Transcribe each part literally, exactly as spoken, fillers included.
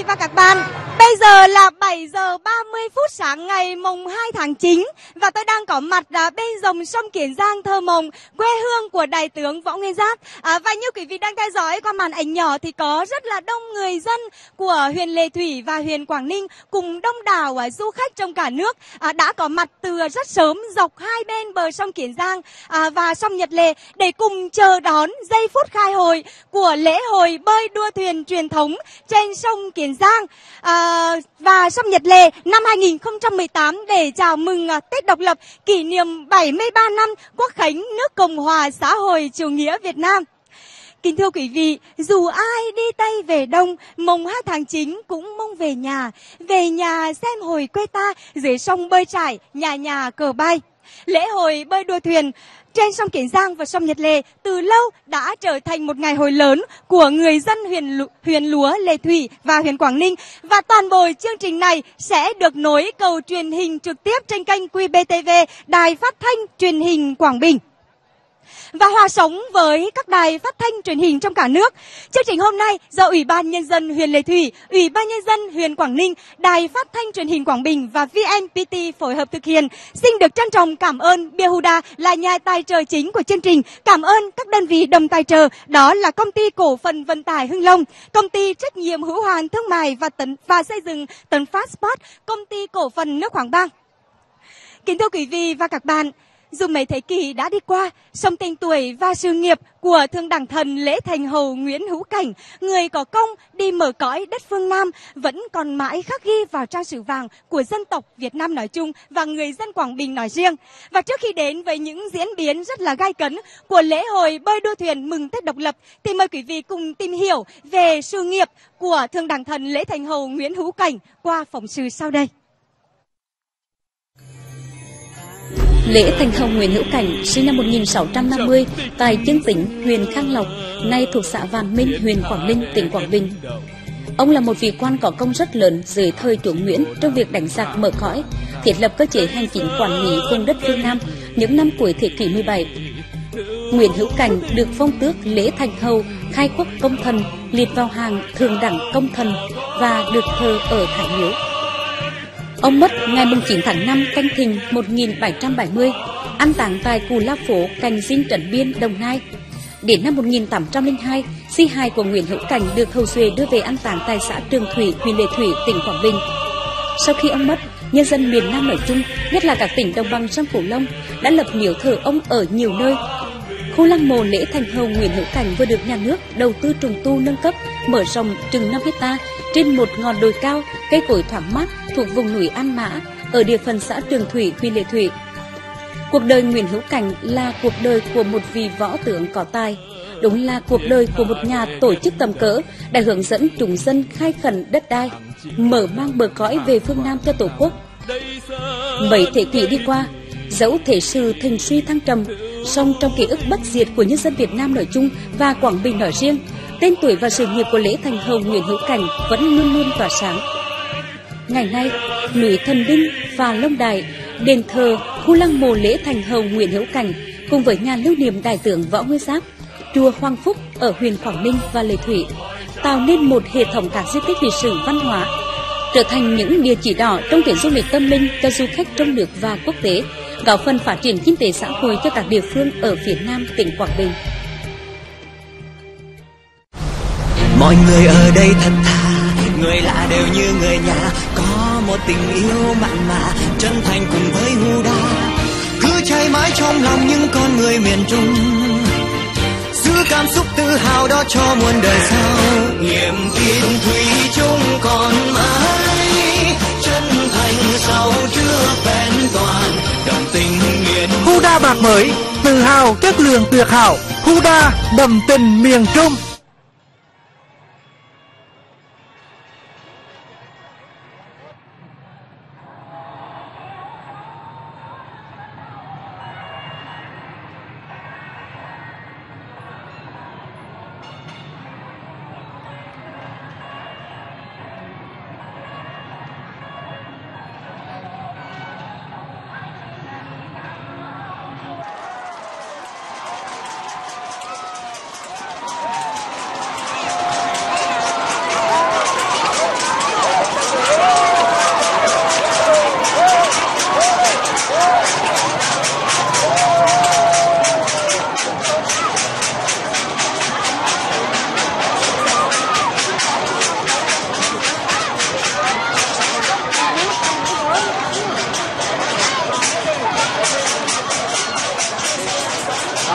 vị và các bạn, bây giờ là bảy giờ ba mươi phút sáng ngày mùng hai tháng chín và tôi đang có mặt à, bên dòng sông Kiến Giang thơ mộng, quê hương của Đại tướng Võ Nguyên Giáp. À, và như quý vị đang theo dõi qua màn ảnh nhỏ thì có rất là đông người dân của huyện Lệ Thủy và huyện Quảng Ninh cùng đông đảo à, du khách trong cả nước à, đã có mặt từ rất sớm dọc hai bên bờ sông Kiến Giang à, và sông Nhật Lệ để cùng chờ đón giây phút khai hội của lễ hội bơi đua thuyền truyền thống trên sông Kiến Giang à, và sông Nhật Lệ năm hai nghìn không trăm mười tám để chào mừng à, Tết độc lập kỷ niệm bảy mươi ba năm Quốc khánh nước Cộng hòa xã hội chủ nghĩa Việt Nam. Kính thưa quý vị, dù ai đi Tây về Đông, mùng hai tháng chín cũng mong về nhà, về nhà xem hồi quê ta dưới sông bơi trải, nhà nhà cờ bay. Lễ hội bơi đua thuyền trên sông Kiến Giang và sông Nhật Lệ từ lâu đã trở thành một ngày hội lớn của người dân huyện huyện Lúa, Lệ Thủy và huyện Quảng Ninh. Và toàn bộ chương trình này sẽ được nối cầu truyền hình trực tiếp trên kênh Q B T V, Đài Phát thanh Truyền hình Quảng Bình, và hòa sống với các đài phát thanh truyền hình trong cả nước. Chương trình hôm nay do Ủy ban Nhân dân huyện Lệ Thủy, Ủy ban Nhân dân huyện Quảng Ninh, Đài Phát thanh Truyền hình Quảng Bình và vê en pê tê phối hợp thực hiện. Xin được trân trọng cảm ơn Bia Huda là nhà tài trợ chính của chương trình. Cảm ơn các đơn vị đồng tài trợ, đó là Công ty Cổ phần Vận tải Hưng Long, Công ty Trách nhiệm hữu hạn Thương mại và tấn và xây dựng Tấn Phát Sport, Công ty Cổ phần Nước Hoàng Bang. Kính thưa quý vị và các bạn, dù mấy thế kỷ đã đi qua, song tên tuổi và sự nghiệp của Thượng Đẳng Thần Lễ Thành Hầu Nguyễn Hữu Cảnh, người có công đi mở cõi đất phương Nam, vẫn còn mãi khắc ghi vào trang sử vàng của dân tộc Việt Nam nói chung và người dân Quảng Bình nói riêng. Và trước khi đến với những diễn biến rất là gay cấn của lễ hội bơi đua thuyền mừng Tết độc lập, thì mời quý vị cùng tìm hiểu về sự nghiệp của Thượng Đẳng Thần Lễ Thành Hầu Nguyễn Hữu Cảnh qua phóng sự sau đây. Lễ Thành Hầu Nguyễn Hữu Cảnh sinh năm một nghìn sáu trăm năm mươi tại Chương Tĩnh, huyện Khang Lộc, nay thuộc xã Vạn Minh, huyện Quảng Ninh, tỉnh Quảng Bình. Ông là một vị quan có công rất lớn dưới thời Chúa Nguyễn trong việc đánh giặc mở cõi, thiết lập cơ chế hành chính quản lý vùng đất phương Nam những năm cuối thế kỷ mười bảy. Nguyễn Hữu Cảnh được phong tước Lễ Thành Hầu, khai quốc công thần, liệt vào hàng Thượng Đẳng công thần và được thờ ở Thái Miếu. Ông mất ngày chín tháng năm Canh Thìn một nghìn bảy trăm bảy mươi, an táng tại Cù Lao Phố, cạnh dinh Trấn Biên, Đồng Nai. Đến năm một nghìn tám trăm lẻ hai, di hài của Nguyễn Hữu Cảnh được hậu duệ đưa về an táng tại xã Trường Thủy, huyện Lệ Thủy, tỉnh Quảng Bình. Sau khi ông mất, nhân dân miền Nam nói chung, nhất là các tỉnh đồng bằng sông Cửu Long, đã lập miếu thờ ông ở nhiều nơi. Khu lăng mộ Lễ Thành Hầu Nguyễn Hữu Cảnh vừa được nhà nước đầu tư trùng tu nâng cấp, mở rộng chừng năm hecta trên một ngọn đồi cao, cây cối thoáng mát thuộc vùng núi An Mã ở địa phận xã Trường Thủy, huyện Lệ Thủy. Cuộc đời Nguyễn Hữu Cảnh là cuộc đời của một vị võ tướng có tài, đúng là cuộc đời của một nhà tổ chức tầm cỡ đã hướng dẫn chúng dân khai khẩn đất đai, mở mang bờ cõi về phương Nam cho Tổ quốc. Mấy thế kỷ đi qua, dẫu thế sự thành suy thăng trầm, song trong ký ức bất diệt của nhân dân Việt Nam nói chung và Quảng Bình nói riêng, tên tuổi và sự nghiệp của Lễ Thành Hầu Nguyễn Hữu Cảnh vẫn luôn luôn tỏa sáng. Ngày nay, núi Thần Đinh, Phà Long Đài, đền thờ, khu lăng mộ Lễ Thành Hầu Nguyễn Hữu Cảnh cùng với nhà lưu niệm Đại tướng Võ Nguyên Giáp, chùa Hoàng Phúc ở huyện Quảng Ninh và Lệ Thủy tạo nên một hệ thống các di tích lịch sử văn hóa, trở thành những địa chỉ đỏ trong tuyến du lịch tâm linh cho du khách trong nước và quốc tế, góp phần phát triển kinh tế xã hội cho các địa phương ở phía Nam tỉnh Quảng Bình. Mọi người ở đây thật thà, người lạ đều như người nhà, có một tình yêu mặn mà, chân thành cùng với Huda, cứ cháy mãi trong lòng những con người miền Trung, giữ cảm xúc tự hào đó cho muôn đời sau. Niềm tin thủy chung còn mãi, chân thành sau chưa vẹn toàn, đồng tình miền Huda bạc mới, tự hào chất lượng tuyệt hảo. Huda đậm tình miền Trung.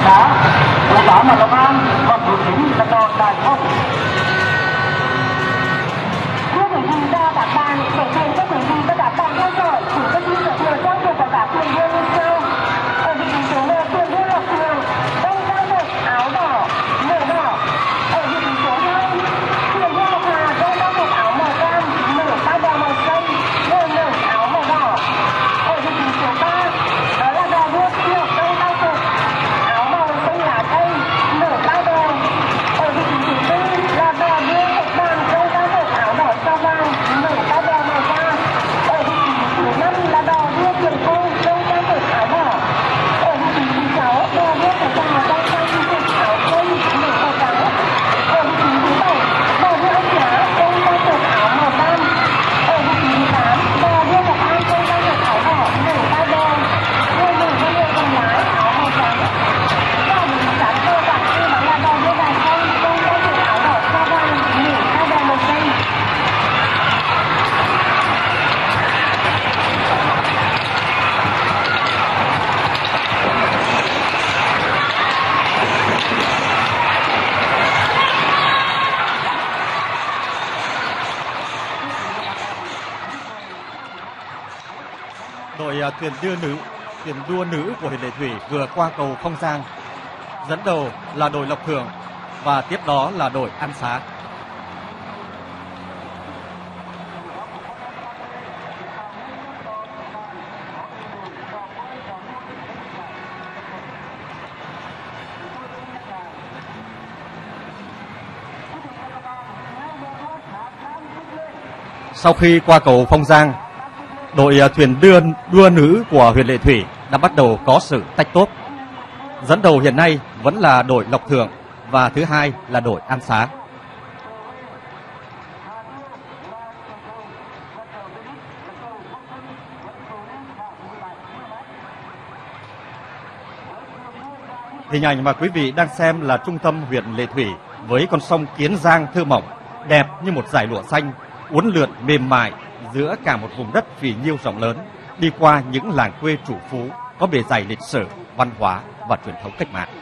Đá, đội tám là Long An và đội chín là đội Đại Phong. Thưa quý vị và các bạn, để tiện cho quý vị và các bạn theo dõi, chúng tôi xin giới thiệu trang phục của các thuyền viên như sau. Ở vị trí số một, thuyền viên Ngọc Thường, đang trang phục áo đỏ, màu đỏ. Ở vị trí số hai, thuyền viên Ngọc Hà đang trang phục áo màu cam, nửa tay đeo màu xanh, nửa nửa áo màu đỏ. Ở vị trí số ba, đó là đò vua Kiều đang trang phục áo màu xanh lá cây, nửa tay đeo. Ở vị trí thứ tư là đò vua Nhật Bản đang trang phục áo đỏ sao vàng, nửa tay đeo màu da. Ở vị trí thứ năm là đò vua Trường Cung đang trang phục áo đỏ. Ở vị trí thứ sáu đò vua Thái Trà đang trang phục áo cây, nửa màu trắng. Ở vị trí thứ bảy đò vua Anh Nhã đang trang phục áo màu cam. Ở vị trí thứ tám đò vua Ngọc An đang trang phục áo đỏ, nửa tay đeo. Người nửa với người cầm lái áo màu trắng. Đò vị trí tám cơ bản khi đó là đò vua Đại Phong đang trang phục áo đỏ sao vàng, nửa tay đeo màu xanh. Đội uh, thuyền đưa nữ, thuyền đua nữ của huyện Lệ Thủy vừa qua cầu Phong Giang. Dẫn đầu là đội Lộc Thường và tiếp đó là đội An Xá. Sau khi qua cầu Phong Giang, đội uh, thuyền đưa đua nữ của huyện Lệ Thủy đã bắt đầu có sự tách tốt. Dẫn đầu hiện nay vẫn là đội Lộc Thượng và thứ hai là đội An Xá. Hình ảnh mà quý vị đang xem là trung tâm huyện Lệ Thủy với con sông Kiến Giang thơ mộng, đẹp như một dải lụa xanh, uốn lượn mềm mại giữa cả một vùng đất phì nhiêu rộng lớn, đi qua những làng quê trù phú có bề dày lịch sử, văn hóa và truyền thống cách mạng.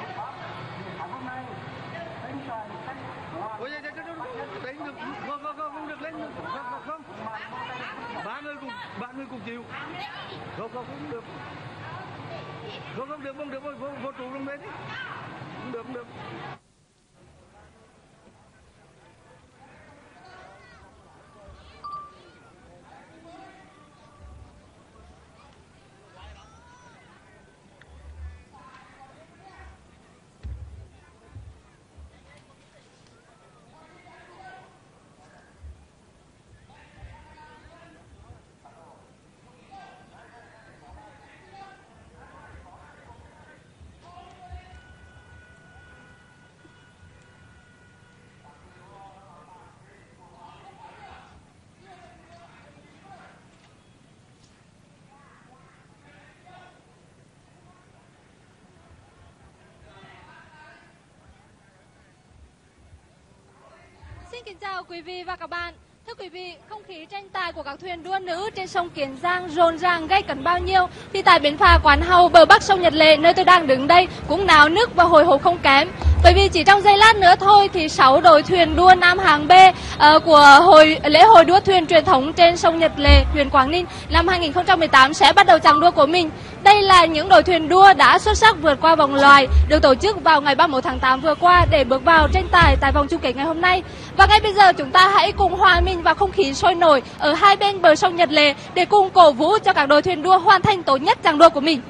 Xin kính chào quý vị và các bạn. Thưa quý vị, không khí tranh tài của các thuyền đua nữ trên sông Kiến Giang rộn ràng gay cấn bao nhiêu thì tại bến phà Quán Hầu bờ bắc sông Nhật Lệ nơi tôi đang đứng đây cũng náo nức và hồi hộp không kém. Bởi vì chỉ trong giây lát nữa thôi thì sáu đội thuyền đua nam hạng B uh, của hội lễ hội đua thuyền truyền thống trên sông Nhật Lệ, huyện Quảng Ninh năm hai nghìn không trăm mười tám sẽ bắt đầu chặng đua của mình. Đây là những đội thuyền đua đã xuất sắc vượt qua vòng loại được tổ chức vào ngày ba mươi mốt tháng tám vừa qua để bước vào tranh tài tại vòng chung kết ngày hôm nay. Và ngay bây giờ chúng ta hãy cùng hòa mình vào không khí sôi nổi ở hai bên bờ sông Nhật Lệ để cùng cổ vũ cho các đội thuyền đua hoàn thành tốt nhất chặng đua của mình.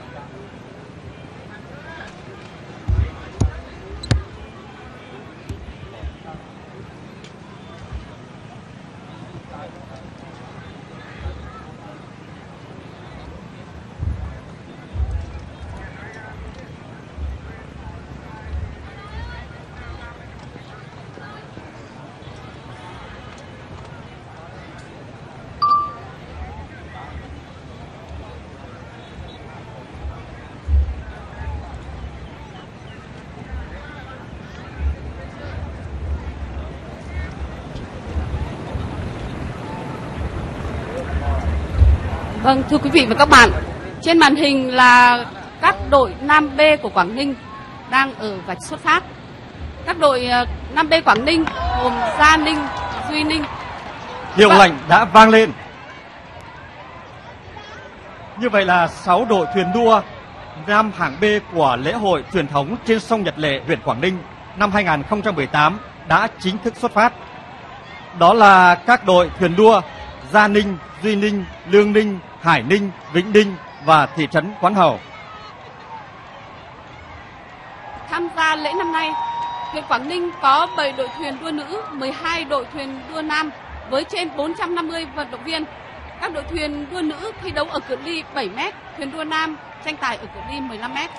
Vâng, thưa quý vị và các bạn, trên màn hình là các đội Nam B của Quảng Ninh đang ở vạch xuất phát. Các đội năm B Quảng Ninh gồm Gia Ninh, Duy Ninh. Hiệu lệnh đã vang lên. Như vậy là sáu đội thuyền đua nam hạng B của lễ hội truyền thống trên sông Nhật Lệ, huyện Quảng Ninh năm hai nghìn không trăm mười tám đã chính thức xuất phát. Đó là các đội thuyền đua Gia Ninh, Duy Ninh, Lương Ninh, Hải Ninh, Vĩnh Ninh và thị trấn Quán Hầu. Tham gia lễ năm nay, huyện Quảng Ninh có bảy đội thuyền đua nữ, mười hai đội thuyền đua nam với trên bốn trăm năm mươi vận động viên. Các đội thuyền đua nữ thi đấu ở cự ly bảy mét, thuyền đua nam tranh tài ở cự ly mười lăm mét.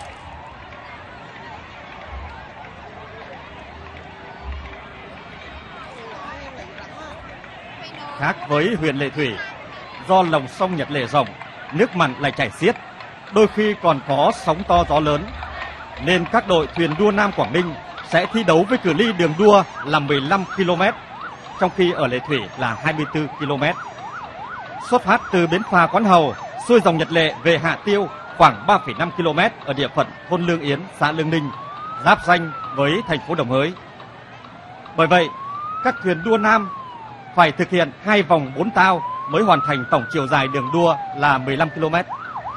Khác với huyện Lệ Thủy, do lòng sông Nhật Lệ rộng, nước mặn lại chảy xiết, đôi khi còn có sóng to gió lớn, nên các đội thuyền đua nam Quảng Ninh sẽ thi đấu với cự ly đường đua là mười lăm ki lô mét, trong khi ở Lệ Thủy là hai mươi tư ki lô mét. Xuất phát từ bến phà Quán Hầu, xuôi dòng Nhật Lệ về Hạ Tiêu khoảng ba phẩy năm ki lô mét ở địa phận thôn Lương Yến, xã Lương Ninh, giáp ranh với thành phố Đồng Hới. Bởi vậy, các thuyền đua nam phải thực hiện hai vòng bốn tao mới hoàn thành tổng chiều dài đường đua là mười lăm ki lô mét.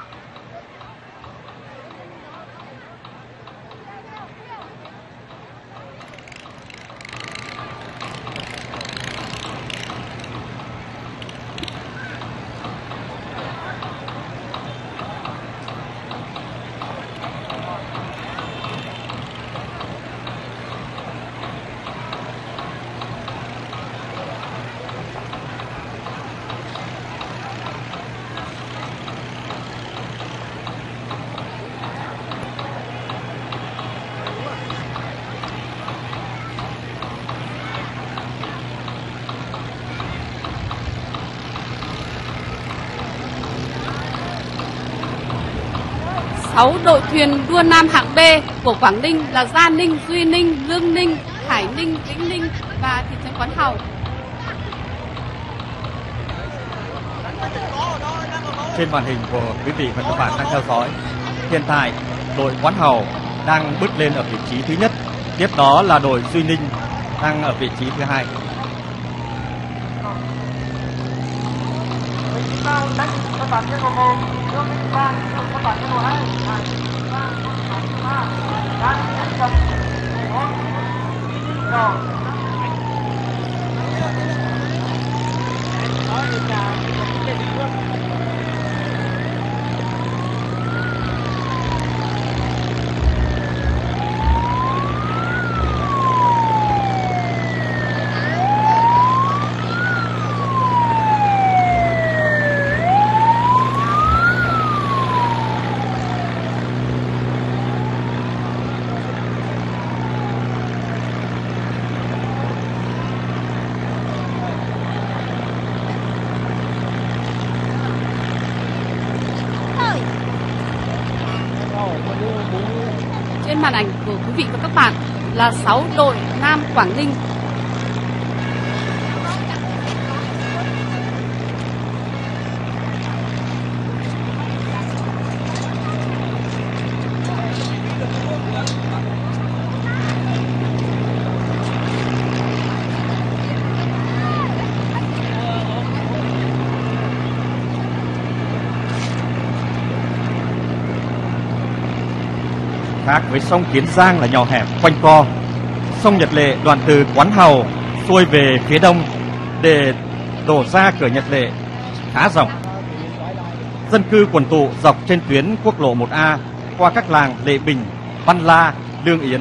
sáu đội thuyền đua nam hạng B của Quảng Ninh là Gia Ninh, Duy Ninh, Lương Ninh, Hải Ninh, Vĩnh Ninh và thị trấn Quán Hầu. Trên màn hình của quý vị và các bạn đang theo dõi, hiện tại đội Quán Hầu đang bước lên ở vị trí thứ nhất, tiếp đó là đội Duy Ninh đang ở vị trí thứ hai. Trên màn ảnh của quý vị và các bạn là sáu đội nam Quảng Ninh. Khác với sông Kiến Giang là nhỏ hẹp quanh co, sông Nhật Lệ đoạn từ Quán Hầu xuôi về phía đông để đổ ra cửa Nhật Lệ khá rộng. Dân cư quần tụ dọc trên tuyến quốc lộ một A qua các làng Lệ Bình, Văn La, Lương Yến.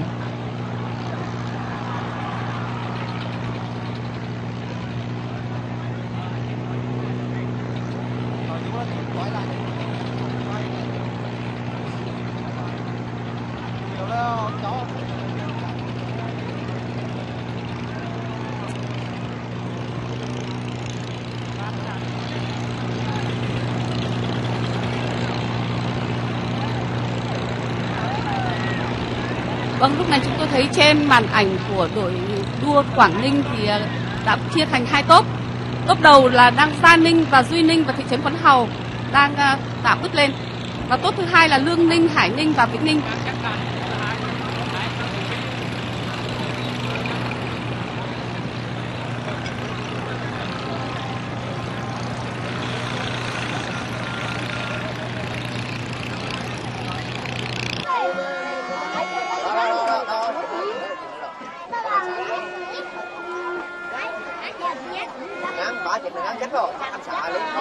Vâng, lúc này chúng tôi thấy trên màn ảnh của đội đua Quảng Ninh thì đã chia thành hai tốp. Tốp đầu là đang Gia Ninh và Duy Ninh và thị trấn Quán Hầu đang tạm bước lên. Và tốp thứ hai là Lương Ninh, Hải Ninh và Vĩnh Ninh.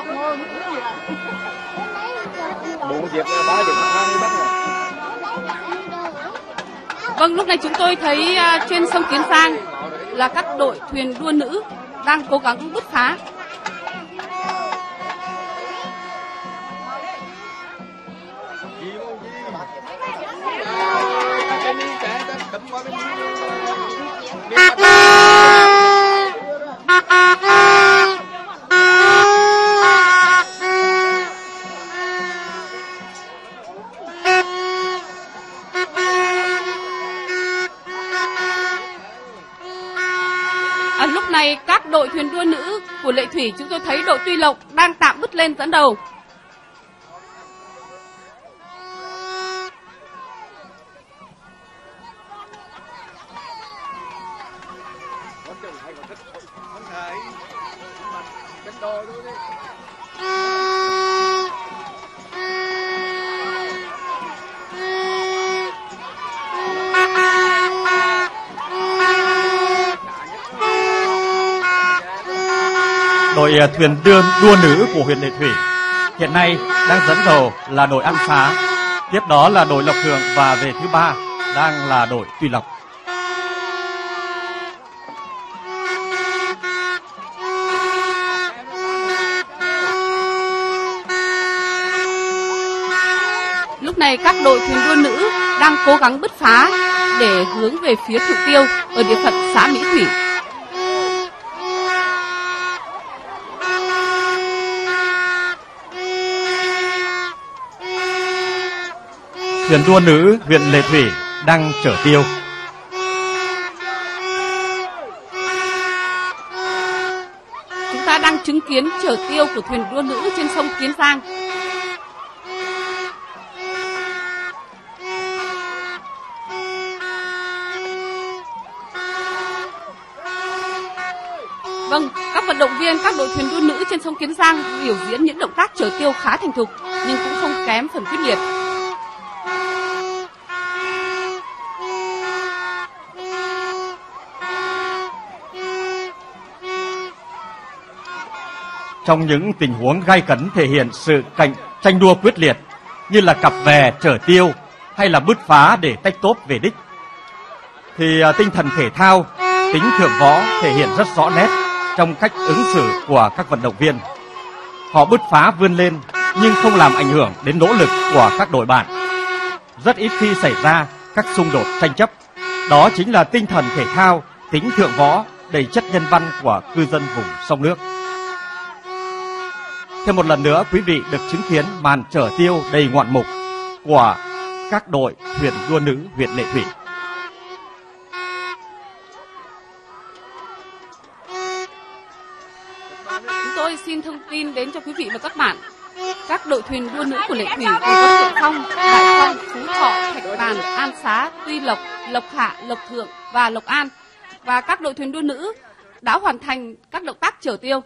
Vâng, lúc này chúng tôi thấy uh, trên sông Kiến Giang là các đội thuyền đua nữ đang cố gắng bứt phá. À, lúc này các đội thuyền đua nữ của Lệ Thủy, chúng tôi thấy đội Tuy Lộc đang tạm bứt lên dẫn đầu. Đội thuyền đua, đua nữ của huyện Lệ Thủy hiện nay đang dẫn đầu là đội An Xá, tiếp đó là đội Lộc Thượng và về thứ ba đang là đội Tuy Lộc. Lúc này các đội thuyền đua nữ đang cố gắng bứt phá để hướng về phía Thượng Tiêu ở địa phận xã Mỹ Thủy. Thuyền đua nữ huyện Lệ Thủy đang chở tiêu. Chúng ta đang chứng kiến chở tiêu của thuyền đua nữ trên sông Kiến Giang. Vâng, các vận động viên các đội thuyền đua nữ trên sông Kiến Giang biểu diễn những động tác chở tiêu khá thành thục nhưng cũng không kém phần quyết liệt. Trong những tình huống gay cấn thể hiện sự cạnh tranh đua quyết liệt như là cặp bè chở tiêu hay là bứt phá để tách tốp về đích, thì tinh thần thể thao, tính thượng võ thể hiện rất rõ nét trong cách ứng xử của các vận động viên. Họ bứt phá vươn lên nhưng không làm ảnh hưởng đến nỗ lực của các đội bạn. Rất ít khi xảy ra các xung đột tranh chấp. Đó chính là tinh thần thể thao, tính thượng võ đầy chất nhân văn của cư dân vùng sông nước. Thêm một lần nữa, quý vị được chứng kiến màn chở tiêu đầy ngoạn mục của các đội thuyền đua nữ huyện Lệ Thủy. Chúng tôi xin thông tin đến cho quý vị và các bạn. Các đội thuyền đua nữ của Lệ Thủy gồm có Thượng Phong, Đại Phong, Phú Thọ, Thạch Bàn, An Xá, Tuy Lộc, Lộc Hạ, Lộc Thượng và Lộc An. Và các đội thuyền đua nữ đã hoàn thành các động tác chở tiêu.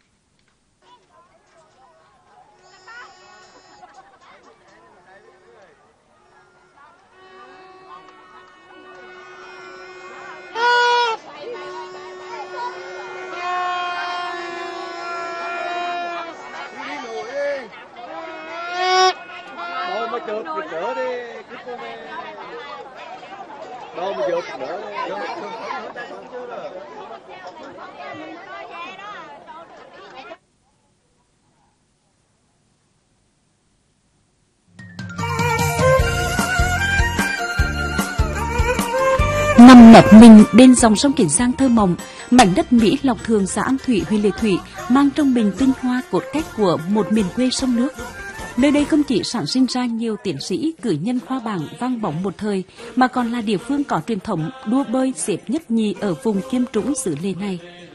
Nằm nép mình bên dòng sông Kiến Giang thơ mộng, mảnh đất Mỹ Lộc Thượng, xã An Thủy, huyện Lệ Thủy mang trong mình tinh hoa cốt cách của một miền quê sông nước. Nơi đây không chỉ sản sinh ra nhiều tiến sĩ, cử nhân khoa bảng vang bóng một thời, mà còn là địa phương có truyền thống đua bơi xếp nhất nhì ở vùng chiêm trũng xứ Lệ này.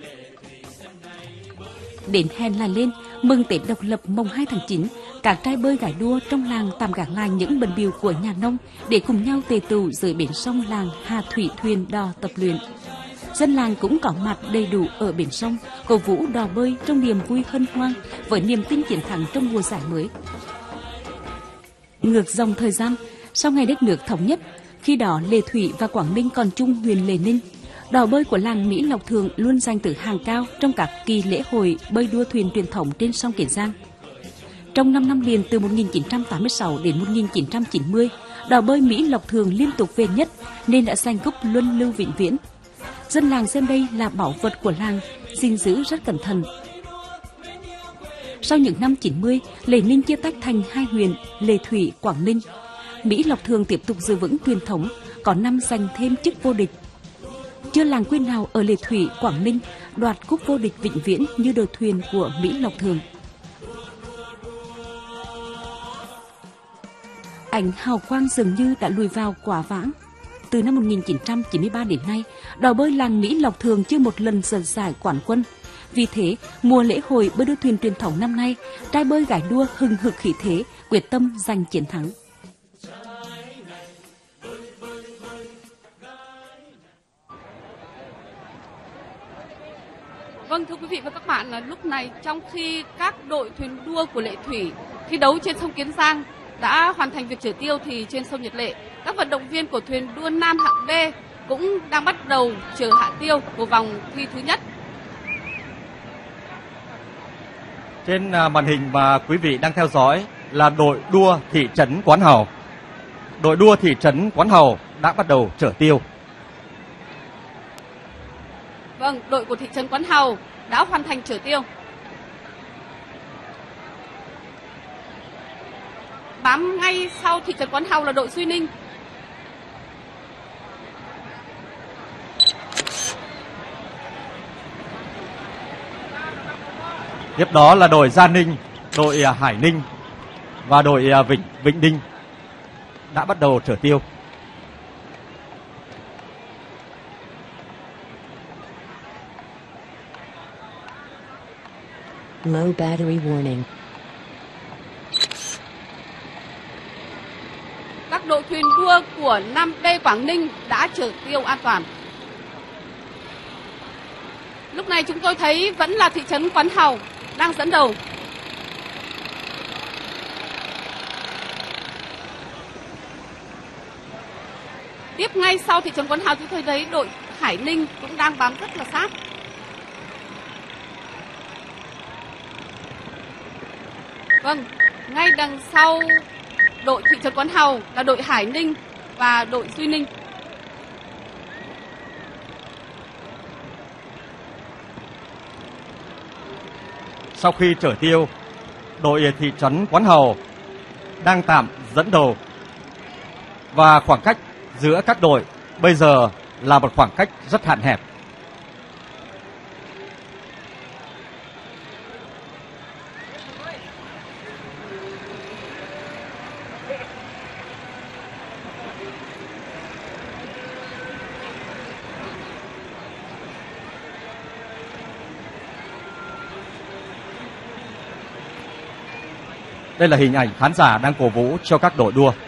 Đến hẹn là lên, mừng Tết độc lập mùng hai tháng chín, các trai bơi gái đua trong làng tạm gác lại những bận bịu của nhà nông để cùng nhau tề tụ dưới bến sông làng Hà Thủy thuyền đò tập luyện. Dân làng cũng có mặt đầy đủ ở bến sông, cổ vũ đò bơi trong niềm vui hân hoan với niềm tin chiến thắng trong mùa giải mới. Ngược dòng thời gian, sau ngày đất nước thống nhất, khi đó Lệ Thủy và Quảng Ninh còn chung huyện Lệ Ninh, Đò bơi của làng Mỹ Lộc Thượng luôn giành từ hàng cao trong các kỳ lễ hội bơi đua thuyền truyền thống trên sông Kiến Giang. Trong năm năm liền từ một nghìn chín trăm tám mươi sáu đến một nghìn chín trăm chín mươi, đò bơi Mỹ Lộc Thượng liên tục về nhất nên đã giành cúp luân lưu vĩnh viễn. Dân làng xem đây là bảo vật của làng, gìn giữ rất cẩn thận. Sau những năm chín mươi, Lệ Ninh chia tách thành hai huyện Lệ Thủy, Quảng Ninh. Mỹ Lộc Thượng tiếp tục giữ vững truyền thống, có năm giành thêm chức vô địch. Chưa làng quên nào ở Lệ Thủy, Quảng Ninh đoạt cúp vô địch vĩnh viễn như đội thuyền của Mỹ Lộc Thượng. Ánh hào quang dường như đã lùi vào quả vãng. Từ năm một nghìn chín trăm chín mươi ba đến nay, đò bơi làng Mỹ Lộc Thượng chưa một lần giành giải quán quân. Vì thế, mùa lễ hội bơi đua thuyền truyền thống năm nay, trai bơi gái đua hừng hực khí thế, quyết tâm giành chiến thắng. Vâng, thưa quý vị và các bạn, là lúc này trong khi các đội thuyền đua của Lệ Thủy thi đấu trên sông Kiến Giang đã hoàn thành việc chở tiêu, thì trên sông Nhật Lệ, các vận động viên của thuyền đua nam hạng B cũng đang bắt đầu chở hạ tiêu của vòng thi thứ nhất. Trên màn hình mà quý vị đang theo dõi là đội đua thị trấn Quán Hào. Đội đua thị trấn Quán Hào đã bắt đầu chở tiêu. Vâng, đội của thị trấn Quán Hào đã hoàn thành chở tiêu. Bám ngay sau thị trấn Quán Hào là đội Duy Ninh. Tiếp đó là đội Gia Ninh, đội Hải Ninh và đội Vĩnh Vĩnh Ninh đã bắt đầu chở tiêu. Low battery warning. Các đội thuyền đua của năm B Quảng Ninh đã chở tiêu an toàn. Lúc này chúng tôi thấy vẫn là thị trấn Quán Hào đang dẫn đầu. Tiếp ngay sau thị trấn Quán Hào chúng tôi thấy đội Hải Ninh cũng đang bám rất là sát. Vâng, ngay đằng sau đội thị trấn Quán Hào là đội Hải Ninh và đội Duy Ninh. Sau khi chở tiêu, đội thị trấn Quán Hào đang tạm dẫn đầu và khoảng cách giữa các đội bây giờ là một khoảng cách rất hạn hẹp. Đây là hình ảnh khán giả đang cổ vũ cho các đội đua.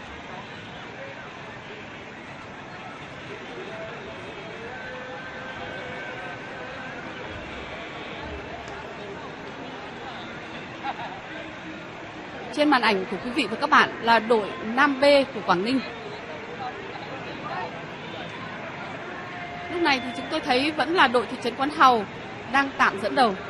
Trên màn ảnh của quý vị và các bạn là đội Nam B của Quảng Ninh. Lúc này thì chúng tôi thấy vẫn là đội thị trấn Quán Hào đang tạm dẫn đầu.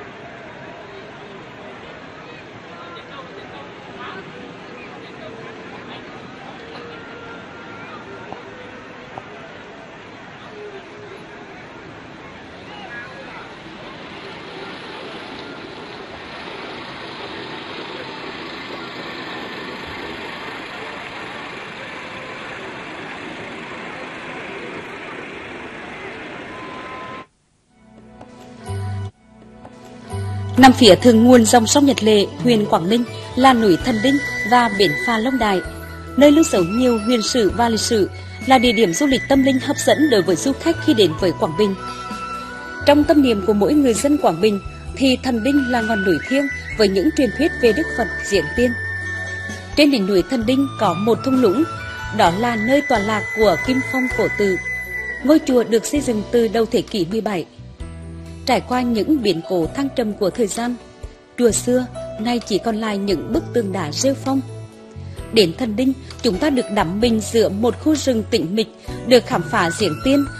Nằm phía thượng nguồn dòng sông Nhật Lệ, huyện Quảng Ninh là núi Thần Đinh và bến phà Long Đài, nơi lưu giữ nhiều huyền sử và lịch sử, là địa điểm du lịch tâm linh hấp dẫn đối với du khách khi đến với Quảng Bình. Trong tâm niệm của mỗi người dân Quảng Bình thì Thần Đinh là ngọn núi thiêng với những truyền thuyết về Đức Phật Diễn Tiên. Trên đỉnh núi Thần Đinh có một thung lũng, đó là nơi tọa lạc của Kim Phong Cổ Tự. Ngôi chùa được xây dựng từ đầu thế kỷ mười bảy. Trải qua những biến cố thăng trầm của thời gian, chùa xưa nay chỉ còn lại những bức tường đá rêu phong. Đến Thần Đinh, chúng ta được đắm mình giữa một khu rừng tĩnh mịch, được khám phá Diễn Tiên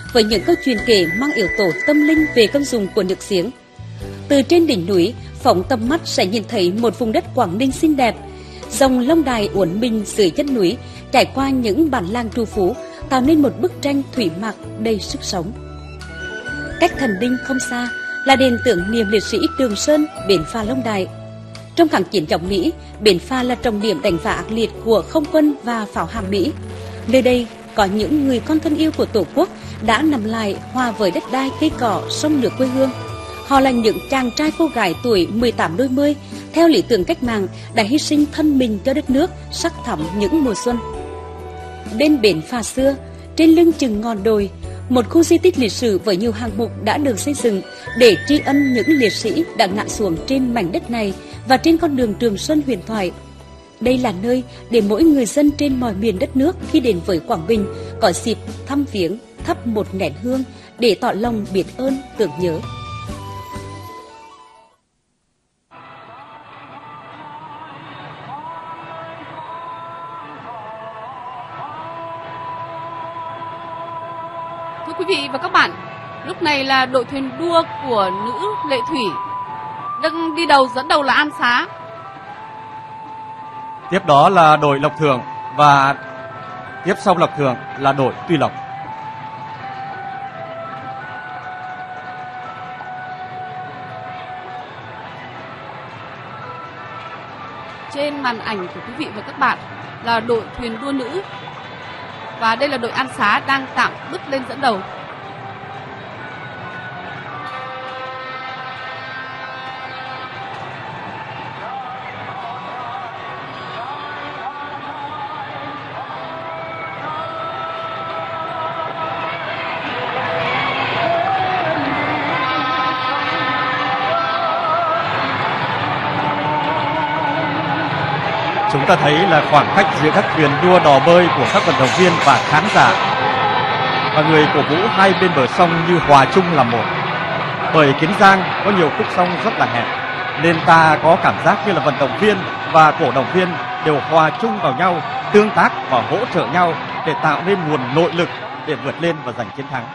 với những câu chuyện kể mang yếu tố tâm linh về công dụng của nước giếng. Từ trên đỉnh núi, phóng tầm mắt sẽ nhìn thấy một vùng đất Quảng Ninh xinh đẹp. Dòng Long Đài uốn mình dưới chân núi, trải qua những bản làng trù phú, tạo nên một bức tranh thủy mặc đầy sức sống. Cách Thần Đinh không xa là đền tưởng niệm liệt sĩ Trường Sơn, bến phà Long Đài. Trong kháng chiến chống Mỹ, bến phà là trọng điểm đánh phá ác liệt của không quân và pháo hàm Mỹ. Nơi đây có những người con thân yêu của Tổ quốc đã nằm lại hòa với đất đai cây cỏ sông nước quê hương. Họ là những chàng trai cô gái tuổi mười tám đôi mươi, theo lý tưởng cách mạng đã hy sinh thân mình cho đất nước, sắc thắm những mùa xuân. Bên bến phà xưa, trên lưng chừng ngọn đồi, một khu di tích lịch sử với nhiều hạng mục đã được xây dựng để tri ân những liệt sĩ đã ngã xuống trên mảnh đất này và trên con đường Trường Sơn huyền thoại. Đây là nơi để mỗi người dân trên mọi miền đất nước khi đến với Quảng Bình có dịp thăm viếng, thắp một nén hương để tỏ lòng biết ơn, tưởng nhớ. Thưa quý vị và các bạn, lúc này là đội thuyền đua của nữ Lệ Thủy, đang đi đầu, dẫn đầu là An Xá. Tiếp đó là đội Lộc Thượng và tiếp sau Lộc Thượng là đội Tuy Lộc. Trên màn ảnh của quý vị và các bạn là đội thuyền đua nữ, và đây là đội An Xá đang tạm bước lên dẫn đầu. Chúng ta thấy là khoảng cách giữa các thuyền đua đò bơi của các vận động viên và khán giả và người cổ vũ hai bên bờ sông như hòa chung là một. Bởi Kiến Giang có nhiều khúc sông rất là hẹp, nên ta có cảm giác như là vận động viên và cổ động viên đều hòa chung vào nhau, tương tác và hỗ trợ nhau để tạo nên nguồn nội lực để vượt lên và giành chiến thắng.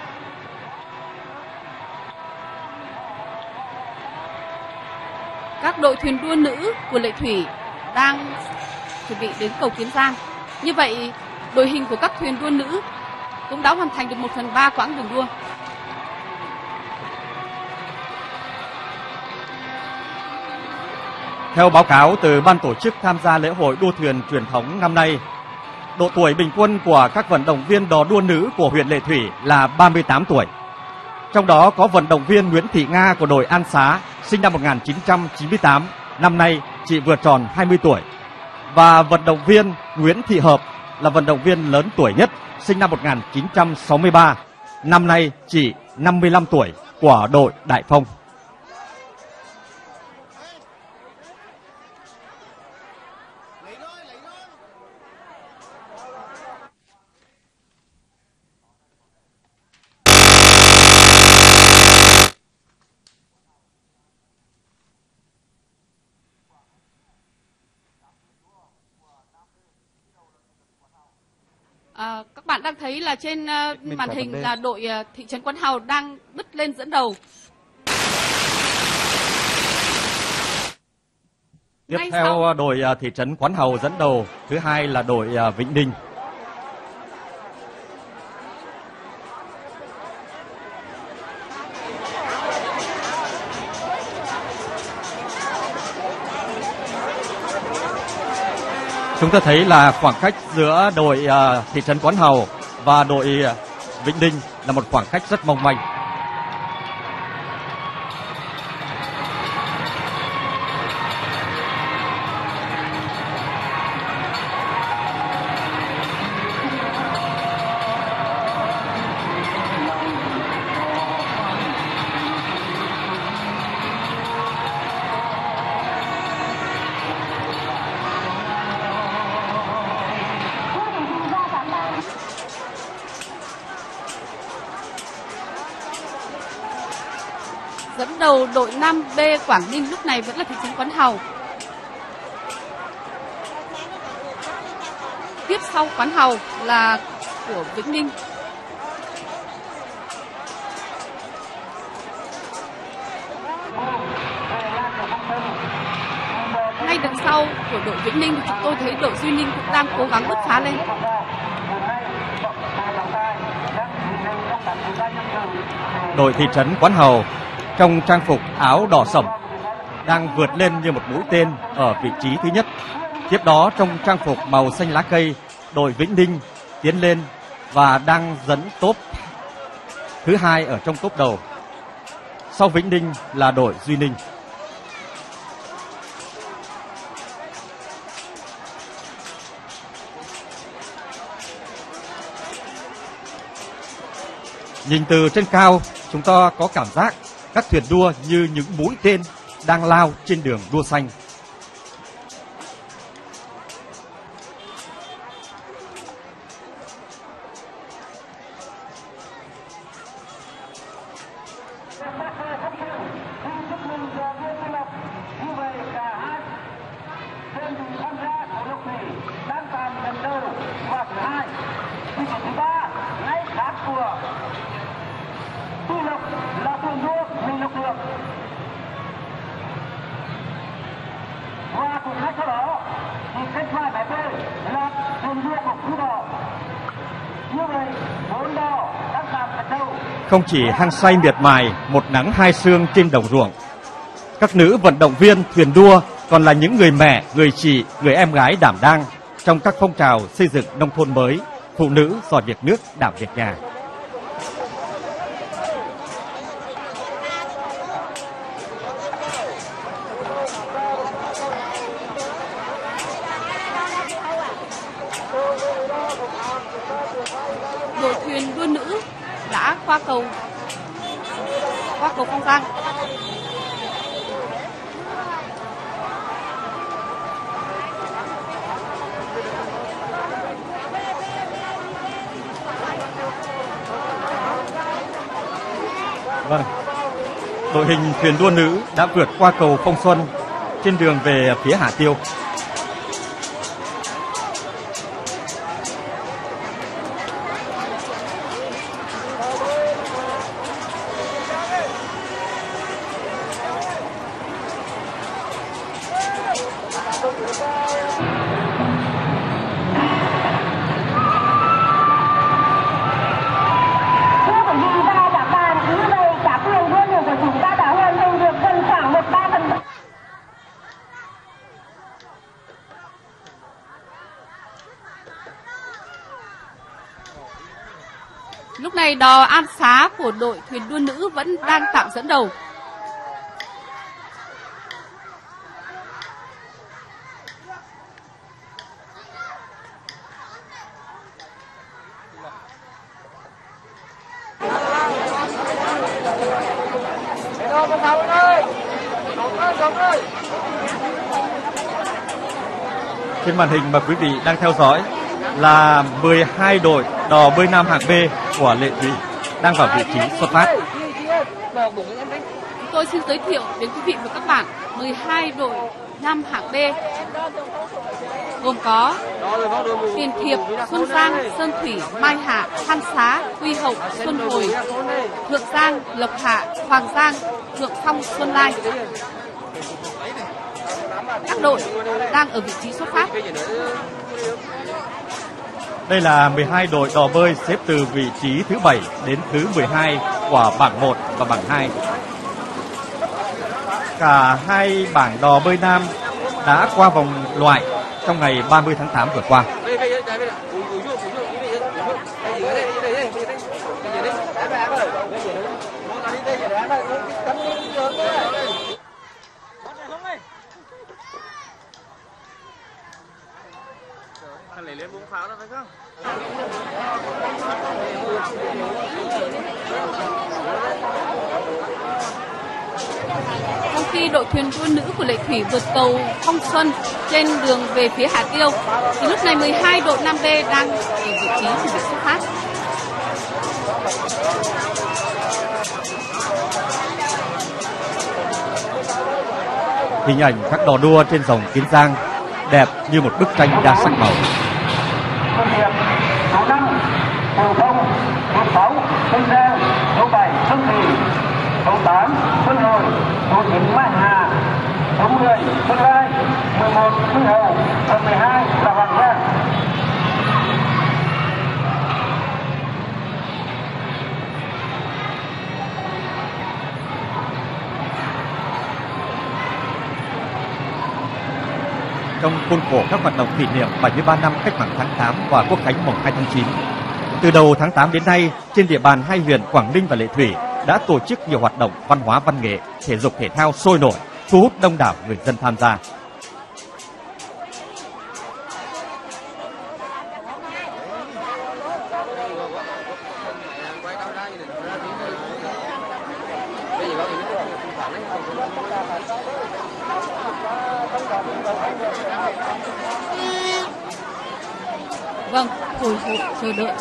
Các đội thuyền đua nữ của Lệ Thủy đang chuẩn bị đến cầu Kiến Giang. Như vậy, đội hình của các thuyền đua nữ cũng đã hoàn thành được một phần ba quãng đường đua. Theo báo cáo từ ban tổ chức tham gia lễ hội đua thuyền truyền thống năm nay, độ tuổi bình quân của các vận động viên đò đua nữ của huyện Lệ Thủy là ba mươi tám tuổi. Trong đó có vận động viên Nguyễn Thị Nga của đội An Xá, sinh năm một nghìn chín trăm chín mươi tám, năm nay chị vừa tròn hai mươi tuổi. Và vận động viên Nguyễn Thị Hợp là vận động viên lớn tuổi nhất, sinh năm một nghìn chín trăm sáu mươi ba, năm nay chị năm mươi lăm tuổi của đội Đại Phong. À, các bạn đang thấy là trên uh, màn hình là đội uh, thị trấn Quán Hào đang bứt lên dẫn đầu. Tiếp Ngay theo sau... đội uh, thị trấn Quán Hào dẫn đầu, thứ hai là đội uh, Vĩnh Ninh. Chúng ta thấy là khoảng cách giữa đội uh, thị trấn Quán Hào và đội uh, Vĩnh Ninh là một khoảng cách rất mong manh. Dẫn đầu đội năm B Quảng Ninh lúc này vẫn là thị trấn Quán Hào. Tiếp sau Quán Hào là của Vĩnh Ninh. sau của đội Vĩnh Ninh thì chúng tôi thấy đội Duy Ninh cũng đang cố gắng bứt phá lên. Đội thị trấn Quán Hầu trong trang phục áo đỏ sẫm đang vượt lên như một mũi tên ở vị trí thứ nhất. Tiếp đó trong trang phục màu xanh lá cây, đội Vĩnh Ninh tiến lên và đang dẫn tốp thứ hai ở trong tốp đầu. Sau Vĩnh Ninh là đội Duy Ninh. Nhìn từ trên cao, chúng ta có cảm giác các thuyền đua như những mũi tên đang lao trên đường đua xanh. Không chỉ hăng say miệt mài một nắng hai sương trên đồng ruộng, các nữ vận động viên thuyền đua còn là những người mẹ, người chị, người em gái đảm đang trong các phong trào xây dựng nông thôn mới, phụ nữ dọn việc nước, đảm việc nhà. Đội thuyền đua nữ đã qua cầu qua cầu Phong Giang. Vâng, đội hình thuyền đua nữ đã vượt qua cầu Phong Xuân trên đường về phía Hà Tiêu. Lúc này đò An Xá của đội thuyền đua nữ vẫn đang tạm dẫn đầu. Trên màn hình mà quý vị đang theo dõi là mười hai đội đò bơi nam hạng B của Lệ Thủy đang vào vị trí xuất phát. Chúng tôi xin giới thiệu đến quý vị và các bạn mười hai đội nam hạng B gồm có Tiền Thiệp, Xuân Giang, Sơn Thủy, Mai Hạ, Than Xá, Quy Hậu, Xuân Hồi, Thượng Giang, Lộc Hạ, Hoàng Giang, Thượng Phong, Xuân Lai. Các đội đang ở vị trí xuất phát. Đây là mười hai đội đò bơi xếp từ vị trí thứ bảy đến thứ mười hai của bảng một và bảng hai. Cả hai bảng đò bơi nam đã qua vòng loại trong ngày ba mươi tháng tám vừa qua. Trong khi đội thuyền đua nữ của Lệ Thủy vượt cầu Phong Xuân trên đường về phía Hà Tiêu, thì lúc này mười hai đội nam B đang ở vị trí chuẩn bị xuất phát. Hình ảnh các đò đua trên dòng Kiến Giang đẹp như một bức tranh đa sắc màu. Số năm, Hồ Thông, số sáu, Xuân Giang, số bảy, Xuân Thủy, số tám, Xuân Hồi, số chín, Mai Hà, số mười, Xuân Lai, mười một Huy Hậu, phần mười hai là Hoàng Giang. Trong khuôn khổ các hoạt động kỷ niệm bảy mươi ba năm Cách mạng tháng tám và Quốc khánh mùng hai tháng chín, từ đầu tháng tám đến nay, trên địa bàn hai huyện Quảng Ninh và Lệ Thủy đã tổ chức nhiều hoạt động văn hóa văn nghệ, thể dục thể thao sôi nổi, thu hút đông đảo người dân tham gia. Vâng, hồi hộp chờ đợi.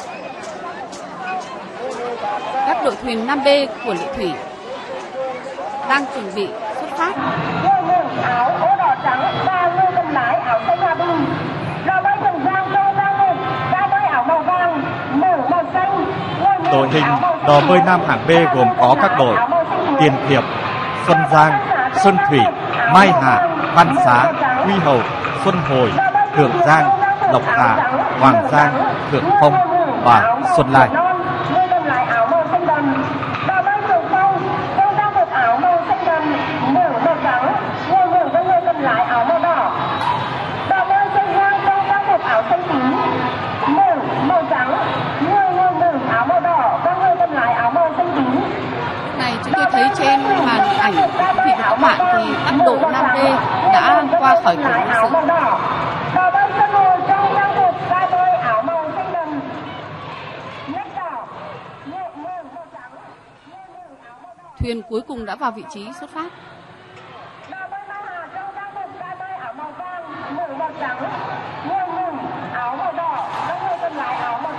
Các đội thuyền năm B của Lệ Thủy đang chuẩn bị xuất phát. Người mừng áo ố đỏ trắng và người cầm lái áo xanh hòa bình. Rồi bơi Trường Giang Châu Giang Ngục, ra bơi áo màu vàng, mũ màu xanh. Đội hình đò bơi nam hạng B gồm có các đội Tiền Thiệp, Xuân Giang, Sơn Thủy, Mai Hà, Văn Xá, Huy Hậu, Xuân Hồi, Thượng Giang, Lộc Hà, Hoàng Giang, Thượng Phong và Xuân Lai. Người cầm lái áo màu xanh đậm. Đò bơi Trường Phong, Châu Giang một áo màu xanh đậm, mũ màu trắng. Người mừng với người cầm lái áo màu đỏ. Đò bơi Châu Giang, Châu Giang một áo xanh tím, mũ màu trắng. Người người mừng áo màu đỏ và người cầm lái áo màu xanh tím. Này chúng tôi thấy trên màn ảnh của quý vị và các bạn thì các đội năm B đã qua khỏi cửa nhân sự. Đò bơi Sơn Hồ trong trang phục ra bơi áo màu xanh đậm, nét đỏ, nhẹ nhàng màu trắng. Thuyền cuối cùng đã vào vị trí xuất phát. Đò bơi Mai Hà trong trang phục ra bơi áo màu vàng, mũ màu trắng, người mừng áo màu đỏ, và người cầm lái áo màu.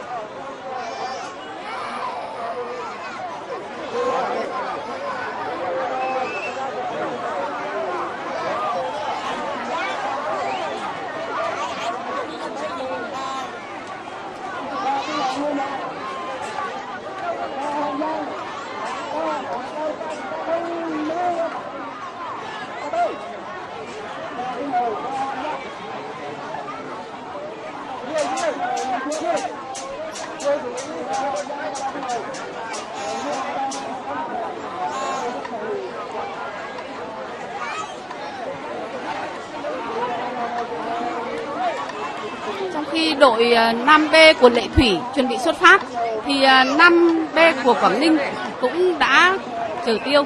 Trong khi đội năm B của Lệ Thủy chuẩn bị xuất phát thì năm B của Quảng Ninh cũng đã chở tiêu.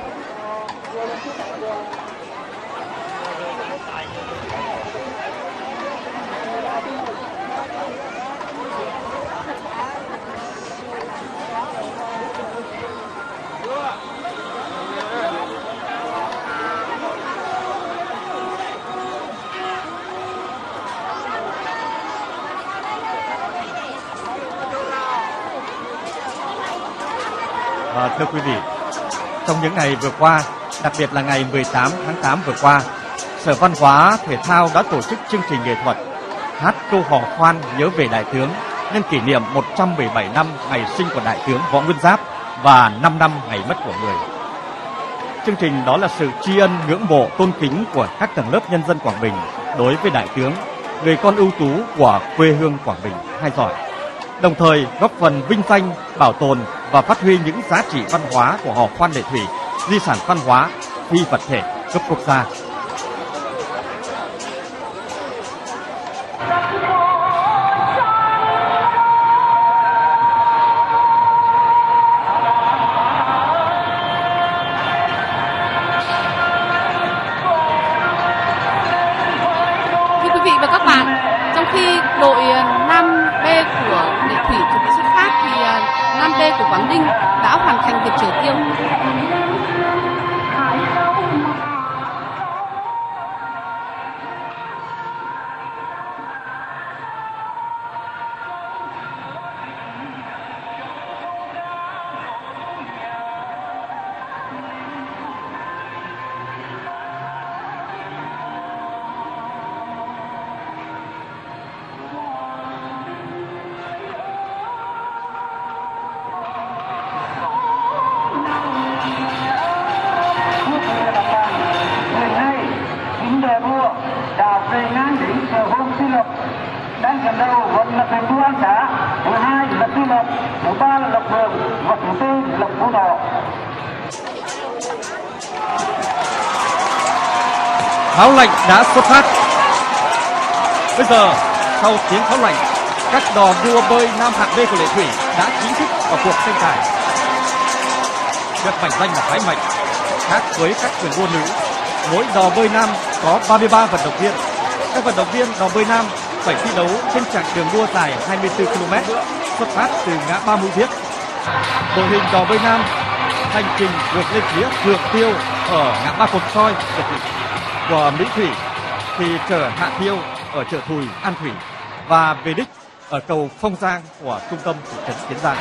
Và thưa quý vị, trong những ngày vừa qua, đặc biệt là ngày mười tám tháng tám vừa qua, Sở Văn hóa Thể thao đã tổ chức chương trình nghệ thuật hát câu hò khoan nhớ về Đại tướng nhân kỷ niệm một trăm mười bảy năm ngày sinh của Đại tướng Võ Nguyên Giáp và năm năm ngày mất của người. Chương trình đó là sự tri ân ngưỡng mộ tôn kính của các tầng lớp nhân dân Quảng Bình đối với Đại tướng, người con ưu tú của quê hương Quảng Bình hai giỏi, đồng thời góp phần vinh danh, bảo tồn và phát huy những giá trị văn hóa của hò khoan Lệ Thủy, di sản văn hóa phi vật thể cấp quốc gia. Thưa quý vị và các bạn, trong khi đội năm B của Lệ Thủy chuẩn bị xuất phát thì năm B của Quảng Ninh đã hoàn thành việc chở tiêu. ngang đến sở hôn Phi Lộc. Đang dẫn đầu vẫn là thuyền đua An Xá, thứ hai là Phi Lộc, thứ ba là Lộc Vượng và thứ tư là Lộc Phú Thọ. Pháo lệnh đã xuất phát. Bây giờ sau tiếng pháo lệnh, các đò đua bơi nam hạng B của Lệ Thủy đã chính thức vào cuộc tranh tài. Được mệnh danh là phái mạnh. Khác với các thuyền đua nữ, mỗi đò bơi nam có ba mươi ba vận động viên. Các vận động viên đò bơi nam phải thi đấu trên chặng đường đua dài hai mươi tư ki lô mét, xuất phát từ ngã ba Mũi Viết. Đội hình đò bơi nam hành trình vượt lên phía Thượng Tiêu ở ngã ba Cồn Soi của Mỹ Thủy, thì chở Hạ Tiêu ở chợ Thùi, An Thủy và về đích ở cầu Phong Giang của trung tâm thị trấn Kiến Giang.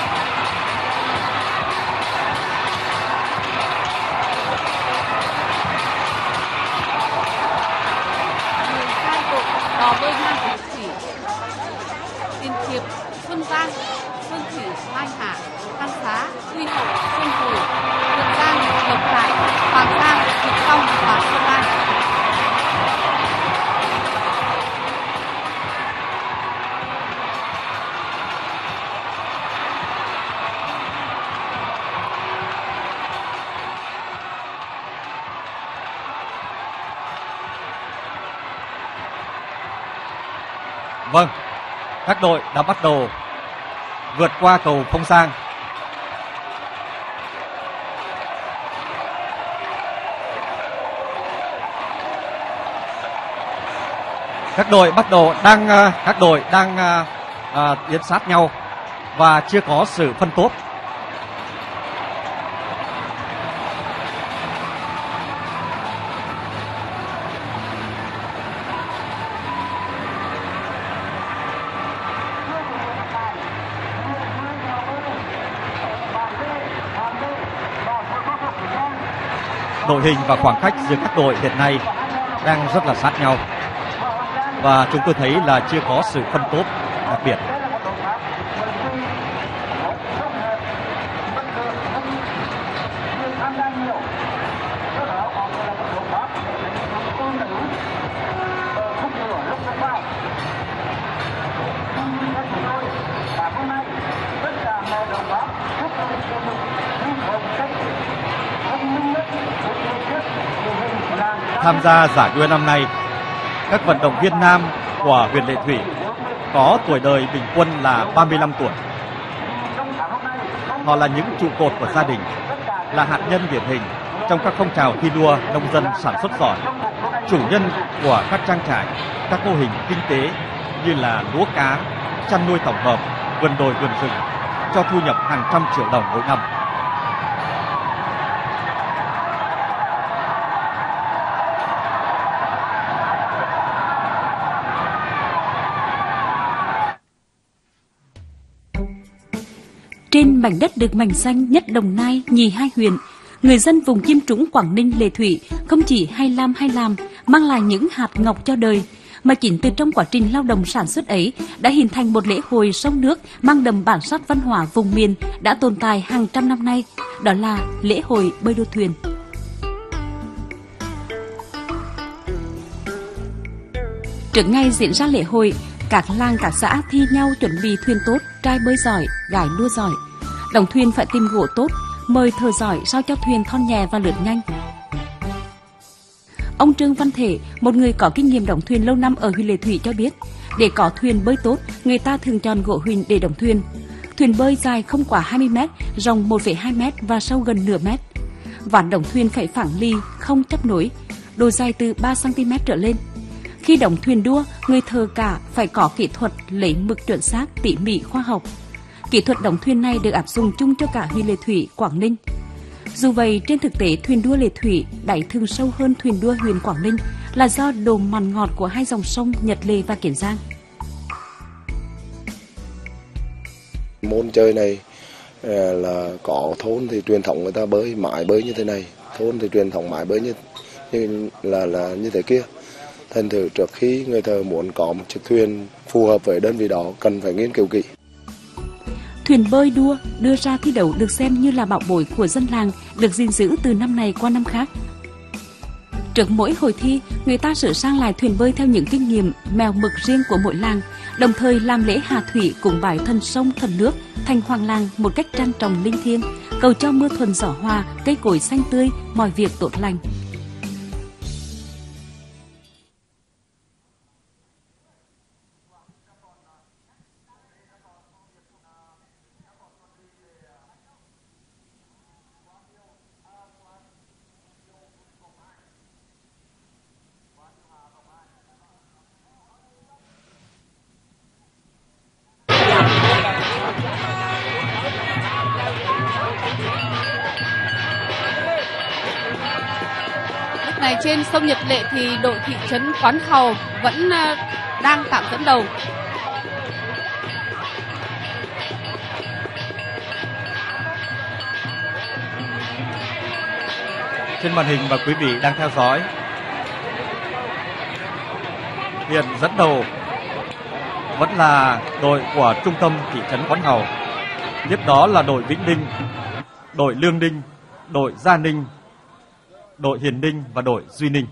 Đò bơi nam của Thủy, Tiên Kiệp, Xuân Giang, Xuân Thủy, Lai Hạ, An Xá, Quy Hậu, Xuân Thủy, Thượng Giang, Lộc Hải, Hoàng Giang, Thịnh Phong và Xuân Lan. Vâng, các đội đã bắt đầu vượt qua cầu Phong Giang. Các đội bắt đầu đang các đội đang uh, tiến sát nhau và chưa có sự phân tốt. Đội hình và khoảng cách giữa các đội hiện nay đang rất là sát nhau, và chúng tôi thấy là chưa có sự phân tốt đặc biệt. Tham gia giải đua năm nay, các vận động viên nam của huyện Lệ Thủy có tuổi đời bình quân là ba mươi lăm tuổi. Họ là những trụ cột của gia đình, là hạt nhân điển hình trong các phong trào thi đua nông dân sản xuất giỏi, chủ nhân của các trang trại, các mô hình kinh tế như là lúa cá, chăn nuôi tổng hợp, vườn đồi vườn rừng, cho thu nhập hàng trăm triệu đồng mỗi năm. Trên mảnh đất được mảnh xanh nhất Đồng Nai, nhì hai huyện, người dân vùng Chiêm Trũng, Quảng Ninh, Lệ Thủy không chỉ hay làm hay làm, mang lại những hạt ngọc cho đời, mà chính từ trong quá trình lao động sản xuất ấy đã hình thành một lễ hội sông nước mang đậm bản sắc văn hóa vùng miền đã tồn tại hàng trăm năm nay, đó là lễ hội bơi đua thuyền. Trước ngày diễn ra lễ hội, các làng các xã thi nhau chuẩn bị thuyền tốt, trai bơi giỏi, gái đua giỏi. Đóng thuyền phải tìm gỗ tốt, mời thợ giỏi sao cho thuyền thon nhẹ và lướt nhanh. Ông Trương Văn Thể, một người có kinh nghiệm đóng thuyền lâu năm ở huyện Lệ Thủy cho biết, để có thuyền bơi tốt, người ta thường chọn gỗ huỳnh để đóng thuyền. Thuyền bơi dài không quá hai mươi mét, rộng một phẩy hai mét và sâu gần nửa mét. Ván đóng thuyền phải phẳng lì, không chấp nối, độ dài từ ba xăng ti mét trở lên. Khi đóng thuyền đua, người thợ cả phải có kỹ thuật lấy mực chuẩn xác, tỉ mỉ, khoa học. Kỹ thuật đóng thuyền này được áp dụng chung cho cả huyện Lệ Thủy, Quảng Ninh. Dù vậy, trên thực tế thuyền đua Lệ Thủy đáy thường sâu hơn thuyền đua huyện Quảng Ninh là do độ mặn ngọt của hai dòng sông Nhật Lệ và Kiến Giang. Môn chơi này là có thôn thì truyền thống người ta bơi mãi bơi như thế này, thôn thì truyền thống mãi bơi như, như là là như thế kia. Thành thử trước khi người thợ muốn có một chiếc thuyền phù hợp với đơn vị đó cần phải nghiên cứu kỹ. Thuyền bơi đua đưa ra thi đấu được xem như là bảo bối của dân làng, được gìn giữ từ năm này qua năm khác. Trước mỗi hồi thi, người ta sửa sang lại thuyền bơi theo những kinh nghiệm, mèo mực riêng của mỗi làng, đồng thời làm lễ hạ thủy cúng bái thần sông thần nước, thành hoàng làng một cách trang trọng linh thiêng, cầu cho mưa thuận gió hòa, cây cối xanh tươi, mọi việc tốt lành. Này trên sông Nhật Lệ thì đội thị trấn Quán Hào vẫn đang tạm dẫn đầu. Trên màn hình mà quý vị đang theo dõi, hiện dẫn đầu vẫn là đội của trung tâm thị trấn Quán Hào. Tiếp đó là đội Vĩnh Ninh, đội Lương Ninh, đội Gia Ninh, đội Hiền Ninh và đội Duy Ninh.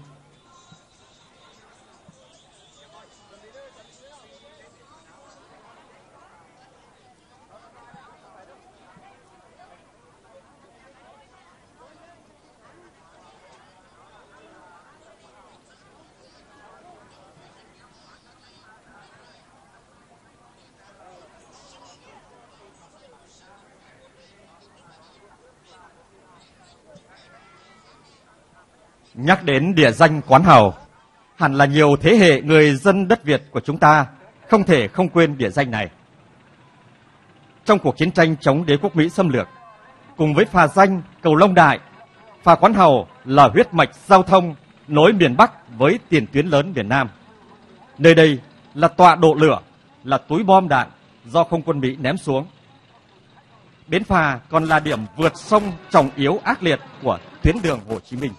Nhắc đến địa danh Quán Hào, hẳn là nhiều thế hệ người dân đất Việt của chúng ta không thể không quên địa danh này. Trong cuộc chiến tranh chống đế quốc Mỹ xâm lược, cùng với phà danh Cầu Long Đại, phà Quán Hào là huyết mạch giao thông nối miền Bắc với tiền tuyến lớn miền Nam. Nơi đây là tọa độ lửa, là túi bom đạn do không quân Mỹ ném xuống. Bến phà còn là điểm vượt sông trọng yếu ác liệt của tuyến đường Hồ Chí Minh.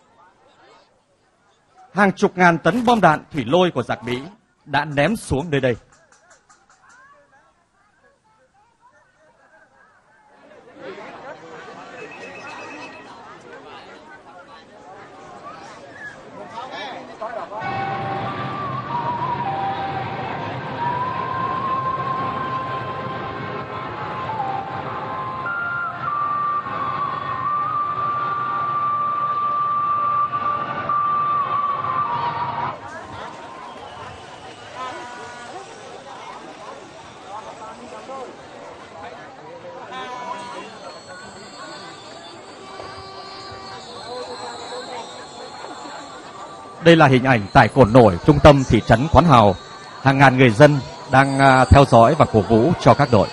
Hàng chục ngàn tấn bom đạn thủy lôi của giặc Mỹ đã ném xuống nơi đây. Đây là hình ảnh tại cột nổi trung tâm thị trấn Quán Hào. Hàng ngàn người dân đang theo dõi và cổ vũ cho các đội.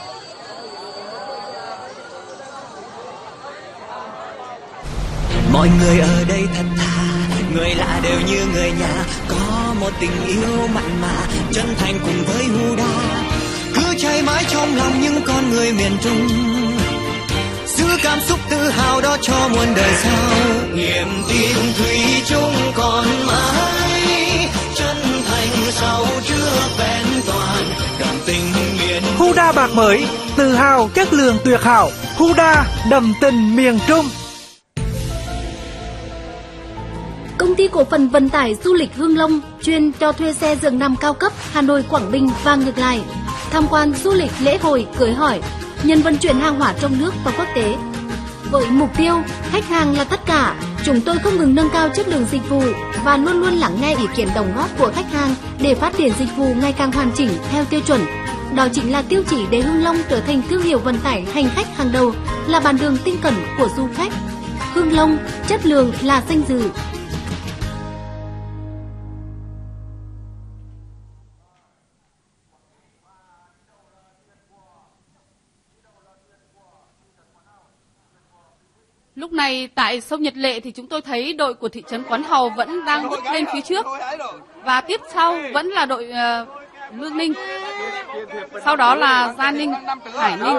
Mọi người ở đây thật thà, người lạ đều như người nhà, có một tình yêu mặn mà, chân thành cùng với hu đa, cứ cháy mãi trong lòng những con người miền Trung, giữ cảm xúc tự hào đó cho muôn đời sau. Niềm tin thủy chung còn mãi, chân thành sâu chứa vẹn toàn, cảm tình miền Huda bạc mới, tự hào chất lượng tuyệt hảo. Huda đậm tình miền Trung. Công ty cổ phần vận tải du lịch Hương Long chuyên cho thuê xe giường nằm cao cấp Hà Nội Quảng Bình và ngược lại. Tham quan du lịch lễ hội cưới hỏi, nhận vận chuyển hàng hóa trong nước và quốc tế. Với mục tiêu khách hàng là tất cả, chúng tôi không ngừng nâng cao chất lượng dịch vụ và luôn luôn lắng nghe ý kiến đóng góp của khách hàng để phát triển dịch vụ ngày càng hoàn chỉnh theo tiêu chuẩn. Đó chính là tiêu chí để Hương Long trở thành thương hiệu vận tải hành khách hàng đầu, là bàn đường tin cẩn của du khách. Hương Long, chất lượng là danh dự. Lúc này tại sông Nhật Lệ thì chúng tôi thấy đội của thị trấn Quán Hào vẫn đang bước lên phía trước, và tiếp sau vẫn là đội uh, Lương Ninh, sau đó là Gia Ninh, Hải Ninh.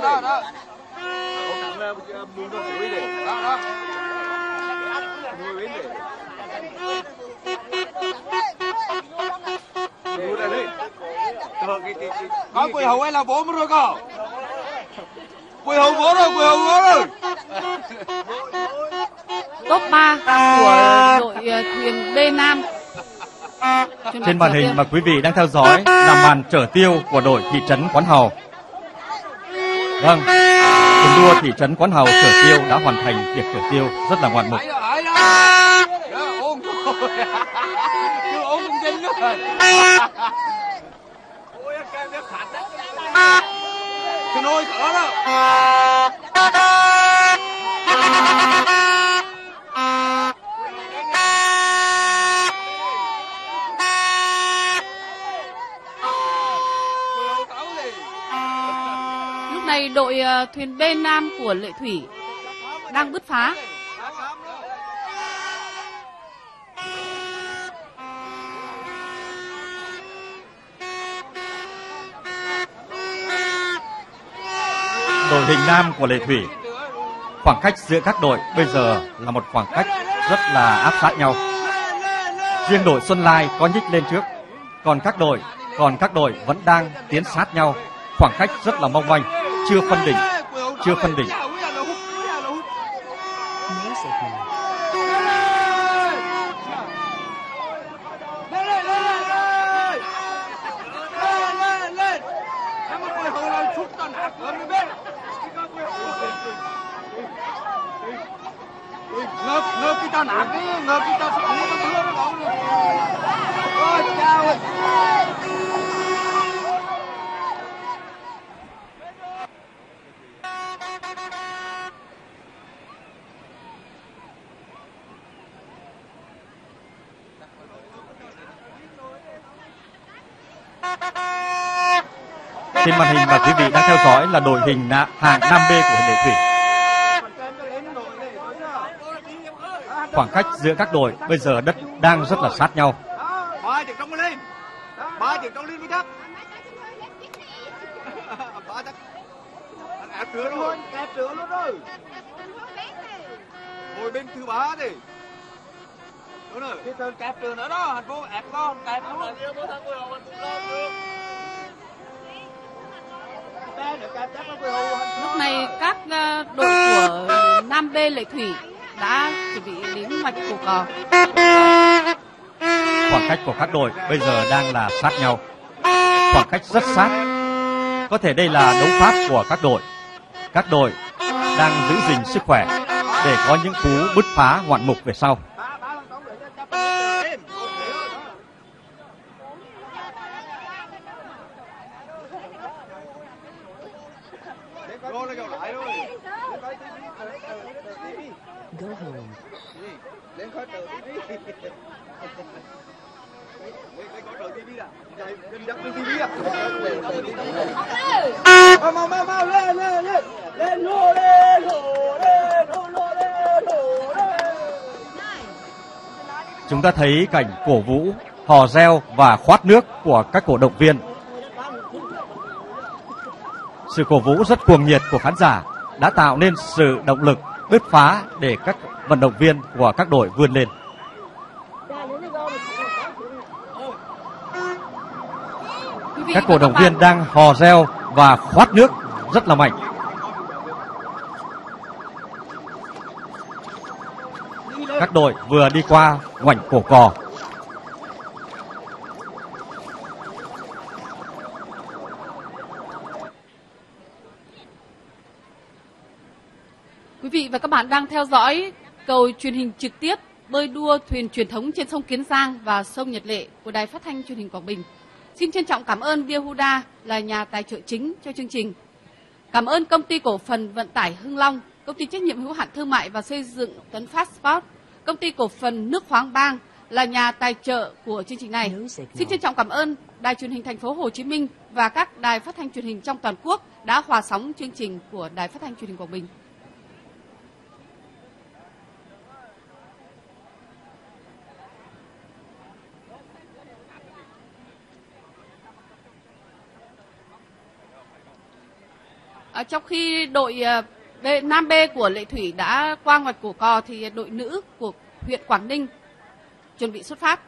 Có Quỳ Hậu hay là bố rồi con? Quỳ Hậu bố rồi, Quỳ Hậu bố rồi. top ba của đội thuyền B Nam. Trên màn hình mà quý vị đang theo dõi là màn chở tiêu của đội thị trấn Quán Hào. Vâng, thuyền đua thị trấn Quán Hào chở tiêu đã hoàn thành việc chở tiêu rất là ngoạn mục. Cái nồi cỡ đó. Lúc này đội uh, thuyền B Nam của Lệ Thủy đang bứt phá. Đội hình nam của Lệ Thủy, khoảng cách giữa các đội bây giờ là một khoảng cách rất là áp sát nhau. Riêng đội Xuân Lai có nhích lên trước, còn các đội còn các đội vẫn đang tiến sát nhau, khoảng cách rất là mong manh, chưa phân đỉnh, chưa phân đỉnh. Ngợp, ngợp cái tao nạc đi, ngợp cái tao sống nó bữa nó gọn rồi. Ôi, chào ơi. Trên màn hình mà quý vị đang theo dõi là đội hình hạng năm B của Lệ Thủy. Khoảng cách giữa các đội bây giờ đất đang rất là sát nhau. Ba chiếc trong lên, ba chiếc trong lên mới chắc. Ba chắc. Ép trưa rồi, ép trưa luôn rồi. Ngồi bên thứ ba đi. Đúng rồi, cái tên ép trưa nữa đó, thành phố ép con, ép luôn. Lúc này các đội của Nam B Lệ Thủy đã chuẩn bị đến ngoạch cổ cò. Khoảng cách của các đội bây giờ đang là sát nhau, khoảng cách rất sát. Có thể đây là đấu pháp của các đội. Các đội đang giữ gìn sức khỏe để có những cú bứt phá ngoạn mục về sau. Go home. Lên khỏi tờ ti vi. Lên khỏi tờ ti vi à? Lên đập lên ti vi à? Mau mau mau mau lên lên lên. Lên hô lên hô lên hô lên hô lên. Chúng ta thấy cảnh cổ vũ, hò reo và khoát nước của các cổ động viên. Sự cổ vũ rất cuồng nhiệt của khán giả đã tạo nên sự động lực bứt phá để các vận động viên của các đội vươn lên. Các cổ động viên đang hò reo và khoát nước rất là mạnh. Các đội vừa đi qua ngoảnh cổ cò. Quý vị và các bạn đang theo dõi cầu truyền hình trực tiếp bơi đua thuyền truyền thống trên sông Kiến Giang và sông Nhật Lệ của Đài Phát thanh Truyền hình Quảng Bình. Xin trân trọng cảm ơn Bia Huda là nhà tài trợ chính cho chương trình. Cảm ơn Công ty Cổ phần Vận tải Hưng Long, Công ty Trách nhiệm hữu hạn Thương mại và Xây dựng Tuấn Phát Sport, Công ty Cổ phần Nước khoáng Bang là nhà tài trợ của chương trình này. Xin trân trọng cảm ơn Đài Truyền hình Thành phố Hồ Chí Minh và các đài phát thanh truyền hình trong toàn quốc đã hòa sóng chương trình của Đài Phát thanh Truyền hình Quảng Bình. À, trong khi đội uh, B, Nam B của Lệ Thủy đã qua ngoặt cổ cò thì đội nữ của huyện Quảng Ninh chuẩn bị xuất phát.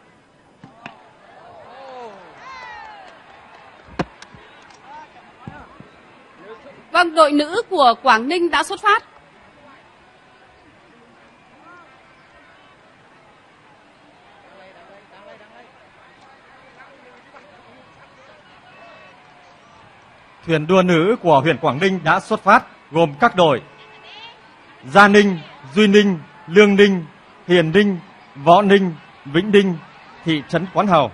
Vâng, đội nữ của Quảng Ninh đã xuất phát. thuyền đua nữ của huyện Quảng Ninh đã xuất phát, gồm các đội Gia Ninh, Duy Ninh, Lương Ninh, Hiền Ninh, Võ Ninh, Vĩnh Ninh, thị trấn Quán Hào.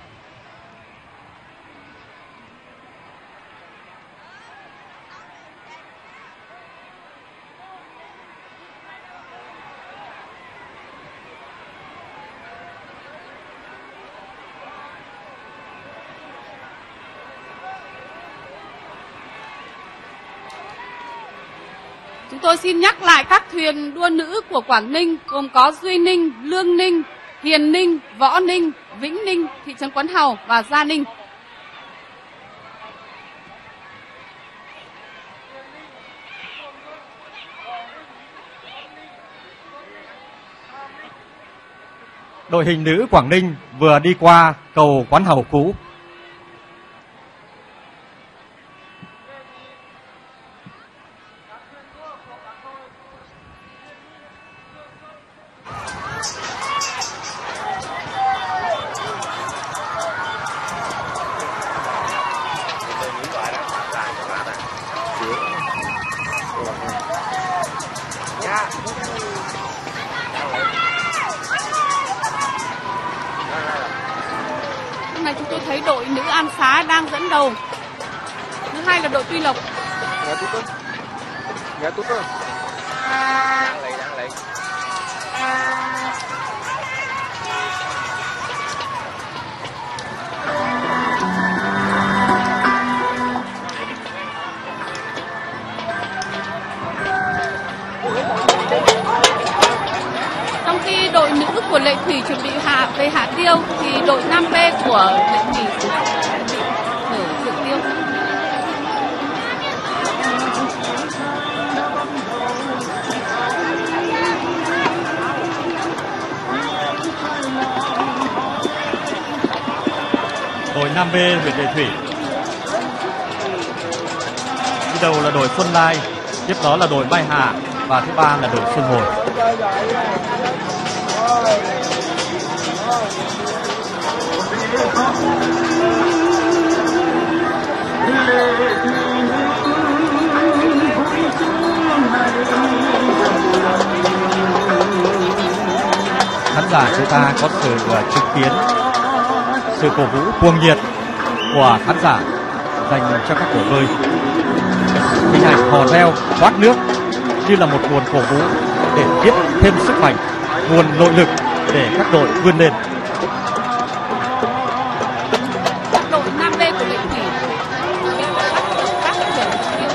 Chúng tôi xin nhắc lại các thuyền đua nữ của Quảng Ninh gồm có Duy Ninh, Lương Ninh, Hiền Ninh, Võ Ninh, Vĩnh Ninh, thị trấn Quán Hào và Gia Ninh. Đội hình nữ Quảng Ninh vừa đi qua cầu Quán Hào cũ. Hôm nay chúng tôi thấy đội nữ An Xá đang dẫn đầu. Thứ hai là đội Tuy Lộc. Nghe tốt hơn. Nghe tốt hơn. Đang lấy, đang lấy. Trong khi đội nữ của Lệ Thủy chuẩn bị hạ về Hạ Tiêu thì đội nam B của Lệ Thủy chuẩn bị ở Thượng Tiêu. Đội nam B huyện Lệ Thủy. Đi đầu là đội Xuân Lai, tiếp đó là đội Mai Hà và thứ ba là đội Xuân Hồi. Khán giả chúng ta có sự chứng kiến sự cổ vũ cuồng nhiệt của khán giả dành cho các cổ bơi. Hình ảnh hò reo thoát nước như là một nguồn cổ vũ để tiếp thêm sức mạnh, nguồn nội lực để các đội vươn lên. Đội nam B của Lệ Thủy các chuyển tiêu.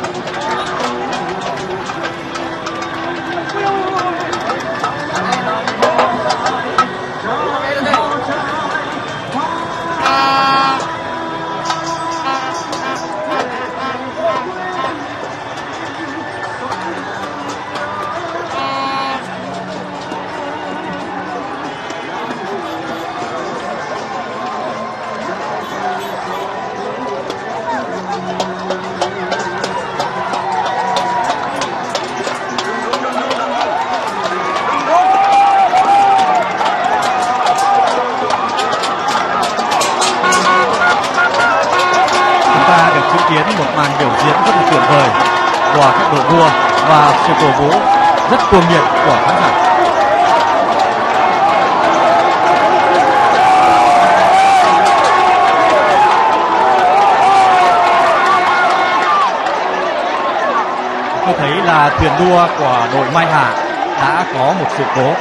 Kiến một màn biểu diễn rất là tuyệt vời của các đội đua và sự cổ vũ rất cuồng nhiệt của khán giả. Tôi thấy là thuyền đua của đội Mai Hà đã có một sự cố.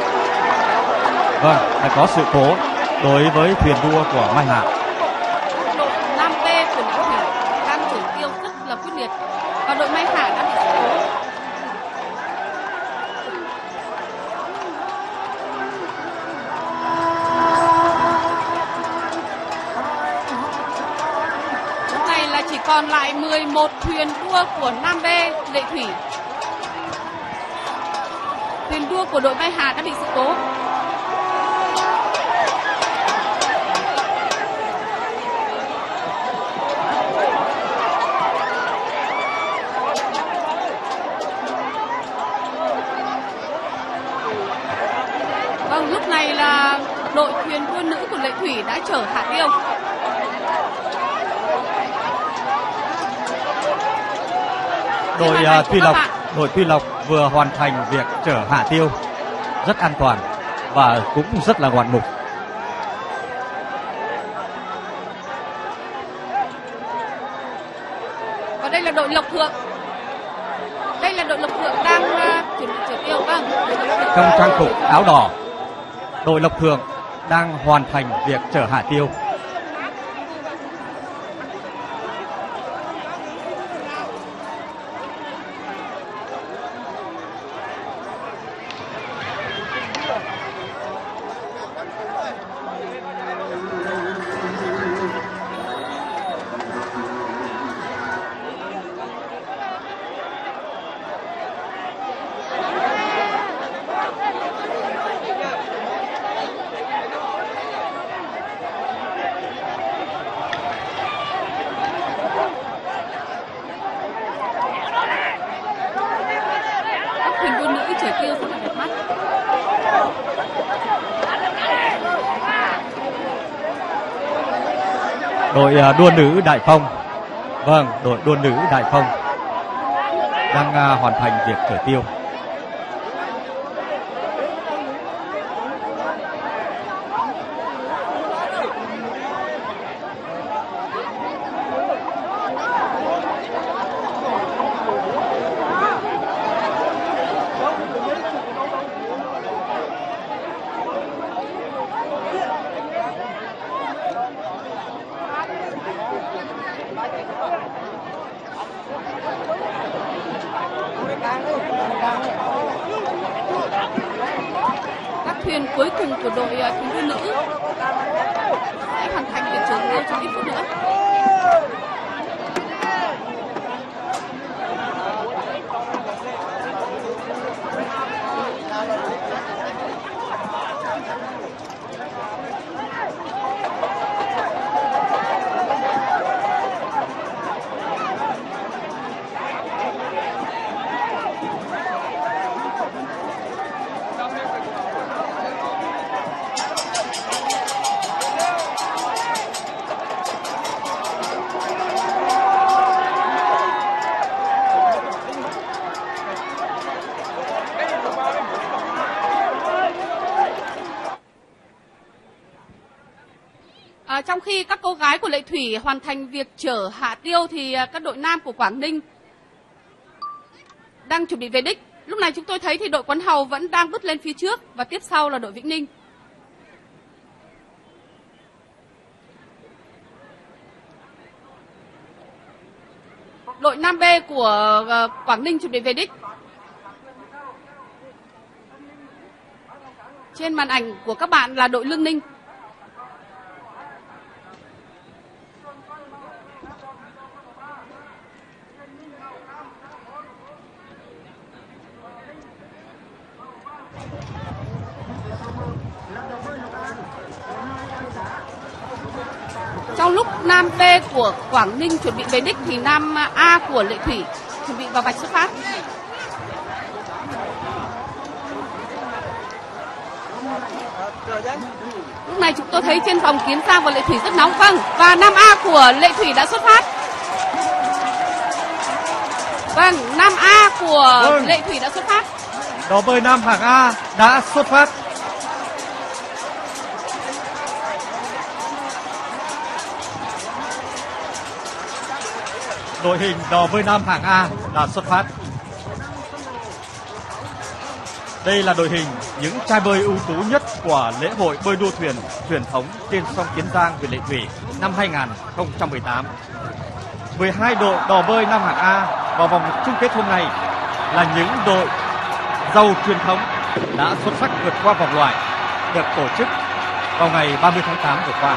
Vâng, đã có sự cố đối với thuyền đua của Mai Hà. Và đội Mai Hà đã bị sự cố. Lúc này là chỉ còn lại mười một thuyền đua của nam B Lệ Thủy. Thuyền đua của đội Mai Hà đã bị sự cố. Lúc này là đội thuyền đua nữ của Lệ Thủy đã chở Hạ Tiêu. Đội uh, Tuy Lộc, đội Tuy Lộc vừa hoàn thành việc chở hạ tiêu rất an toàn và cũng rất là ngoạn mục. Và đây là đội Lộc Thượng. Đây là đội Lộc Thượng đang uh, chuẩn bị chở tiêu. Vâng. Trong trang phục áo đỏ, đội Lộc Thượng đang hoàn thành việc chở hạ tiêu. Đội đua nữ Đại Phong, vâng, đội đua nữ Đại Phong đang uh, hoàn thành việc chở tiêu. Các thuyền cuối cùng của đội thuyền đua nữ sẽ hoàn thành việc chở tiêu trong ít phút nữa. À, trong khi các cô gái của Lệ Thủy hoàn thành việc chở hạ tiêu thì các đội nam của Quảng Ninh đang chuẩn bị về đích. Lúc này chúng tôi thấy thì đội Quán Hầu vẫn đang bứt lên phía trước và tiếp sau là đội Vĩnh Ninh. Đội Nam B của Quảng Ninh chuẩn bị về đích. Trên màn ảnh của các bạn là đội Lương Ninh. Trong lúc Nam B của Quảng Ninh chuẩn bị về đích thì Nam A của Lệ Thủy chuẩn bị vào vạch xuất phát. Lúc này chúng tôi thấy trên vòng Kiến Giang và Lệ Thủy rất nóng. Vâng, và Nam A của Lệ Thủy đã xuất phát. Vâng, Nam A của vâng. Lệ Thủy đã xuất phát. Đò bơi nam hạng A đã xuất phát. Đội hình đò bơi nam hạng A đã xuất phát. Đây là đội hình những trai bơi ưu tú nhất của lễ hội bơi đua thuyền truyền thống trên sông Kiến Giang, huyện Lệ Thủy năm hai không một tám. mười hai đội đò bơi nam hạng A vào vòng chung kết hôm nay là những đội giàu truyền thống đã xuất sắc vượt qua vòng loại được tổ chức vào ngày ba mươi tháng tám vừa qua.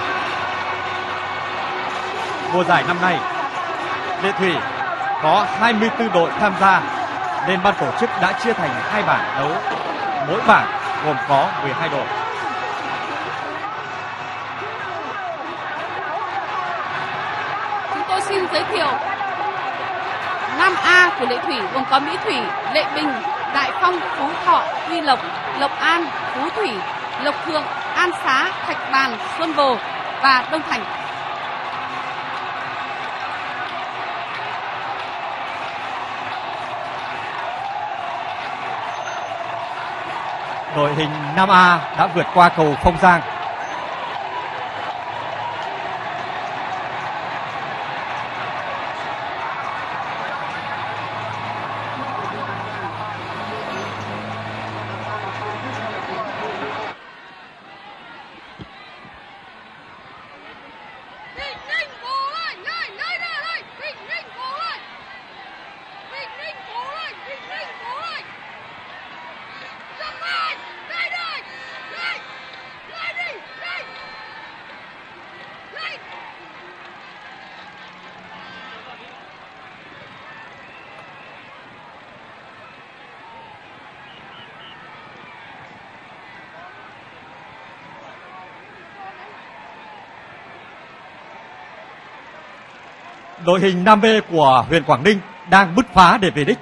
Mùa giải năm nay, Lệ Thủy có hai mươi tư đội tham gia nên ban tổ chức đã chia thành hai bảng đấu, mỗi bảng gồm có mười hai đội. Chúng tôi xin giới thiệu Nam A của Lệ Thủy gồm có Mỹ Thủy, Lệ Bình, Đại Phong, Phú Thọ, Tuy Lộc, Lộc An, Phú Thủy, Lộc Thượng, An Xá, Thạch Bàn, Xuân Bồ và Đông Thành. Đội hình Nam A đã vượt qua cầu Phong Giang. Đội hình Nam B của huyện Quảng Ninh đang bứt phá để về đích.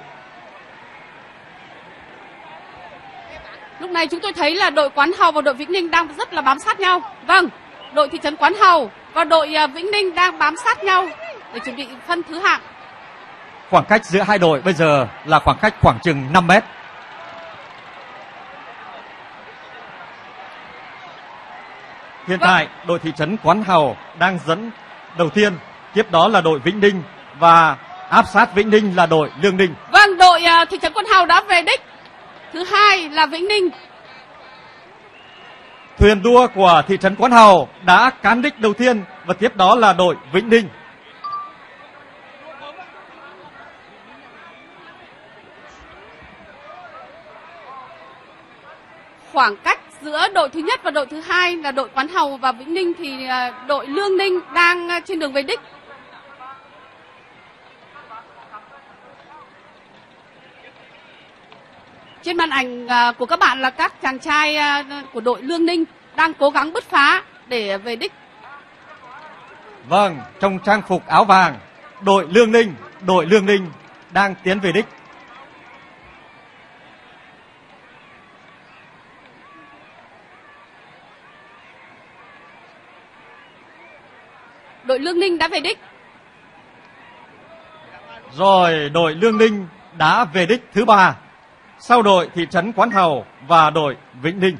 Lúc này chúng tôi thấy là đội Quán Hào và đội Vĩnh Ninh đang rất là bám sát nhau. Vâng, đội thị trấn Quán Hào và đội Vĩnh Ninh đang bám sát nhau để chuẩn bị phân thứ hạng. Khoảng cách giữa hai đội bây giờ là khoảng cách khoảng chừng năm mét. Hiện vâng. tại đội thị trấn Quán Hào đang dẫn đầu tiên, tiếp đó là đội Vĩnh Ninh và áp sát Vĩnh Ninh là đội Lương Ninh. Vâng, đội uh, thị trấn Quán Hào đã về đích. Thứ hai là Vĩnh Ninh. Thuyền đua của thị trấn Quán Hào đã cán đích đầu tiên và tiếp đó là đội Vĩnh Ninh. Khoảng cách giữa đội thứ nhất và đội thứ hai là đội Quán Hào và Vĩnh Ninh thì uh, đội Lương Ninh đang uh, trên đường về đích. Trên màn ảnh uh, của các bạn là các chàng trai uh, của đội Lương Ninh đang cố gắng bứt phá để về đích. Vâng, trong trang phục áo vàng, đội Lương Ninh, đội Lương Ninh đang tiến về đích. Đội Lương Ninh đã về đích. Rồi đội Lương Ninh đã về đích thứ ba, sau đội thị trấn Quán Hào và đội Vĩnh Ninh.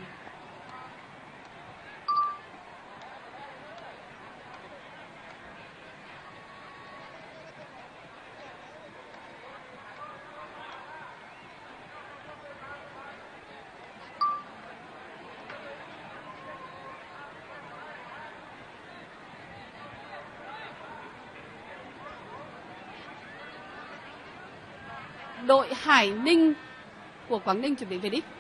Đội Hải Ninh của Quảng Ninh chuẩn bị về đích.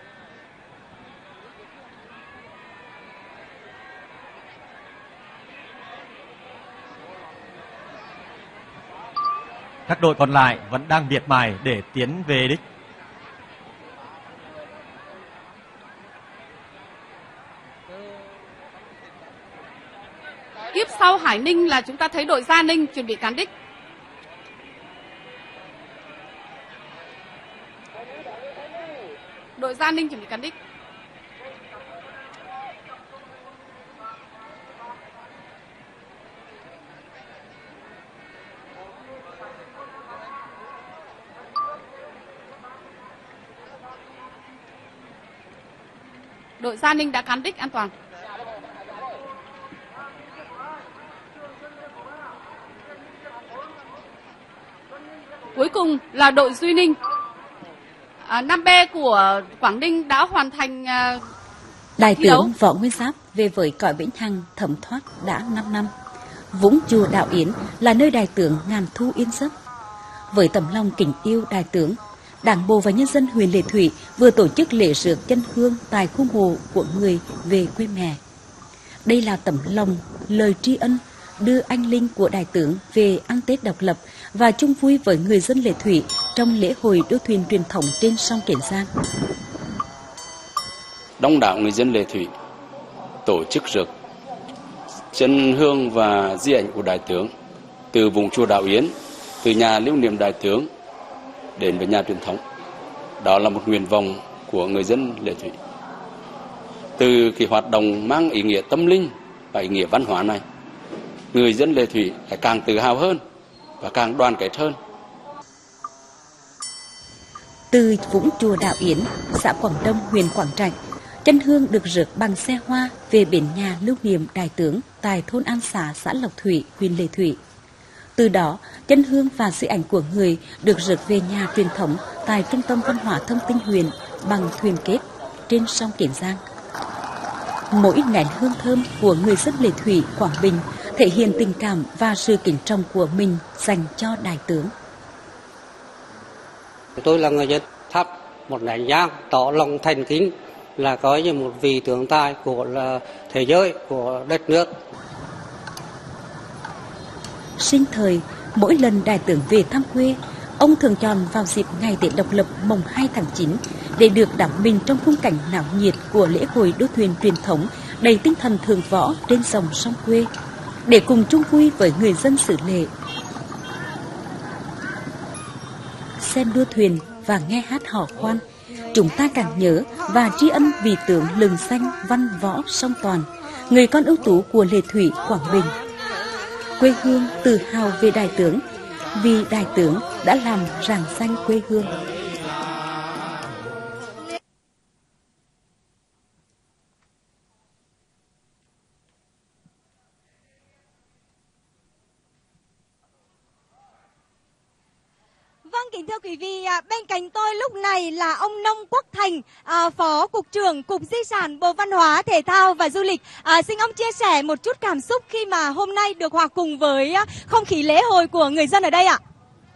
Các đội còn lại vẫn đang miệt mài để tiến về đích. Tiếp sau Hải Ninh là chúng ta thấy đội Gia Ninh chuẩn bị cán đích. Đội Gia Ninh chuẩn bị cán đích. Đội Gia Ninh đã cán đích an toàn. Cuối cùng là đội Duy Ninh. À, năm B của Quảng Ninh đã hoàn thành uh, Đại tướng Võ Nguyên Giáp về với cõi vĩnh hằng thấm thoát đã năm năm. Vũng chùa Đạo Yến là nơi đại tướng ngàn thu yên giấc. Với tấm lòng kính yêu đại tướng, Đảng bộ và nhân dân huyện Lệ Thủy vừa tổ chức lễ rước chân hương tại khung hồ của người về quê mẹ. Đây là tấm lòng, lời tri ân đưa anh linh của đại tướng về ăn Tết độc lập và chung vui với người dân Lệ Thủy trong lễ hội đua thuyền truyền thống trên sông Kiến Giang. Đông đảo người dân Lệ Thủy tổ chức rước chân hương và di ảnh của đại tướng từ vùng chùa Đạo Yến, từ nhà lưu niệm đại tướng đến với nhà truyền thống. Đó là một nguyện vọng của người dân Lệ Thủy. Từ cái hoạt động mang ý nghĩa tâm linh và ý nghĩa văn hóa này, người dân Lệ Thủy lại càng tự hào hơn và càng đoàn kết hơn. Từ Vũng Chùa Đạo Yến, xã Quảng Đông, huyện Quảng Trạch, chân hương được rước bằng xe hoa về bến nhà lưu niệm đại tướng tại thôn An Xá, xã Lộc Thủy, huyện Lệ Thủy. Từ đó, chân hương và di ảnh của người được rước về nhà truyền thống tại Trung tâm Văn hóa Thông tin huyện bằng thuyền kết trên sông Kiến Giang. Mỗi nén hương thơm của người dân Lệ Thủy, Quảng Bình thể hiện tình cảm và sự kính trọng của mình dành cho đại tướng. Tôi là người dân thắp một nén nhang tỏ lòng thành kính là có như một vị tướng tài của là thế giới, của đất nước. Sinh thời, mỗi lần đại tướng về thăm quê, ông thường chọn vào dịp ngày Tết độc lập mùng hai tháng chín để được đắm mình trong khung cảnh náo nhiệt của lễ hội đua thuyền truyền thống đầy tinh thần thượng võ trên dòng sông quê, để cùng chung vui với người dân xứ Lệ. Xem đua thuyền và nghe hát hò khoan, chúng ta càng nhớ và tri ân vị tướng lừng xanh văn võ song toàn, người con ưu tú của Lệ Thủy, Quảng Bình. Quê hương tự hào về đại tướng, vì đại tướng đã làm rạng danh quê hương. Vâng, kính thưa quý vị, bên cạnh tôi lúc này là ông Nông Quốc Thành, à, Phó Cục trưởng Cục Di sản Bộ Văn hóa, Thể thao và Du lịch. À, xin ông chia sẻ một chút cảm xúc khi mà hôm nay được hòa cùng với không khí lễ hội của người dân ở đây ạ.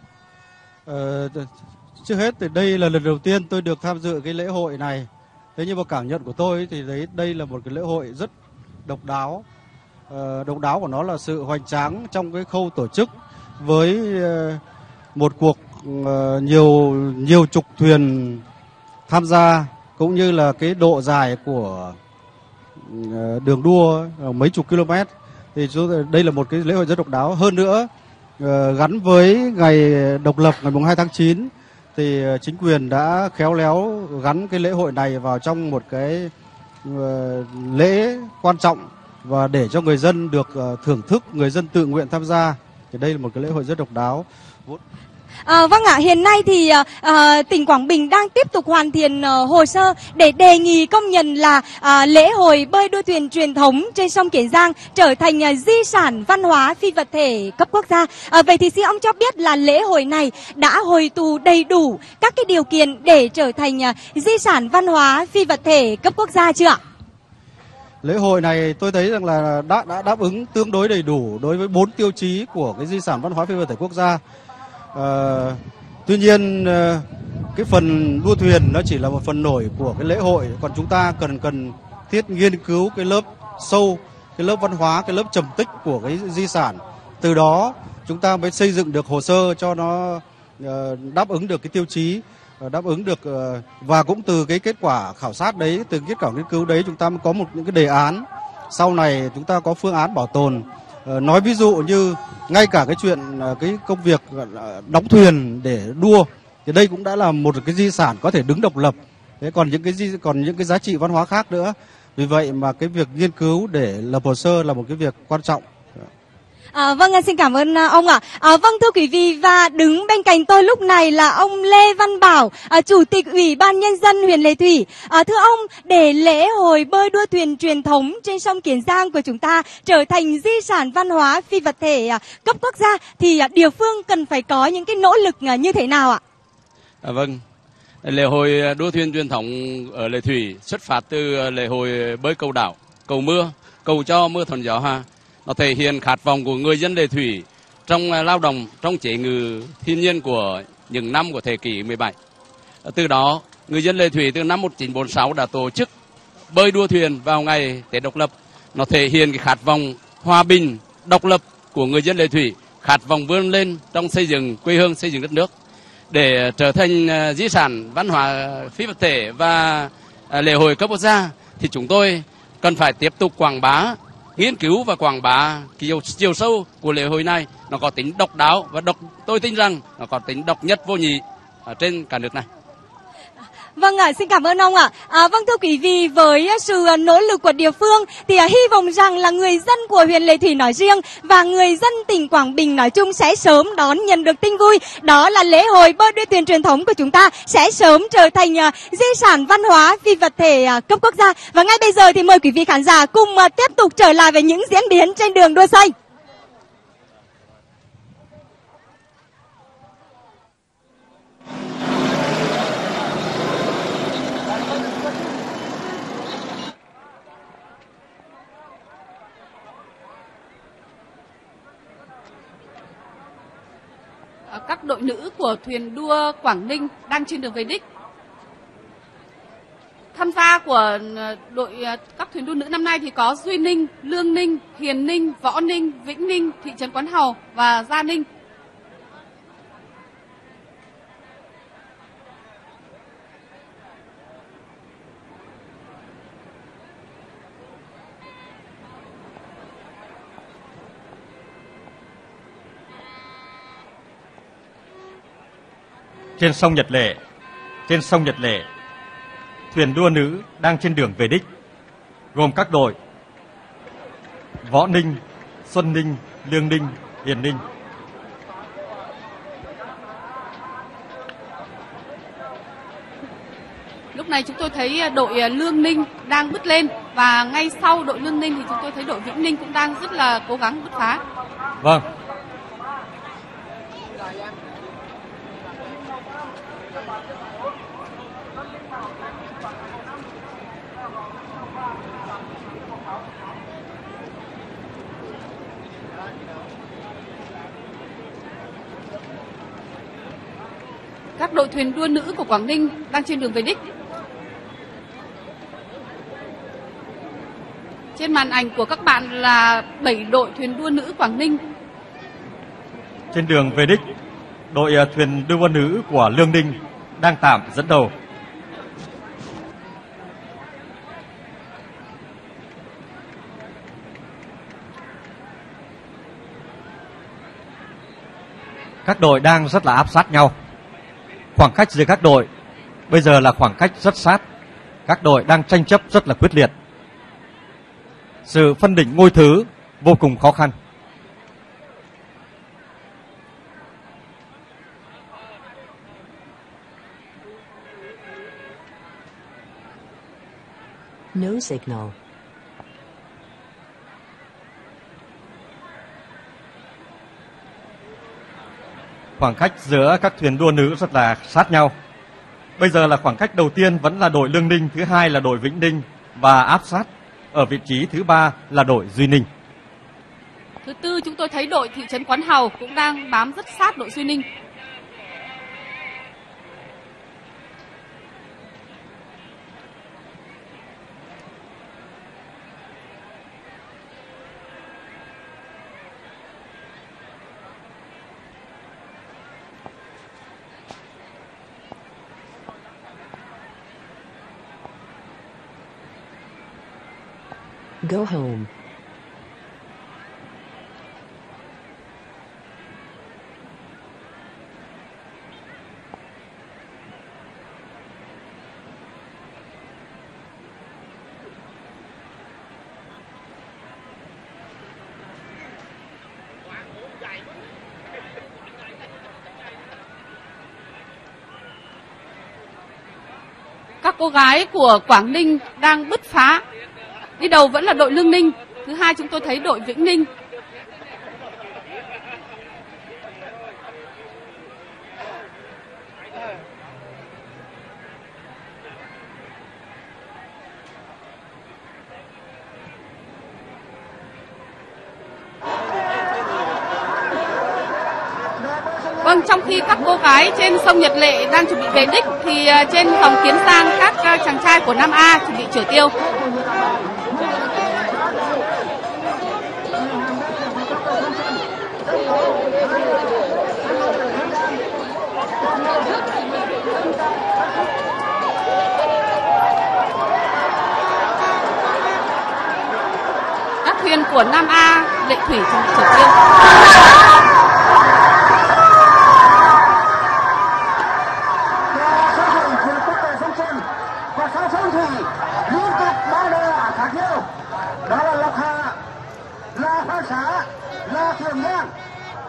Ờ, trước hết thì đây là lần đầu tiên tôi được tham dự cái lễ hội này. Thế nhưng mà cảm nhận của tôi thì đấy đây là một cái lễ hội rất độc đáo. Ờ, độc đáo của nó là sự hoành tráng trong cái khâu tổ chức với uh, một cuộc uh, nhiều nhiều chục thuyền tham gia, cũng như là cái độ dài của uh, đường đua uh, mấy chục km. Thì đây là một cái lễ hội rất độc đáo. Hơn nữa, uh, gắn với ngày độc lập ngày mùng hai tháng chín thì chính quyền đã khéo léo gắn cái lễ hội này vào trong một cái uh, lễ quan trọng và để cho người dân được uh, thưởng thức, người dân tự nguyện tham gia. Thì đây là một cái lễ hội rất độc đáo. À, vâng ạ, hiện nay thì à, tỉnh Quảng Bình đang tiếp tục hoàn thiện à, hồ sơ để đề nghị công nhận là à, lễ hội bơi đua thuyền truyền thống trên sông Kiến Giang trở thành à, di sản văn hóa phi vật thể cấp quốc gia. À, vậy thì xin ông cho biết là lễ hội này đã hội tụ đầy đủ các cái điều kiện để trở thành à, di sản văn hóa phi vật thể cấp quốc gia chưa ạ? Lễ hội này tôi thấy rằng là đã, đã đáp ứng tương đối đầy đủ đối với bốn tiêu chí của cái di sản văn hóa phi vật thể quốc gia. À, tuy nhiên cái phần đua thuyền nó chỉ là một phần nổi của cái lễ hội, còn chúng ta cần cần thiết nghiên cứu cái lớp sâu, cái lớp văn hóa, cái lớp trầm tích của cái di sản. Từ đó chúng ta mới xây dựng được hồ sơ cho nó đáp ứng được cái tiêu chí, đáp ứng được, và cũng từ cái kết quả khảo sát đấy, từ kết quả nghiên cứu đấy chúng ta mới có một những cái đề án. Sau này chúng ta có phương án bảo tồn. Nói ví dụ như ngay cả cái chuyện cái công việc đóng thuyền để đua thì đây cũng đã là một cái di sản có thể đứng độc lập. Thế còn những cái di, còn những cái giá trị văn hóa khác nữa. Vì vậy mà cái việc nghiên cứu để lập hồ sơ là một cái việc quan trọng. À, vâng, xin cảm ơn ông ạ. À, vâng, thưa quý vị, và đứng bên cạnh tôi lúc này là ông Lê Văn Bảo, à, Chủ tịch Ủy ban Nhân dân huyện Lệ Thủy. À, thưa ông, để lễ hội bơi đua thuyền truyền thống trên sông Kiến Giang của chúng ta trở thành di sản văn hóa phi vật thể à, cấp quốc gia thì à, địa phương cần phải có những cái nỗ lực à, như thế nào ạ? À, vâng, lễ hội đua thuyền truyền thống ở Lệ Thủy xuất phát từ lễ hội bơi cầu đảo, cầu mưa, cầu cho mưa thuận gió ha. Nó thể hiện khát vọng của người dân Lệ Thủy trong lao động, trong chế ngự thiên nhiên của những năm của thế kỷ mười bảy. Từ đó, người dân Lệ Thủy từ năm một nghìn chín trăm bốn mươi sáu đã tổ chức bơi đua thuyền vào ngày Tết độc lập. Nó thể hiện cái khát vọng hòa bình, độc lập của người dân Lệ Thủy, khát vọng vươn lên trong xây dựng quê hương, xây dựng đất nước. Để trở thành di sản văn hóa phi vật thể và lễ hội cấp quốc gia thì chúng tôi cần phải tiếp tục quảng bá, nghiên cứu và quảng bá chiều, chiều sâu của lễ hội này. Nó có tính độc đáo và độc, tôi tin rằng nó có tính độc nhất vô nhị ở trên cả nước này. Vâng ạ, xin cảm ơn ông ạ. À, vâng thưa quý vị, với sự nỗ lực của địa phương thì à, hy vọng rằng là người dân của huyện Lệ Thủy nói riêng và người dân tỉnh Quảng Bình nói chung sẽ sớm đón nhận được tin vui. Đó là lễ hội bơi đua thuyền truyền thống của chúng ta sẽ sớm trở thành à, di sản văn hóa phi vật thể à, cấp quốc gia. Và ngay bây giờ thì mời quý vị khán giả cùng à, tiếp tục trở lại với những diễn biến trên đường đua xanh. Các đội nữ của thuyền đua Quảng Ninh đang trên đường về đích. Tham gia của đội các thuyền đua nữ năm nay thì có Duy Ninh, Lương Ninh, Hiền Ninh, Võ Ninh, Vĩnh Ninh, thị trấn Quán Hầu và Gia Ninh. Trên sông Nhật Lệ, trên sông Nhật Lệ, thuyền đua nữ đang trên đường về đích, gồm các đội Võ Ninh, Xuân Ninh, Lương Ninh, Hiền Ninh. Lúc này chúng tôi thấy đội Lương Ninh đang bứt lên và ngay sau đội Lương Ninh thì chúng tôi thấy đội Vĩnh Ninh cũng đang rất là cố gắng bứt phá. Vâng. Các đội thuyền đua nữ của Quảng Ninh đang trên đường về đích. Trên màn ảnh của các bạn là bảy đội thuyền đua nữ Quảng Ninh. Trên đường về đích, đội thuyền đua nữ của Lương Ninh đang tạm dẫn đầu. Các đội đang rất là áp sát nhau. Khoảng cách giữa các đội bây giờ là khoảng cách rất sát. Các đội đang tranh chấp rất là quyết liệt. Sự phân định ngôi thứ vô cùng khó khăn. No signal. Khoảng cách giữa các thuyền đua nữ rất là sát nhau. Bây giờ là khoảng cách đầu tiên vẫn là đội Lương Ninh, thứ hai là đội Vĩnh Ninh và áp sát ở vị trí thứ ba là đội Duy Ninh. Thứ tư chúng tôi thấy đội thị trấn Quán Hầu cũng đang bám rất sát đội Duy Ninh. Go home. Các cô gái của Quảng Ninh đang bứt phá. Đi đầu vẫn là đội Lương Ninh, thứ hai chúng tôi thấy đội Vĩnh Ninh. Vâng, trong khi các cô gái trên sông Nhật Lệ đang chuẩn bị về đích thì trên dòng Kiến Giang các chàng trai của Nam A chuẩn bị chở tiêu. Các thuyền của Nam A, Lệ Thủy chuẩn bị chở tiêu.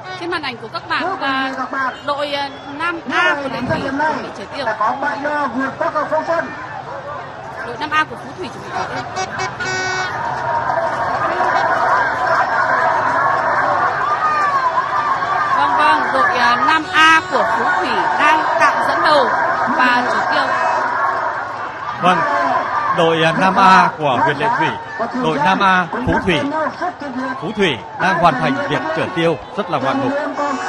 Trên màn ảnh của các bạn là đội Nam A của Lệ Thủy chuẩn bị chở tiêu. Đội Nam A của Phú Thủy chuẩn bị chở tiêu. Vâng vâng, đội Nam A của Phú Thủy đang tạm dẫn đầu và chở tiêu. Vâng, đội Nam A của huyện Lệ Thủy, đội Nam A Phú Thủy. Phú Thủy đang hoàn thành việc chở tiêu rất là ngoạn mục.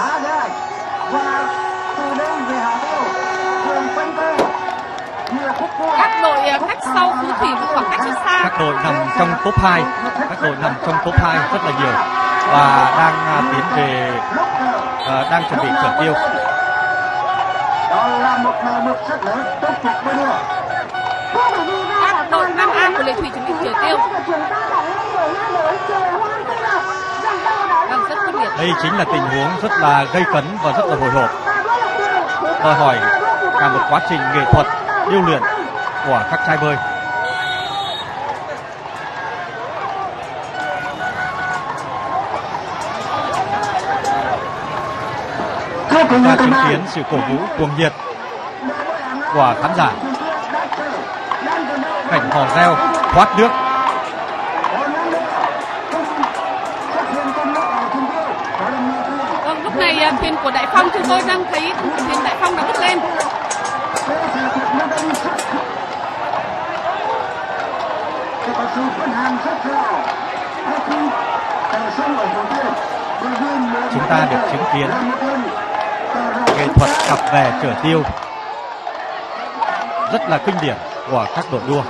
Các đội cách sau Phú Thủy một khoảng cách rất xa. Các đội nằm trong top hai, các đội nằm trong top hai rất là nhiều và đang tiến về, uh, đang chuẩn bị chở tiêu. Đó là một nỗ lực rất lớn tiếp tục với nữa. Các đội Nam A của Lệ Thủy chuẩn bị chở tiêu. Vâng, rất quyết liệt. Đây chính là tình huống rất là gây cấn và rất là hồi hộp, đòi hỏi cả một quá trình nghệ thuật điêu luyện của các trai bơi. Chúng ta chứng kiến sự cổ vũ cuồng nhiệt của khán giả, cảnh hò reo thoát nước. Vâng, lúc này thuyền của Đại Phong chúng tôi đang thấy thuyền Đại Phong đã bước lên. Chúng ta được chứng kiến nghệ thuật cặp bè chở tiêu rất là kinh điển của các đội đua.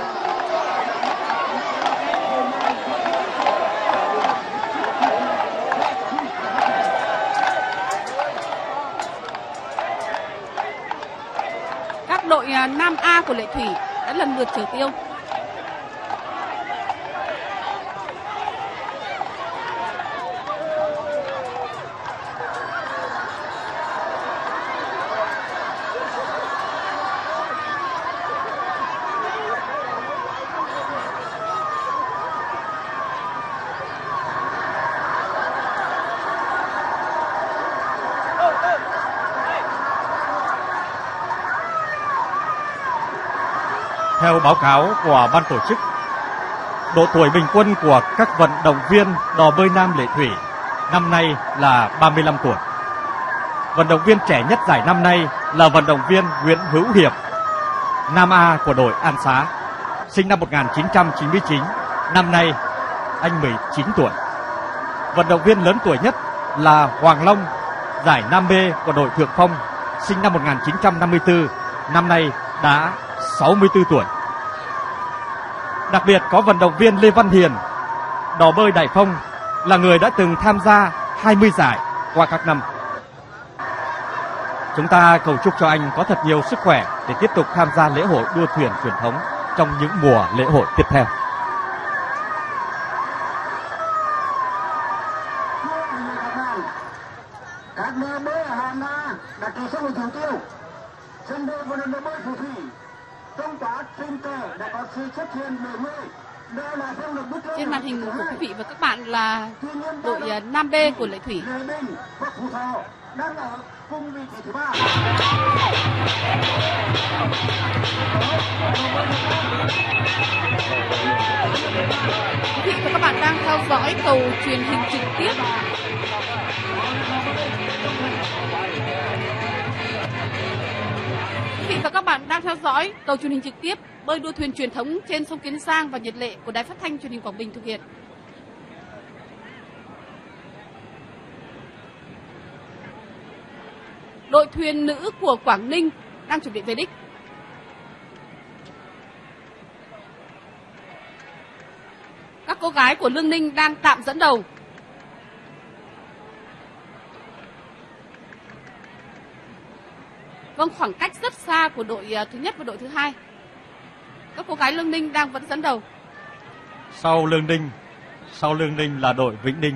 Các đội Nam A của Lệ Thủy đã lần lượt chở tiêu. Theo báo cáo của ban tổ chức, độ tuổi bình quân của các vận động viên đò bơi nam Lệ Thủy năm nay là ba mươi lăm tuổi. Vận động viên trẻ nhất giải năm nay là vận động viên Nguyễn Hữu Hiệp, Nam A của đội An Xá, sinh năm một nghìn chín trăm chín mươi chín, năm nay anh mười chín tuổi. Vận động viên lớn tuổi nhất là Hoàng Long, giải Nam B của đội Thượng Phong, sinh năm một nghìn chín trăm năm mươi tư, năm nay đã sáu mươi tư tuổi. Đặc biệt có vận động viên Lê Văn Hiền, đò bơi Đại Phong, là người đã từng tham gia hai mươi giải qua các năm. Chúng ta cầu chúc cho anh có thật nhiều sức khỏe để tiếp tục tham gia lễ hội đua thuyền truyền thống trong những mùa lễ hội tiếp theo. Các nơi bơi ở Hà Na đã kỳ xong rồi chở tiêu. Sân bơi vận động bơi Phú Thủy trong quá trình cờ đã có sự xuất hiện bảy mươi. Trên màn hình của quý vị và các bạn là đội Nam B của Lệ Thủy. Đang ở cùng vị trí thứ ba. Quý vị và các bạn đang theo dõi cầu truyền hình trực tiếp Quý vị và các bạn đang theo dõi cầu truyền hình trực tiếp bơi đua thuyền truyền thống trên sông Kiến Giang và Nhật Lệ của Đài Phát thanh Truyền hình Quảng Bình thực hiện. Đội thuyền nữ của Quảng Ninh đang chuẩn bị về đích. Các cô gái của Lương Ninh đang tạm dẫn đầu. Vâng, khoảng cách rất xa của đội thứ nhất và đội thứ hai. Các cô gái Lương Ninh đang vẫn dẫn đầu. Sau Lương Ninh, sau Lương Ninh là đội Vĩnh Ninh.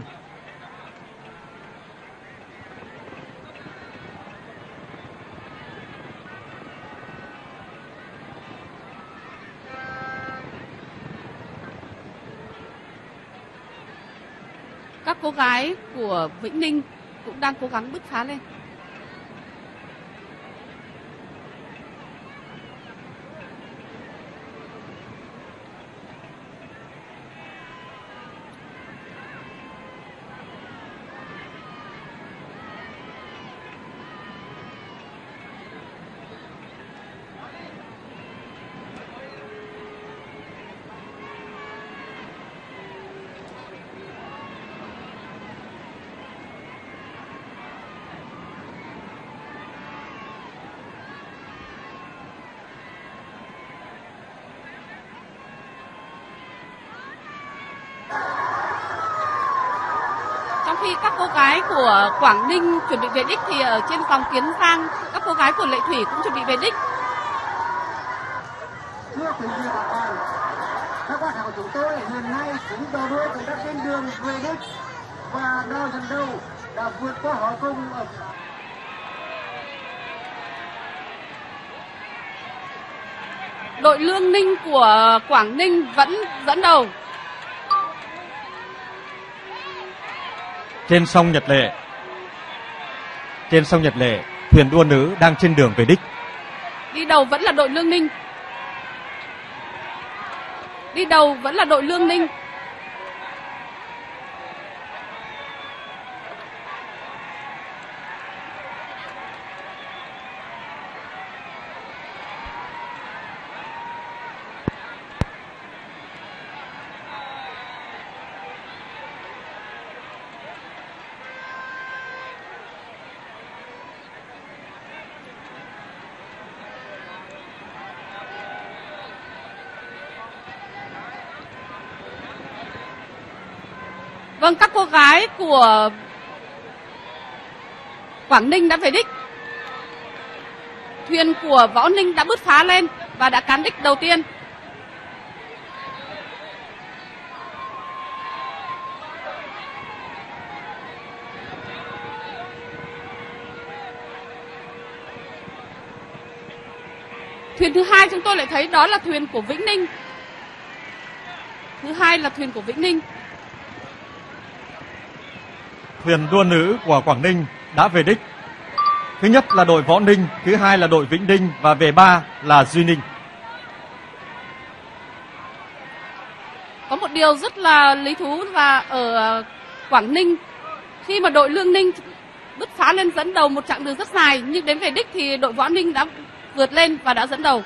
Các cô gái của Vĩnh Ninh cũng đang cố gắng bứt phá lên. Trong khi các cô gái của Quảng Ninh chuẩn bị về đích thì ở trên dòng Kiến Giang, các cô gái của Lệ Thủy cũng chuẩn bị về đích. Thưa quý vị và các bạn, các bạn của chúng tôi hiện nay cũng đầu đuôi cũng đã trên đường về đích và đo dần đầu đã vượt qua hỏi cung ở Đội Lương Ninh của Quảng Ninh vẫn dẫn đầu. Trên sông Nhật Lệ, trên sông Nhật Lệ, thuyền đua nữ đang trên đường về đích. Đi đầu vẫn là đội Lương Ninh. Đi đầu vẫn là đội Lương Ninh. Vâng, các cô gái của Quảng Ninh đã về đích. Thuyền của Võ Ninh đã bứt phá lên và đã cán đích đầu tiên. Thuyền thứ hai chúng tôi lại thấy đó là thuyền của Vĩnh Ninh. Thứ hai là thuyền của Vĩnh Ninh. Thuyền đua nữ của Quảng Ninh đã về đích. Thứ nhất là đội Võ Ninh, thứ hai là đội Vĩnh Ninh và về ba là Duy Ninh. Có một điều rất là lý thú là ở Quảng Ninh, khi mà đội Lương Ninh bứt phá lên dẫn đầu một chặng đường rất dài, nhưng đến về đích thì đội Võ Ninh đã vượt lên và đã dẫn đầu.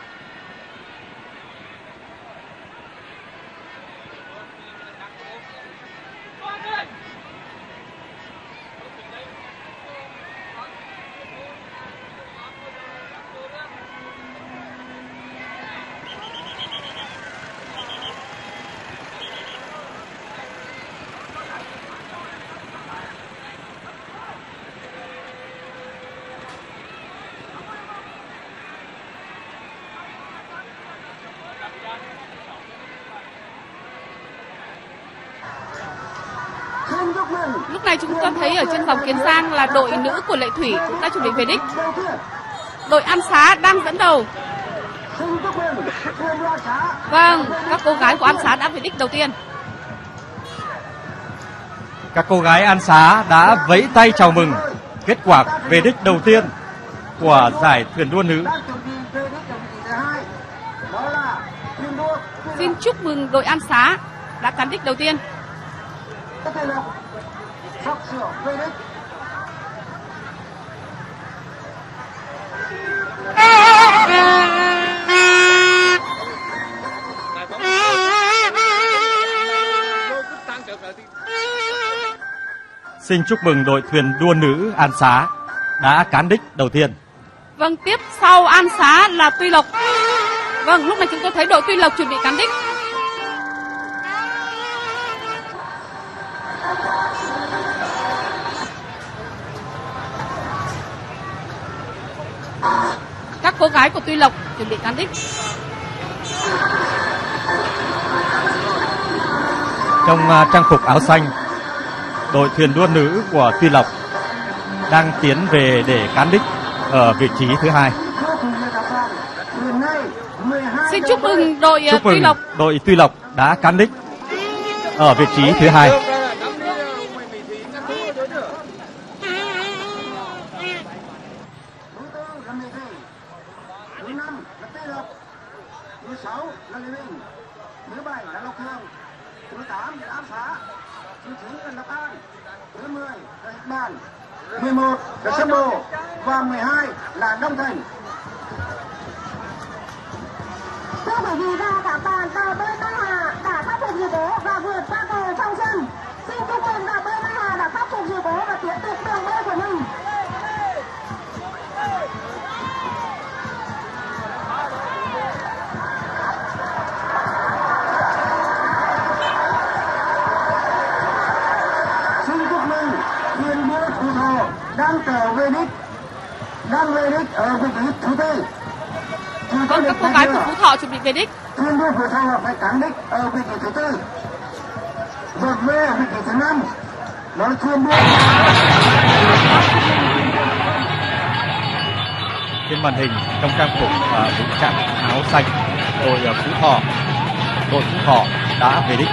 Lúc này chúng ta thấy ở trên dòng Kiến Giang là đội nữ của Lệ Thủy cũng đã chuẩn bị về đích. Đội An Xá đang dẫn đầu. Vâng, các cô gái của An Xá đã về đích đầu tiên. Các cô gái An Xá đã vẫy tay chào mừng kết quả về đích đầu tiên của giải thuyền đua nữ. Xin chúc mừng đội An Xá đã cán đích đầu tiên. Xin chúc mừng đội thuyền đua nữ An Xá đã cán đích đầu tiên. Vâng, tiếp sau An Xá là Tuy Lộc. Vâng, lúc này chúng tôi thấy đội Tuy Lộc chuẩn bị cán đích. Các cô gái của Tuy Lộc chuẩn bị cán đích. Trong uh, trang phục áo xanh, đội thuyền đua nữ của Tuy Lộc đang tiến về để cán đích ở vị trí thứ hai. Xin chúc mừng đội chúc Tuy mừng Lộc. Đội Tuy Lộc đã cán đích ở vị trí thứ hai. Cát Bản, mười một là Sâm Bồ và mười hai là Đông Thành. Thưa quý vị và các bạn, tàu bơi Mai Hà đã khắc phục sự cố và vượt qua cầu trong sân. Xin chúc mừng tàu bơi Mai Hà đã khắc phục sự cố và tiếp tục đường bơi của mình. Xin chúc mừng thuyền đua Phú Thọ đang trở về đích, đang về đích ở vị trí thứ tư. Vâng, các cô gái của Phú Thọ chuẩn bị về đích. Thuyền đua Phú Thọ phải cán đích ở vị trí thứ tư, vượt về ở vị trí thứ năm. Đó là thuyền đua. Trên màn hình trong trang phục và vũ trang áo xanh, đội Phú Thọ, đội Phú Thọ đã về đích.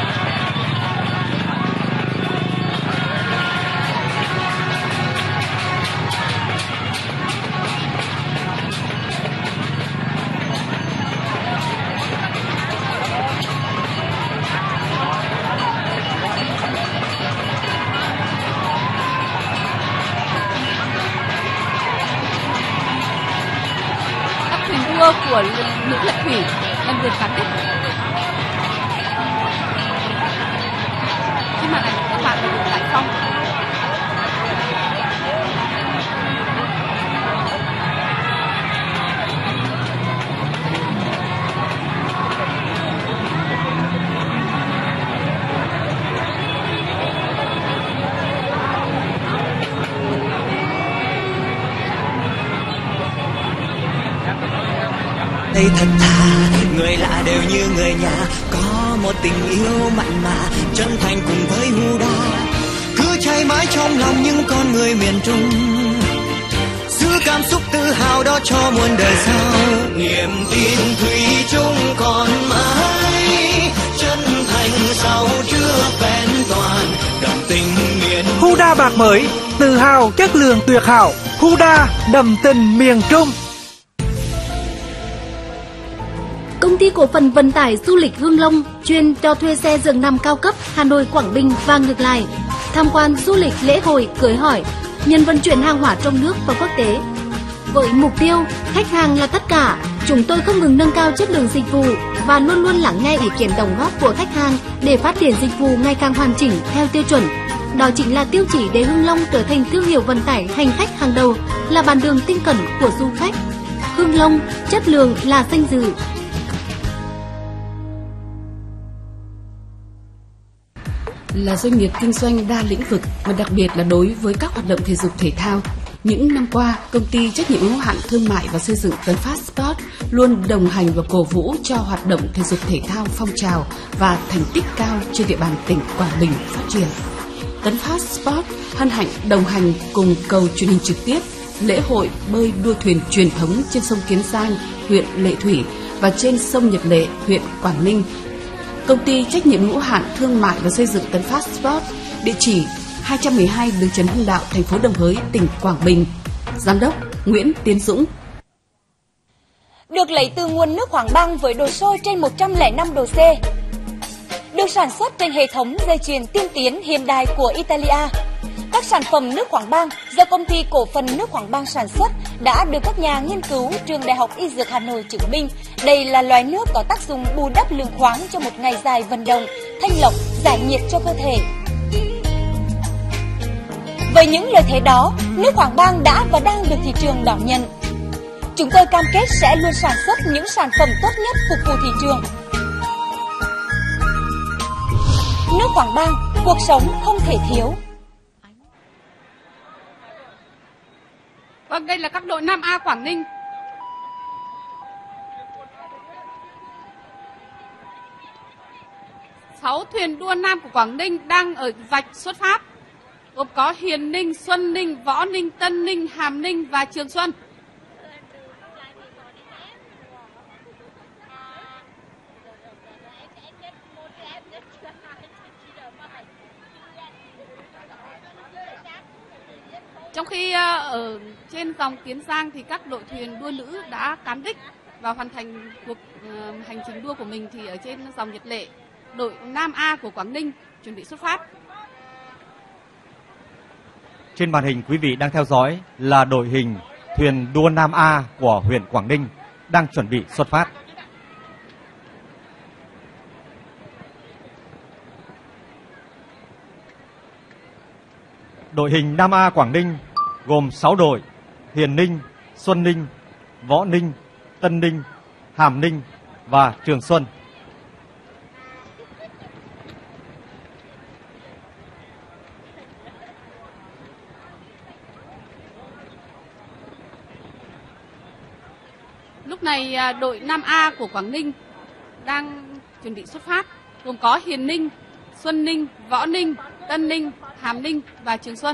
Của nữ lệ thủy lần lượt cán đích. Khi màn ảnh các bạn được lại xong. Đây thật thà, người lạ đều như người nhà, có một tình yêu mặn mà, chân thành cùng với Huda, cứ cháy mãi trong lòng những con người miền Trung, giữ cảm xúc tự hào đó cho muôn đời sau. Niềm tin thủy chung còn mãi, chân thành sau chưa vẹn toàn, đậm tình miền. Huda bạc mới, tự hào chất lượng tuyệt hảo. Huda đậm tình miền Trung. Công ty cổ phần vận tải du lịch Hưng Long chuyên cho thuê xe giường nằm cao cấp Hà Nội, Quảng Bình và ngược lại. Tham quan du lịch, lễ hội, cưới hỏi, nhận vận chuyển hàng hóa trong nước và quốc tế. Với mục tiêu khách hàng là tất cả, chúng tôi không ngừng nâng cao chất lượng dịch vụ và luôn luôn lắng nghe ý kiến đóng góp của khách hàng để phát triển dịch vụ ngày càng hoàn chỉnh theo tiêu chuẩn. Đó chính là tiêu chỉ để Hưng Long trở thành thương hiệu vận tải hành khách hàng đầu, là bàn đường tin cẩn của du khách. Hưng Long, chất lượng là danh dự. Là doanh nghiệp kinh doanh đa lĩnh vực và đặc biệt là đối với các hoạt động thể dục thể thao. Những năm qua, công ty trách nhiệm hữu hạn thương mại và xây dựng Tấn Phát Sport luôn đồng hành và cổ vũ cho hoạt động thể dục thể thao phong trào và thành tích cao trên địa bàn tỉnh Quảng Bình phát triển. Tấn Phát Sport hân hạnh đồng hành cùng cầu truyền hình trực tiếp lễ hội bơi đua thuyền truyền thống trên sông Kiến Giang, huyện Lệ Thủy và trên sông Nhật Lệ, huyện Quảng Ninh. Công ty trách nhiệm hữu hạn thương mại và xây dựng Tấn Phát Sport, địa chỉ hai trăm mười hai đường Trần Hưng Đạo, thành phố Đồng Hới, tỉnh Quảng Bình. Giám đốc Nguyễn Tiến Dũng. Được lấy từ nguồn nước Hoàng Bang với độ sôi trên một trăm lẻ năm độ C. Được sản xuất trên hệ thống dây chuyền tiên tiến hiện đại của Italia. Các sản phẩm nước Hoàng Bang do công ty cổ phần nước Hoàng Bang sản xuất đã được các nhà nghiên cứu trường Đại học Y Dược Hà Nội chứng minh đây là loại nước có tác dụng bù đắp lượng khoáng cho một ngày dài vận động, thanh lọc, giải nhiệt cho cơ thể. Với những lợi thế đó, nước Hoàng Bang đã và đang được thị trường đón nhận. Chúng tôi cam kết sẽ luôn sản xuất những sản phẩm tốt nhất phục vụ thị trường. Nước Hoàng Bang, cuộc sống không thể thiếu. Vâng, đây là các đội Nam A Quảng Ninh. Sáu thuyền đua nam của Quảng Ninh đang ở vạch xuất phát, gồm có Hiền Ninh, Xuân Ninh, Võ Ninh, Tân Ninh, Hàm Ninh và Trường Xuân. Trong khi ở trên dòng Kiến Giang thì các đội thuyền đua nữ đã cán đích và hoàn thành cuộc uh, hành trình đua của mình, thì ở trên dòng Nhật Lệ, đội Nam A của Quảng Ninh chuẩn bị xuất phát. Trên màn hình quý vị đang theo dõi là đội hình thuyền đua Nam A của huyện Quảng Ninh đang chuẩn bị xuất phát. Đội hình Nam A Quảng Ninh gồm sáu đội: Hiền Ninh, Xuân Ninh, Võ Ninh, Tân Ninh, Hàm Ninh và Trường Xuân. Lúc này đội Nam A của Quảng Ninh đang chuẩn bị xuất phát, gồm có Hiền Ninh, Xuân Ninh, Võ Ninh, Tân Ninh, Hàm Ninh và Trường Xuân.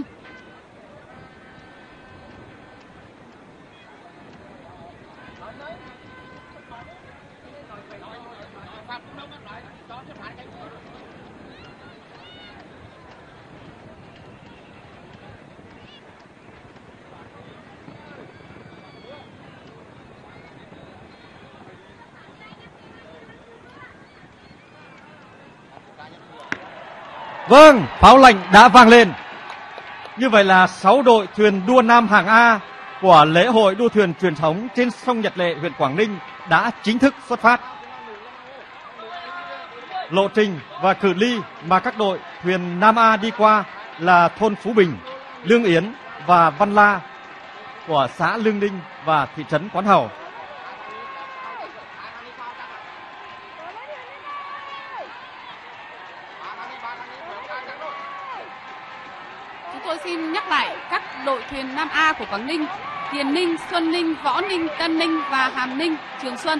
Vâng, pháo lệnh đã vang lên. Như vậy là sáu đội thuyền đua nam hạng A của lễ hội đua thuyền truyền thống trên sông Nhật Lệ, huyện Quảng Ninh đã chính thức xuất phát. Lộ trình và cự ly mà các đội thuyền Nam A đi qua là thôn Phú Bình, Lương Yến và Văn La của xã Lương Ninh và thị trấn Quán Hầu. Tôi xin nhắc lại các đội thuyền Nam A của Quảng Ninh: Hiền Ninh, Xuân Ninh, Võ Ninh, Tân Ninh và Hàm Ninh, Trường Xuân.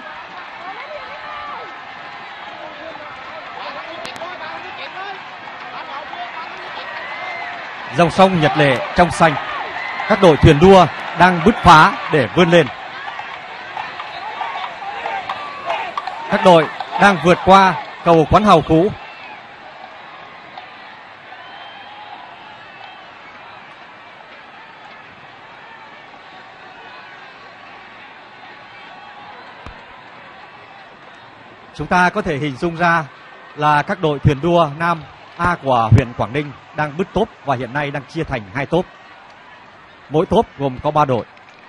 Dòng sông Nhật Lệ trong xanh, các đội thuyền đua đang bứt phá để vươn lên. Các đội đang vượt qua cầu Quán Hầu cũ. Chúng ta có thể hình dung ra là các đội thuyền đua Nam A của huyện Quảng Ninh đang bứt tốp và hiện nay đang chia thành hai tốp. Mỗi tốp gồm có ba đội.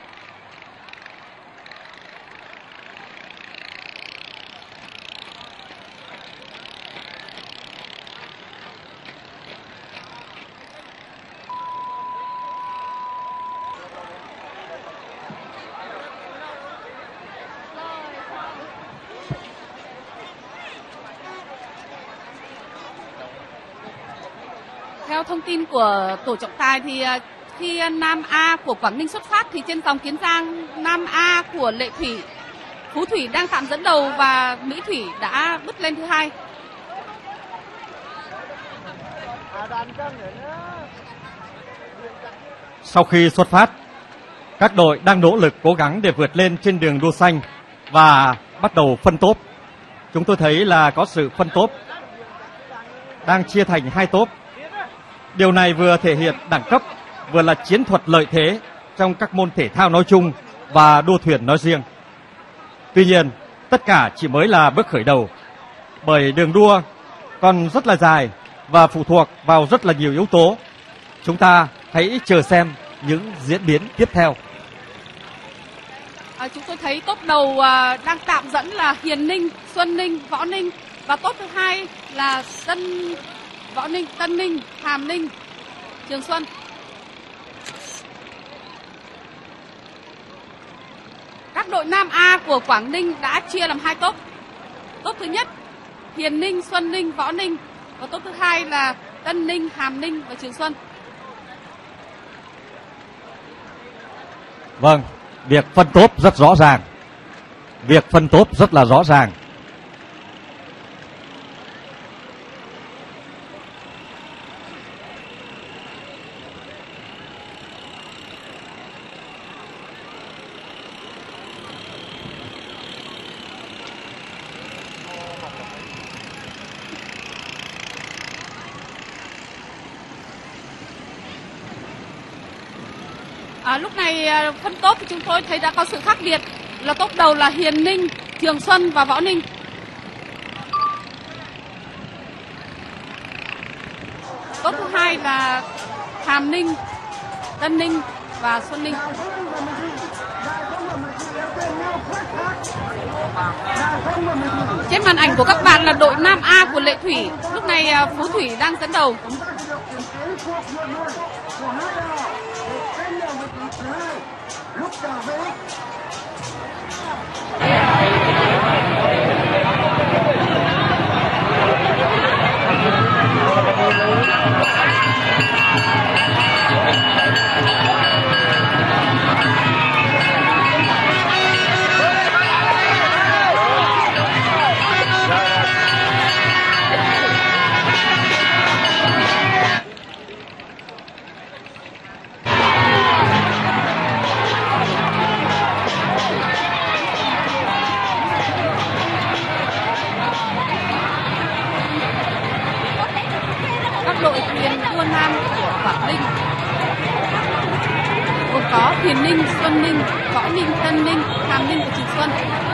Theo thông tin của tổ trọng tài thì khi Nam A của Quảng Ninh xuất phát thì trên dòng Kiến Giang, Nam A của Lệ Thủy, Phú Thủy đang tạm dẫn đầu và Mỹ Thủy đã bứt lên thứ hai. Sau khi xuất phát, các đội đang nỗ lực cố gắng để vượt lên trên đường đua xanh và bắt đầu phân tốp. Chúng tôi thấy là có sự phân tốp, đang chia thành hai tốp. Điều này vừa thể hiện đẳng cấp, vừa là chiến thuật lợi thế trong các môn thể thao nói chung và đua thuyền nói riêng. Tuy nhiên, tất cả chỉ mới là bước khởi đầu, bởi đường đua còn rất là dài và phụ thuộc vào rất là nhiều yếu tố. Chúng ta hãy chờ xem những diễn biến tiếp theo. À, chúng tôi thấy tốp đầu à, đang tạm dẫn là Hiền Ninh, Xuân Ninh, Võ Ninh, và tốp thứ hai là Tân Võ Ninh, Tân Ninh, Hàm Ninh, Trường Xuân. Các đội Nam A của Quảng Ninh đã chia làm hai tốp. Tốp thứ nhất Hiền Ninh, Xuân Ninh, Võ Ninh, và tốp thứ hai là Tân Ninh, Hàm Ninh và Trường Xuân. Vâng, việc phân tốp rất rõ ràng. Việc phân tốp rất là rõ ràng. À, lúc này phân tốp thì chúng tôi thấy đã có sự khác biệt, là tốp đầu là Hiền Ninh, Trường Xuân và Võ Ninh. Tốp thứ hai là Hàm Ninh, Tân Ninh và Xuân Ninh. Trên màn ảnh của các bạn là đội Nam A của Lệ Thủy. Lúc này Phú Thủy đang dẫn đầu. Đội thuyền đua nam của Quảng Ninh gồm có Hiền Ninh, Xuân Ninh, Võ Ninh, Tân Ninh, Hàm Ninh và Trường Xuân.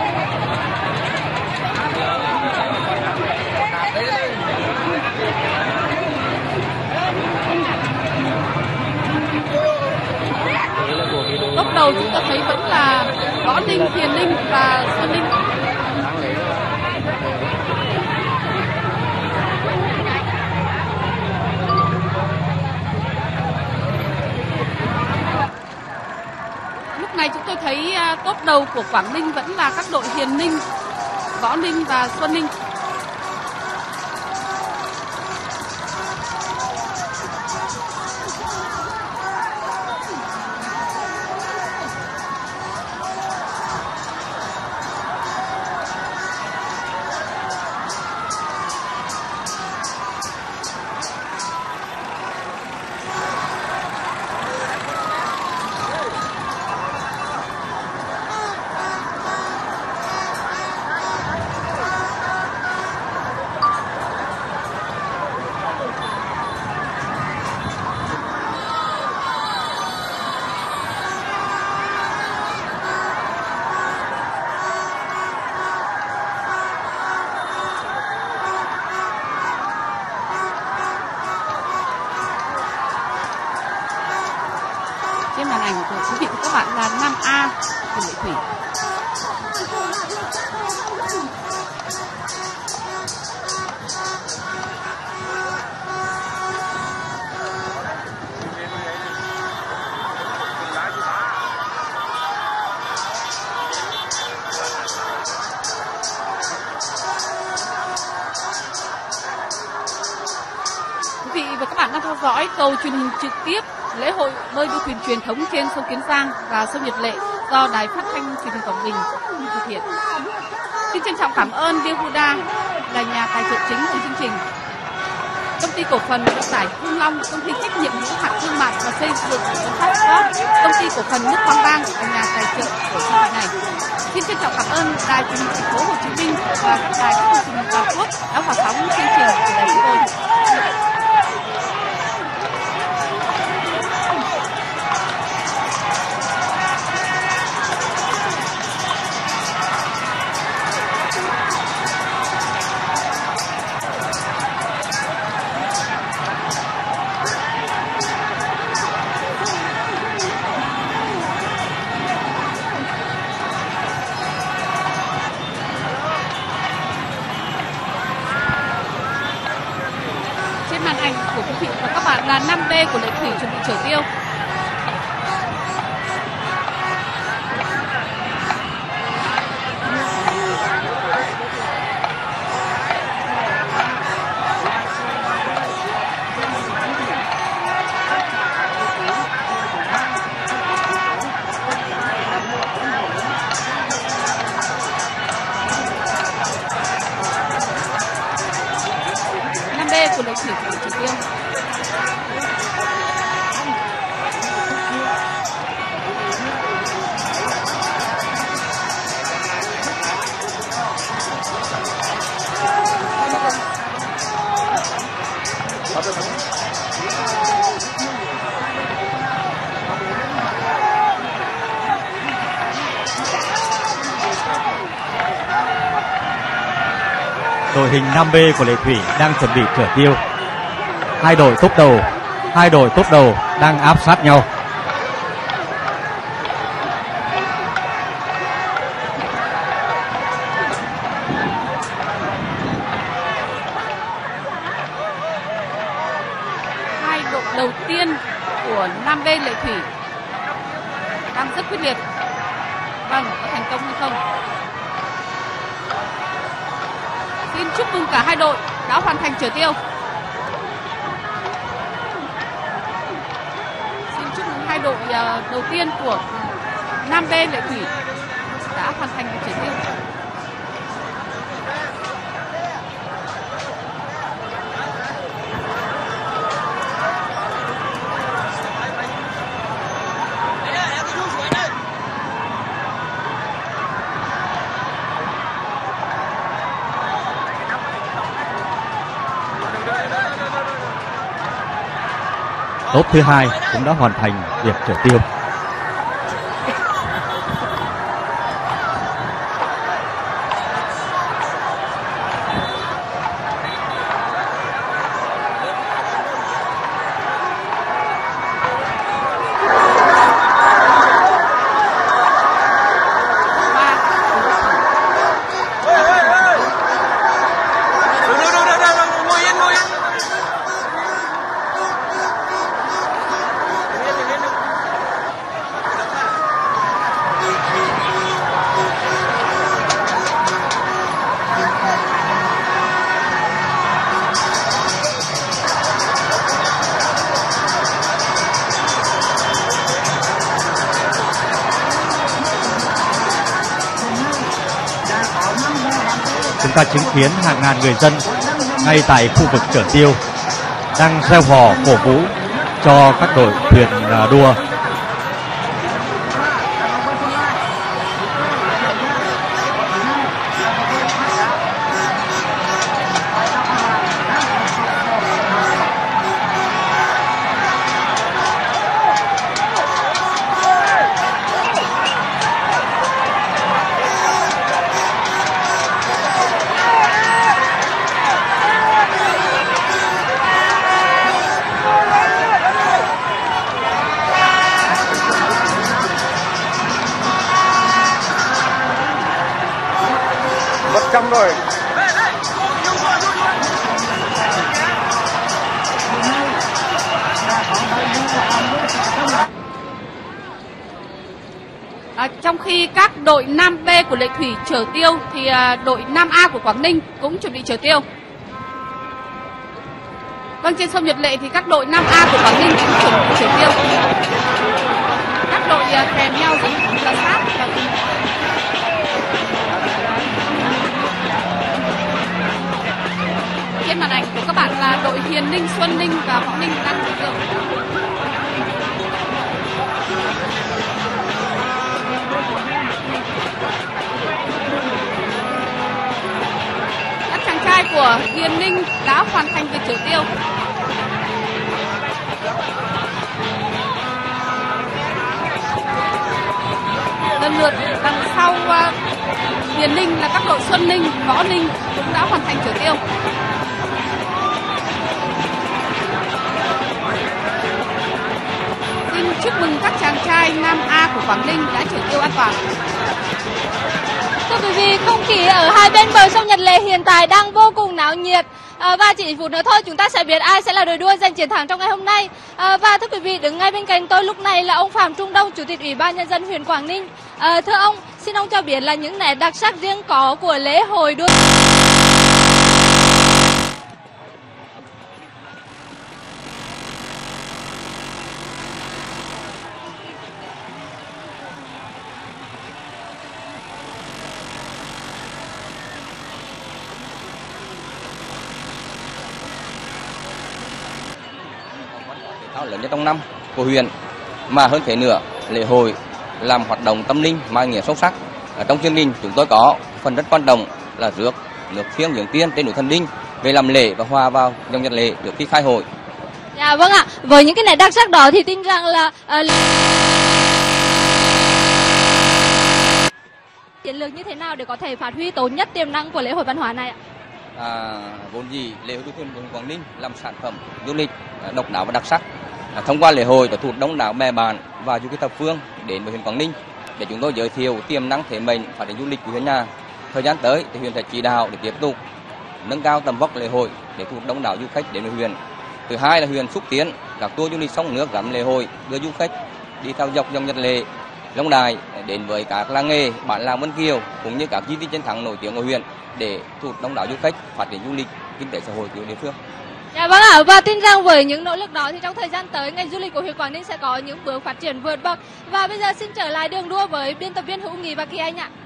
Tốc đầu chúng ta thấy vẫn là Võ Ninh, Hiền Ninh và Xuân Ninh. Này chúng tôi thấy top đầu của Quảng Ninh vẫn là các đội Hiền Ninh, Võ Ninh và Xuân Ninh. Trên màn ảnh của quý vị và các bạn là Nam A của Lệ Thủy. Quý vị và các bạn đang theo dõi cầu truyền hình trực tiếp lễ hội bơi đua thuyền truyền thống trên sông Kiến Giang và sông Nhật Lệ do Đài Phát thanh Truyền hình Quảng Bình thực hiện. Xin trân trọng cảm ơn bê Huda là nhà tài trợ chính của chương trình. Công ty cổ phần vận tải Hưng Long, công ty trách nhiệm hữu hạn thương mại và xây dựng Transport, công ty cổ phần nước Quang Vang là nhà tài trợ của chương trình này. Xin trân trọng cảm ơn Đài Truyền hình Thành phố Hồ Chí Minh và các đài phát thanh truyền hình toàn quốc đã phát sóng chương trình của đài chúng tôi. Màn ảnh của quý vị và các bạn là năm B của Lệ Thủy chuẩn bị chở tiêu. năm B của Lệ Thủy chuẩn bị chở tiêu. Đội hình năm B của Lệ Thủy đang chuẩn bị chở tiêu. Hai đội tốp đầu, hai đội tốp đầu đang áp sát nhau. đang rất quyết liệt. Vâng, có thành công hay không? Xin chúc mừng cả hai đội đã hoàn thành chở tiêu. Xin chúc mừng hai đội đầu tiên của Nam B Lệ Thủy đã hoàn thành việc chở tiêu. Tốp thứ hai cũng đã hoàn thành việc chở tiêu. Chúng ta chứng kiến hàng ngàn người dân ngay tại khu vực chở tiêu đang reo hò cổ vũ cho các đội thuyền đua. Trong rồi. À, trong khi các đội Nam B của Lệ Thủy chở tiêu thì à, đội Nam A của Quảng Ninh cũng chuẩn bị chở tiêu. Vâng, trên sông Nhật Lệ thì các đội Nam A của Quảng Ninh cũng chuẩn bị chở tiêu. Các đội à, kèm nhau rất là sát và trên màn ảnh của các bạn là đội Hiền Ninh, Xuân Ninh và Võ Ninh đang chở tiêu. Các chàng trai của Hiền Ninh đã hoàn thành việc chở tiêu. Lần lượt đằng sau uh, Hiền Ninh là các đội Xuân Ninh, Võ Ninh cũng đã hoàn thành chở tiêu. Xin chúc mừng các chàng trai Nam A của Quảng Ninh đã chở tiêu an toàn. Thưa quý vị, không khí ở hai bên bờ sông Nhật Lệ hiện tại đang vô cùng náo nhiệt. À, và chỉ phút nữa thôi chúng ta sẽ biết ai sẽ là đội đua giành chiến thắng trong ngày hôm nay. À, và thưa quý vị, đứng ngay bên cạnh tôi lúc này là ông Phạm Trung Đông, Chủ tịch Ủy ban Nhân dân huyện Quảng Ninh. À, thưa ông, xin ông cho biết là những nét đặc sắc riêng có của lễ hội đua. Lớn nhất trong năm của huyện, mà hơn thế nữa lễ hội làm hoạt động tâm linh mang nghĩa sâu sắc. Ở trong chương trình chúng tôi có phần rất quan trọng là rước nước thiêng dưỡng tiên trên núi Thần Linh về làm lễ và hòa vào dòng Nhật Lệ được khi khai hội. Dạ vâng ạ, với những cái nét đặc sắc đó thì tin rằng là uh, chiến lược như thế nào để có thể phát huy tốt nhất tiềm năng của lễ hội văn hóa này ạ? À, vốn dĩ lễ hội đua thuyền của Quảng Ninh làm sản phẩm du lịch độc đáo và đặc sắc. À, thông qua lễ hội đã thu hút đông đảo bè bạn và du khách thập phương đến với huyện Quảng Ninh để chúng tôi giới thiệu tiềm năng thế mạnh phát triển du lịch của huyện nhà. Thời gian tới thì huyện sẽ chỉ đạo để tiếp tục nâng cao tầm vóc lễ hội để thu hút đông đảo du khách đến với huyện. Thứ hai là huyện xúc tiến các tour du lịch sông nước gắn lễ hội, đưa du khách đi theo dọc dòng Nhật Lệ Long Đài đến với các làng nghề, bản làng Vân Kiều cũng như các di tích chiến thắng nổi tiếng của huyện để thu hút đông đảo du khách, phát triển du lịch, kinh tế xã hội của địa phương. Dạ vâng ạ, và tin rằng với những nỗ lực đó thì trong thời gian tới ngành du lịch của huyện Quảng Ninh sẽ có những bước phát triển vượt bậc. Và bây giờ xin trở lại đường đua với biên tập viên Hữu Nghị và Kỳ Anh ạ.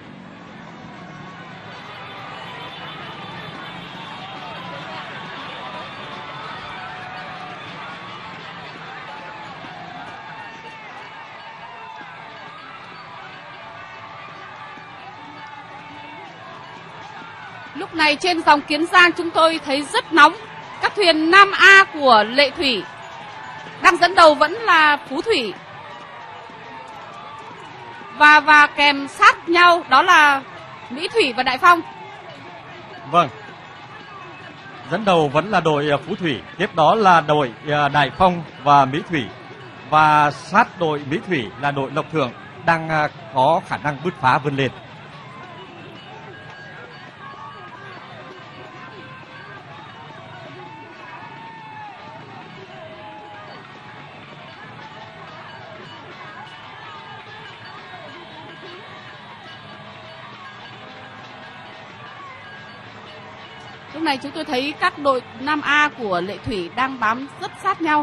Lúc này trên dòng Kiến Giang chúng tôi thấy rất nóng. Các thuyền Nam A của Lệ Thủy đang dẫn đầu vẫn là Phú Thủy. Và và kèm sát nhau đó là Mỹ Thủy và Đại Phong. Vâng. Dẫn đầu vẫn là đội Phú Thủy, tiếp đó là đội Đại Phong và Mỹ Thủy. Và sát đội Mỹ Thủy là đội Lộc Thượng đang có khả năng bứt phá vươn lên. Lúc này chúng tôi thấy các đội Nam A của Lệ Thủy đang bám rất sát nhau.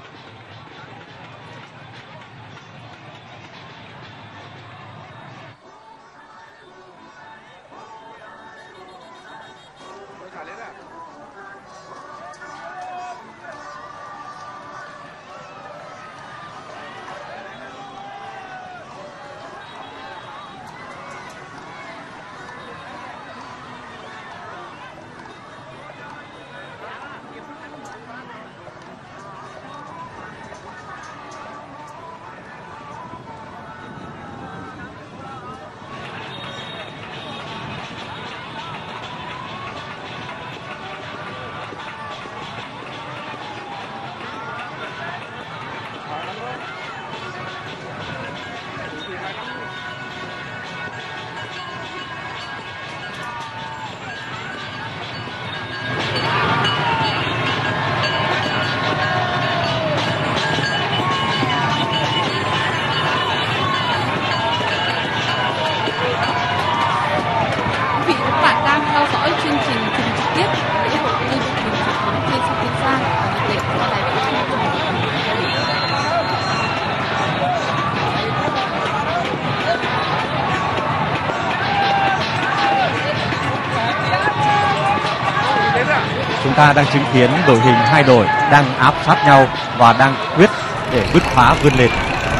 Chúng ta đang chứng kiến đội hình hai đội đang áp sát nhau và đang quyết để bứt phá vươn lên.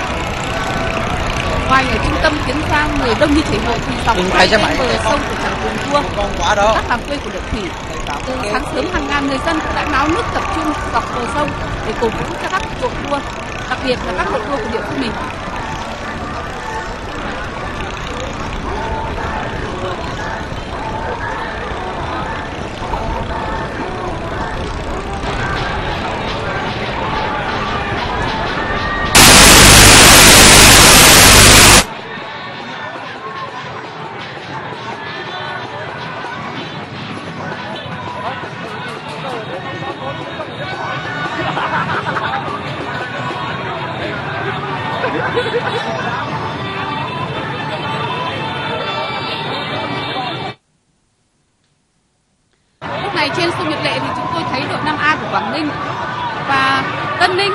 Ngoài ở trung tâm Kiến Giang người đông như chảy hội thì dọc hai bên bờ sông của chẳng đường đua, các làng quê của Lệ Thủy từ sáng sớm hàng ngàn người dân đã náo nước tập trung dọc bờ sông để cổ vũ cho các đội đua, đặc biệt là các đội đua của địa phương mình. Lúc này trên sông Nhật Lệ thì chúng tôi thấy đội năm A của Quảng Ninh và Tân Ninh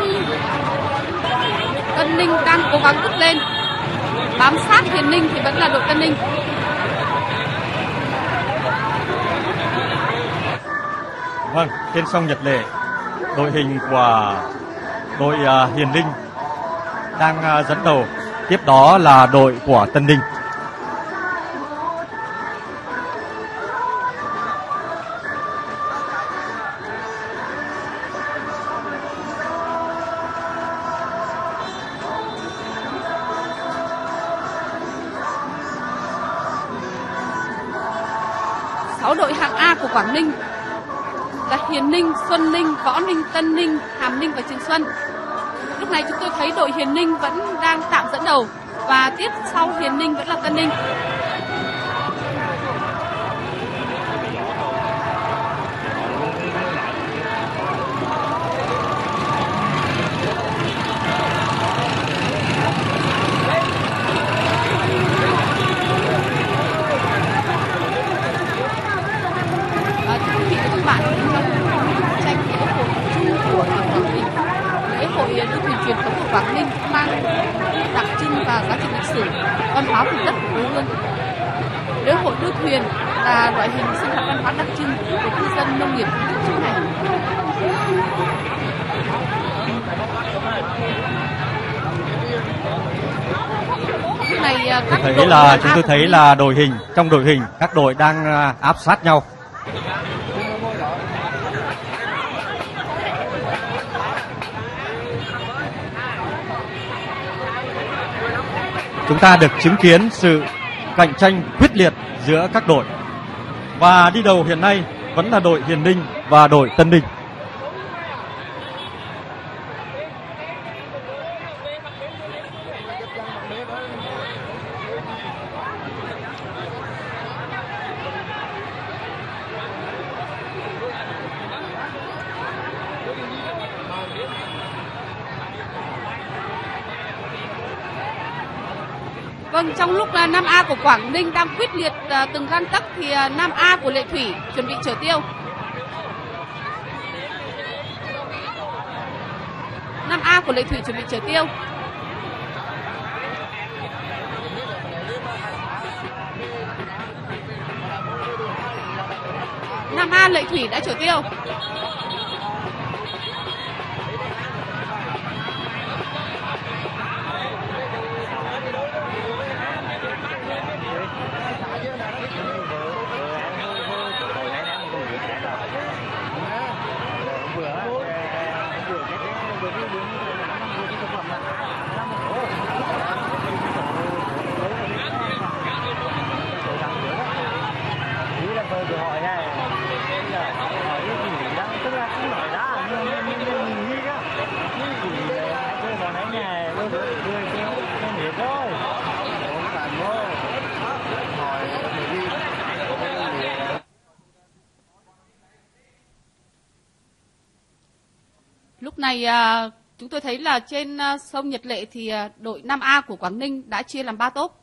Tân Ninh đang cố gắng bước lên, bám sát Hiền Ninh thì vẫn là đội Tân Ninh. Vâng, trên sông Nhật Lệ, đội hình của đội uh, Hiền Ninh đang uh, dẫn đầu, tiếp đó là đội của Tân Ninh. Sáu đội hạng A của Quảng Ninh là Hiền Ninh, Xuân Ninh, Võ Ninh, Tân Ninh, Hàm Ninh và Trường Xuân. Lúc này chúng tôi thấy đội Hiền Ninh vẫn đang tạm dẫn đầu và tiếp sau Hiền Ninh vẫn là Tân Ninh. và giá trị lịch sử, văn hóa vùng đất của quê hương. Lễ hội đua thuyền là loại hình sinh hoạt văn hóa đặc trưng của cư dân nông nghiệp vùng trũng này. Này, các tôi thấy là chúng tôi thấy là đội hình trong đội hình các đội đang áp sát nhau. Chúng ta được chứng kiến sự cạnh tranh quyết liệt giữa các đội. Và đi đầu hiện nay vẫn là đội Hiền Ninh và đội Tân Ninh. Vâng, trong lúc uh, Nam A của Quảng Ninh đang quyết liệt uh, từng gang tấc thì uh, Nam A của Lệ Thủy chuẩn bị chở tiêu. Nam A của Lệ Thủy chuẩn bị chở tiêu. Nam A Lệ Thủy đã chở tiêu. Lúc này chúng tôi thấy là trên sông Nhật Lệ thì đội Nam A của Quảng Ninh đã chia làm ba tốp.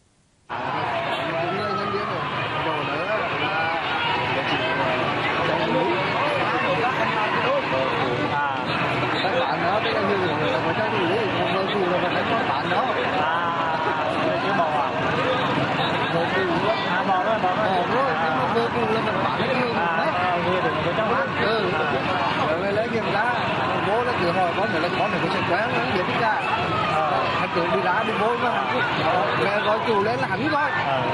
Có người lên có người có quen nó vậy đi ra, hắn tự đi đá đi vô mà, mẹ gọi chủ lên là hắn coi,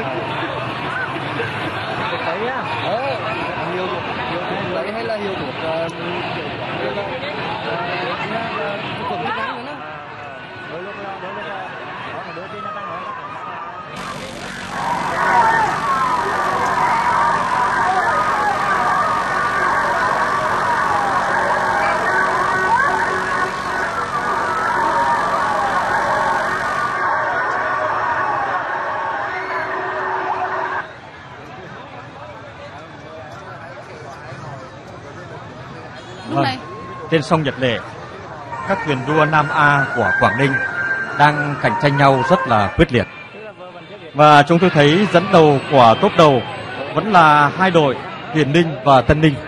thấy á, ờ, nhiều nhiều lấy hay là nhiều thuộc cùng cái ngắn nữa, đôi lúc là đôi lúc là có một đôi tin nó tăng nữa. Vâng. Trên sông Nhật Lệ, các thuyền đua Nam A của Quảng Ninh đang cạnh tranh nhau rất là quyết liệt. Và chúng tôi thấy dẫn đầu của tốp đầu vẫn là hai đội Hiền Ninh và Tân Ninh.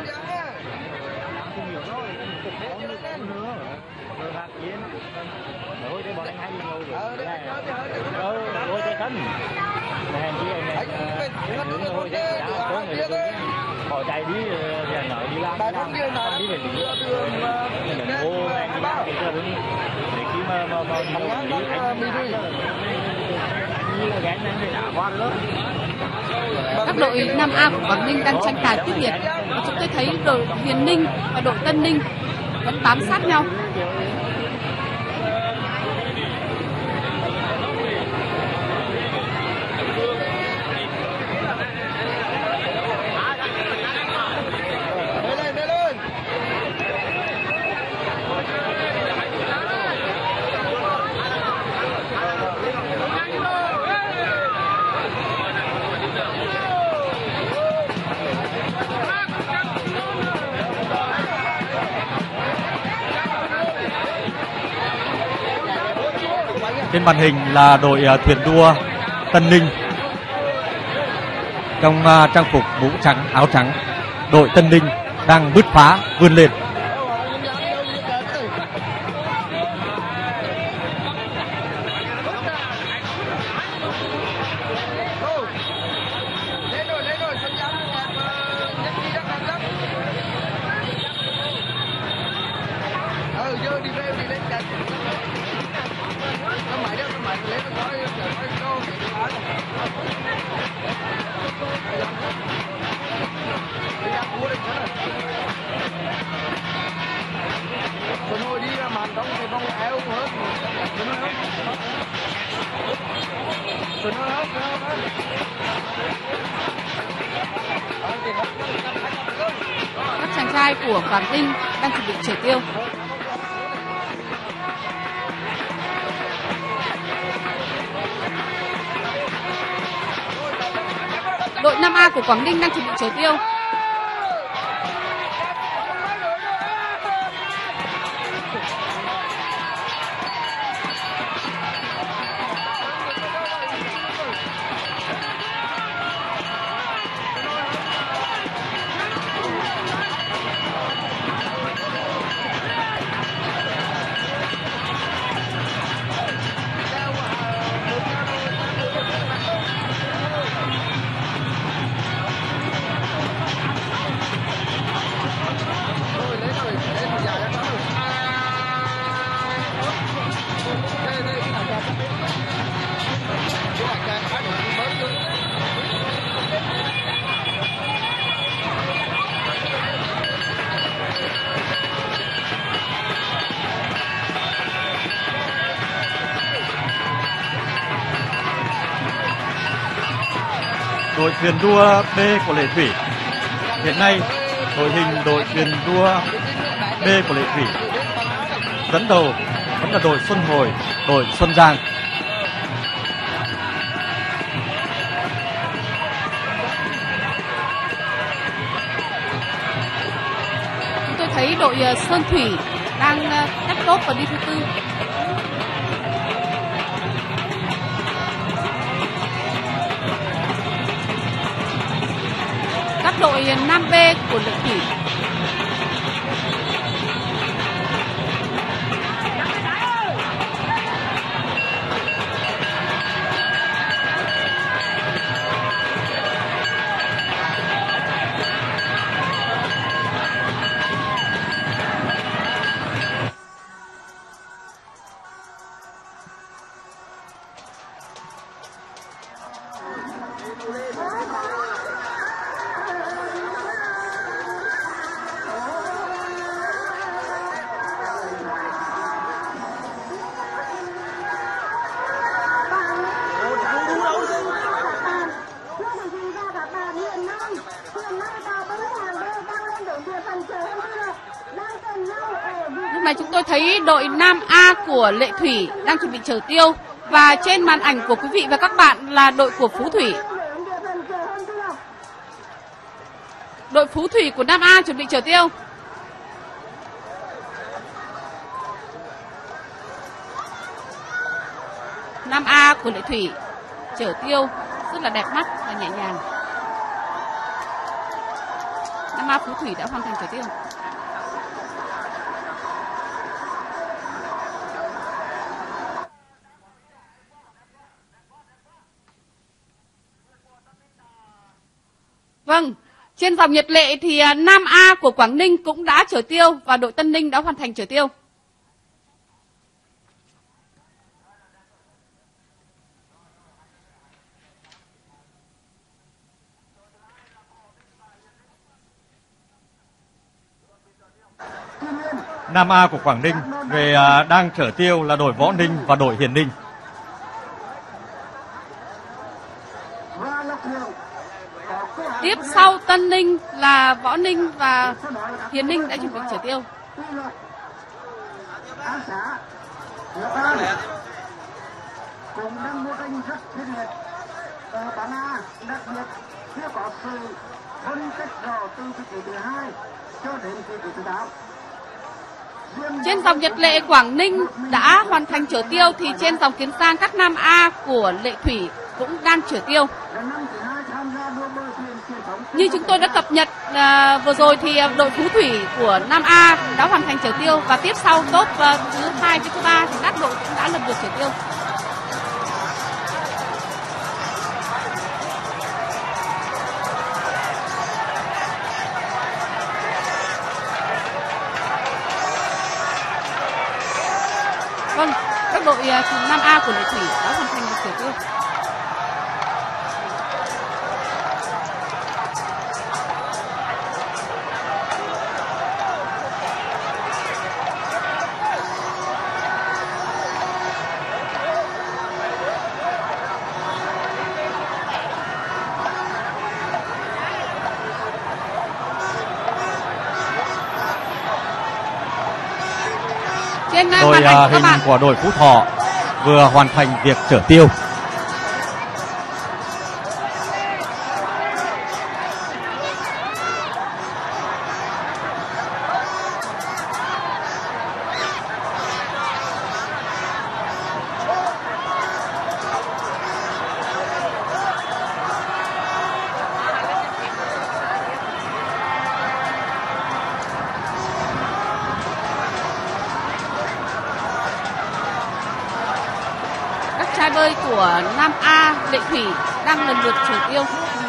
Các đội Nam A của Quảng Ninh đang tranh tài quyết liệt. Và chúng tôi thấy đội Hiền Ninh và đội Tân Ninh vẫn bám sát nhau. Trên màn hình là đội uh, thuyền đua Tân Ninh trong uh, trang phục mũ trắng, áo trắng. Đội Tân Ninh đang bứt phá vươn lên. Các chàng trai của Quảng Ninh đang chuẩn bị chở tiêu. Đội năm A của Quảng Ninh đang chuẩn bị chở tiêu. Đội thuyền đua B của Lệ Thủy. Hiện nay, đội hình đội thuyền đua B của Lệ Thủy dẫn đầu vẫn là đội Xuân Hồi, đội Xuân Giang. Chúng tôi thấy đội Sơn Thủy đang tách tốt và đi thứ tư. Đội năm B của Lệ Thủy. Lúc này chúng tôi thấy đội Nam A của Lệ Thủy đang chuẩn bị chở tiêu và trên màn ảnh của quý vị và các bạn là đội của Phú Thủy. Đội Phú Thủy của Nam A chuẩn bị chở tiêu. Nam A của Lệ Thủy chở tiêu rất là đẹp mắt và nhẹ nhàng. Nam A Phú Thủy đã hoàn thành chở tiêu. Vâng, trên dòng Nhật Lệ thì Nam A của Quảng Ninh cũng đã chở tiêu và đội Tân Ninh đã hoàn thành chở tiêu. Nam A của Quảng Ninh về đang chở tiêu là đội Võ Ninh và đội Hiền Ninh. Tiếp sau Tân Ninh là Võ Ninh và Hiền Ninh đã chuẩn bị chở tiêu. Cũng đang mua tranh rất quyết liệt. Bán A đặc biệt chưa có sự phân cách rõ từ vị trí thứ hai cho đến vị trí thứ tám. Trên dòng Nhật Lệ Quảng Ninh đã hoàn thành chở tiêu thì trên dòng Kiến Giang các Nam A của Lệ Thủy cũng đang chở tiêu. Như chúng tôi đã cập nhật à, vừa rồi thì đội Phú Thủy của Nam A đã hoàn thành chở tiêu và tiếp sau top và thứ hai với thứ ba thì các đội cũng đã lần lượt chở tiêu. Vâng, các đội Nam A của Lệ Thủy đã hoàn thành chở tiêu. Trên đội màn ảnh uh, của các hình bạn. của đội Phú Thọ vừa hoàn thành việc chở tiêu. Trai bơi của Nam A Lệ Thủy đang lần lượt chở tiêu.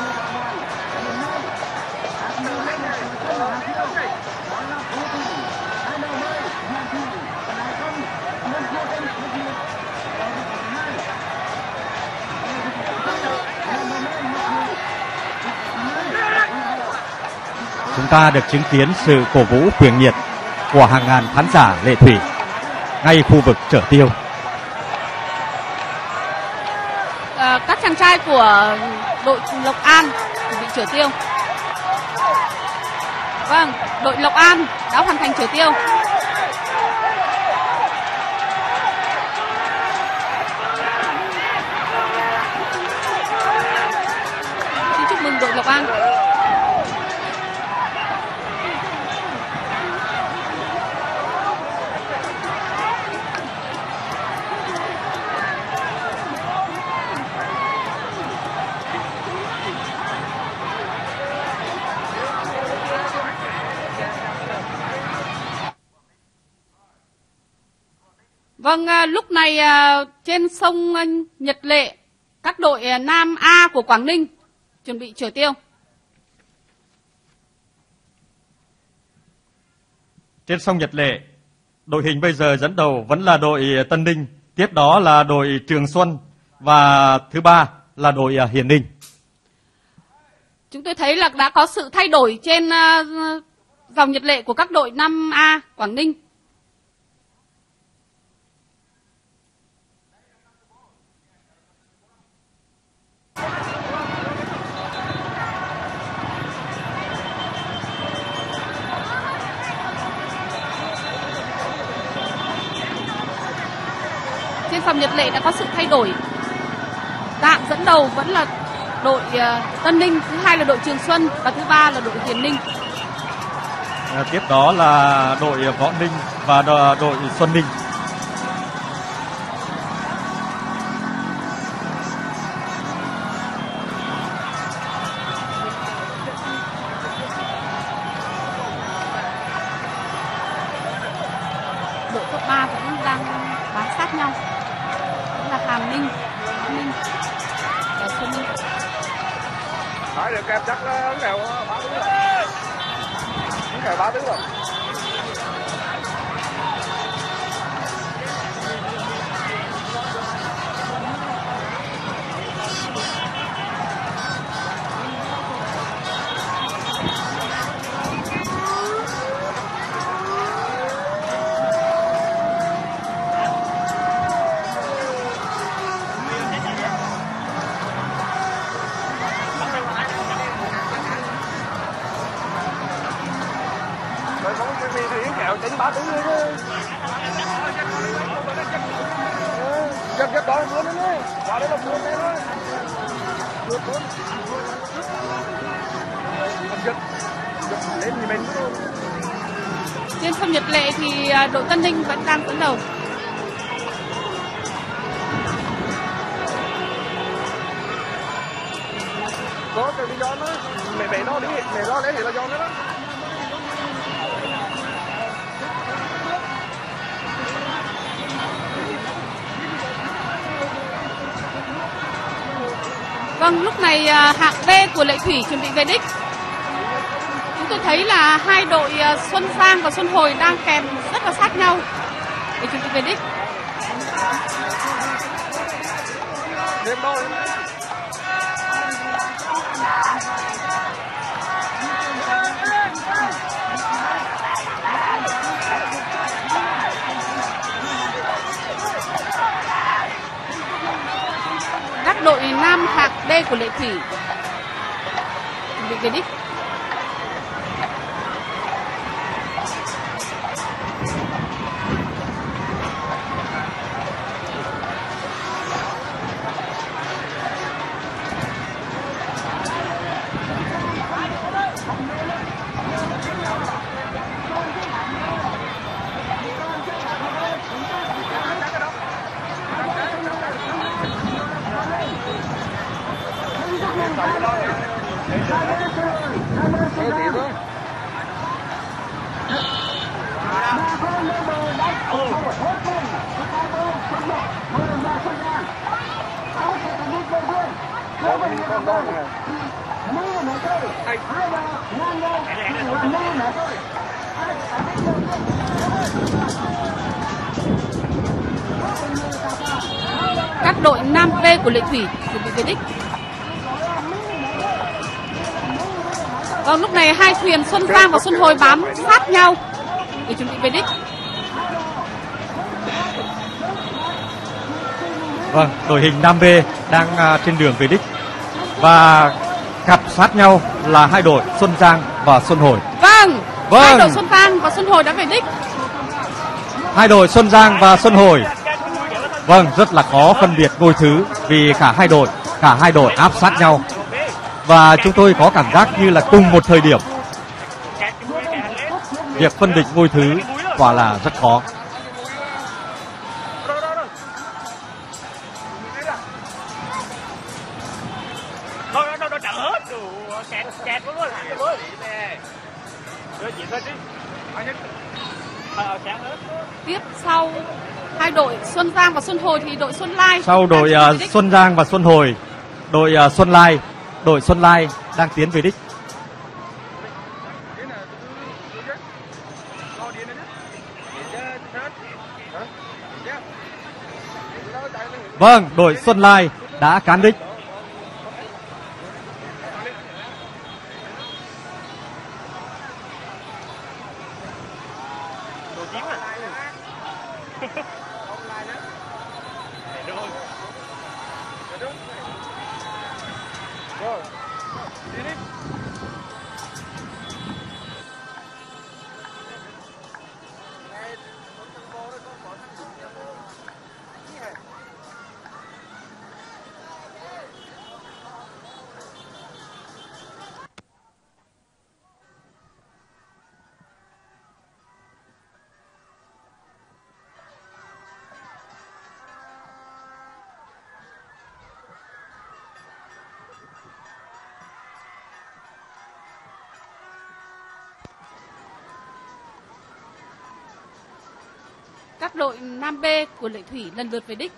Chúng ta được chứng kiến sự cổ vũ cuồng nhiệt của hàng ngàn khán giả Lệ Thủy ngay khu vực chở tiêu. À, các chàng trai của đội Lộc An bị chở tiêu. Vâng, đội Lộc An đã hoàn thành chở tiêu. Xin chúc mừng đội Lộc An. Vâng, lúc này trên sông Nhật Lệ, các đội Nam A của Quảng Ninh chuẩn bị chở tiêu. Trên sông Nhật Lệ, đội hình bây giờ dẫn đầu vẫn là đội Tân Ninh, tiếp đó là đội Trường Xuân và thứ ba là đội Hiền Ninh. Chúng tôi thấy là đã có sự thay đổi trên dòng Nhật Lệ của các đội Nam A Quảng Ninh. Trên dòng Nhật Lệ đã có sự thay đổi. Tạm dẫn đầu vẫn là đội uh, Tân Ninh, thứ hai là đội Trường Xuân và thứ ba là đội Hiền Ninh. À, tiếp đó là đội Võ Ninh và đội Xuân Ninh. Đội cấp ba vẫn đang bám sát nhau. Đó là Hàm Ninh, Võ Ninh và Xuân Ninh. Hỏi được em chắc ứng kèo ba tiếng rồi. Ứng kèo ba tiếng rồi. Tính ba tiếng nữa chứ. Giật giật đó là mưa nữa đấy. Qua đây là mưa này thôi. Mưa cuốn. Giật. Giật lên thì mình thôi. Trên sông Nhật Lệ thì đội Tân Ninh vẫn đang dẫn đầu. Có cái lý do nó mẹ mẹ nó đi, mẹ nó đấy thì là do nó đó. Vâng, lúc này hạng B của Lệ Thủy chuẩn bị về đích. Chúng tôi thấy là hai đội Xuân Giang và Xuân Hồi đang kèm rất là sát nhau để chuẩn bị về đích. Đêm đôi. Các đội Nam hạng D của Lệ Thủy chuẩn bị về đích. Các đội nam B của Lệ Thủy chuẩn bị về đích. Vâng, lúc này hai thuyền Xuân Giang và Xuân Hồi bám sát nhau để chuẩn bị về đích. Vâng, đội hình nam B đang uh, trên đường về đích và cặp sát nhau là hai đội Xuân Giang và Xuân Hồi. Vâng, vâng. Hai đội Xuân Giang và Xuân Hồi đã về đích. Hai đội Xuân Giang và Xuân Hồi. Vâng, rất là khó phân biệt ngôi thứ vì cả hai đội, cả hai đội áp sát nhau. Và chúng tôi có cảm giác như là cùng một thời điểm. Việc phân định ngôi thứ quả là rất khó. Tiếp sau hai đội Xuân Giang và Xuân Hồi thì đội Xuân Lai. Sau đội uh, Xuân Giang và Xuân Hồi, đội uh, Xuân Lai, đội Xuân Lai đang tiến về đích. Vâng, đội Xuân Lai đã cán đích. Các đội nam B của Lệ Thủy lần lượt về đích.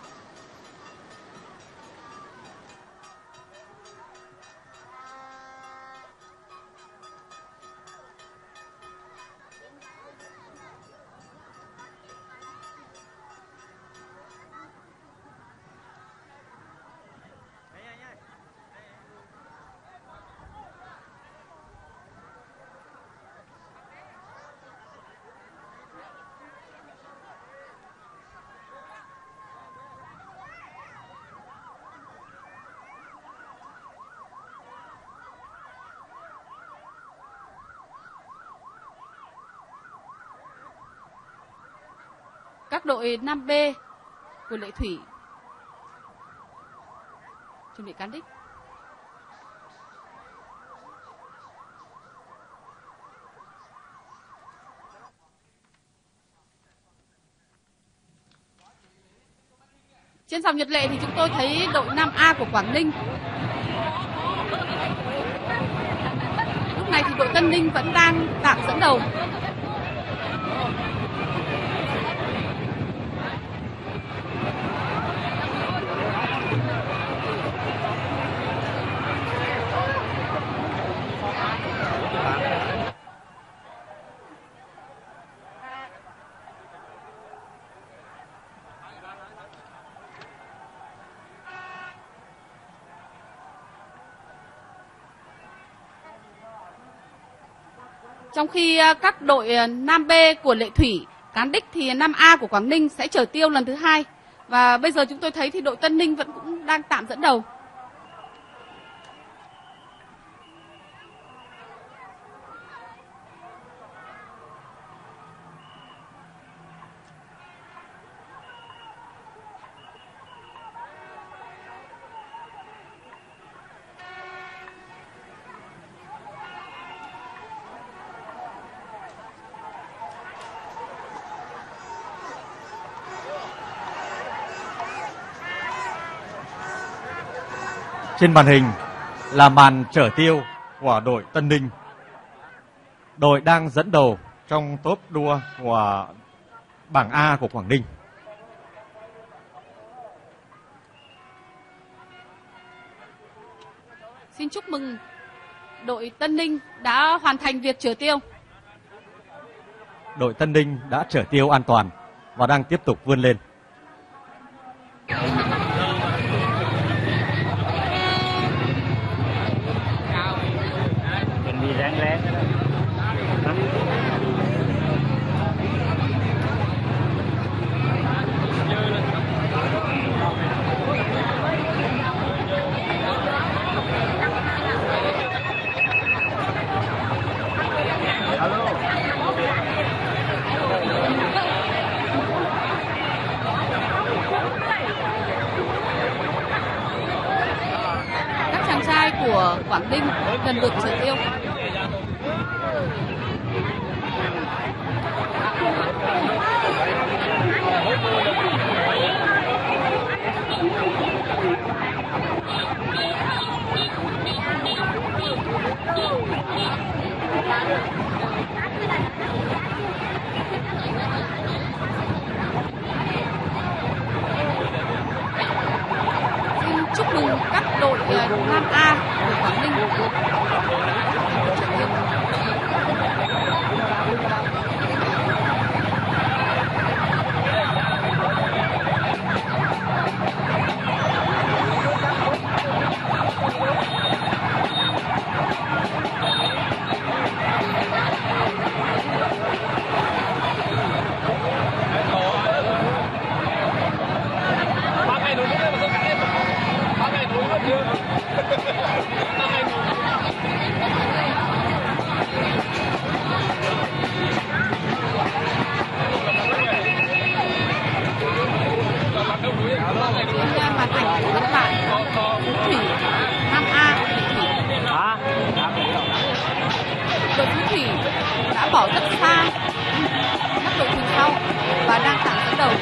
Các đội nam B của Lệ Thủy chuẩn bị cán đích. Trên dòng Nhật Lệ thì chúng tôi thấy đội nam A của Quảng Ninh. Lúc này thì đội Tân Ninh vẫn đang tạm dẫn đầu. Trong khi các đội nam B của Lệ Thủy cán đích thì nam A của Quảng Ninh sẽ chở tiêu lần thứ hai. Và bây giờ chúng tôi thấy thì đội Tân Ninh vẫn cũng đang tạm dẫn đầu. Trên màn hình là màn trở tiêu của đội Tân Ninh. Đội đang dẫn đầu trong top đua của bảng A của Quảng Ninh. Xin chúc mừng đội Tân Ninh đã hoàn thành việc trở tiêu. Đội Tân Ninh đã trở tiêu an toàn và đang tiếp tục vươn lên. Chuẩn bị ráng lên. Các chàng trai của Quảng Ninh lần lượt trở tiêu. Xin chúc mừng các đội ờ, Nam A của Quảng Ninh. Trên màn ảnh của các bạn, Phú Thủy Nam A, đội Phú Thủy đã bỏ rất xa các đội thuyền sau và đang tạm dẫn đầu.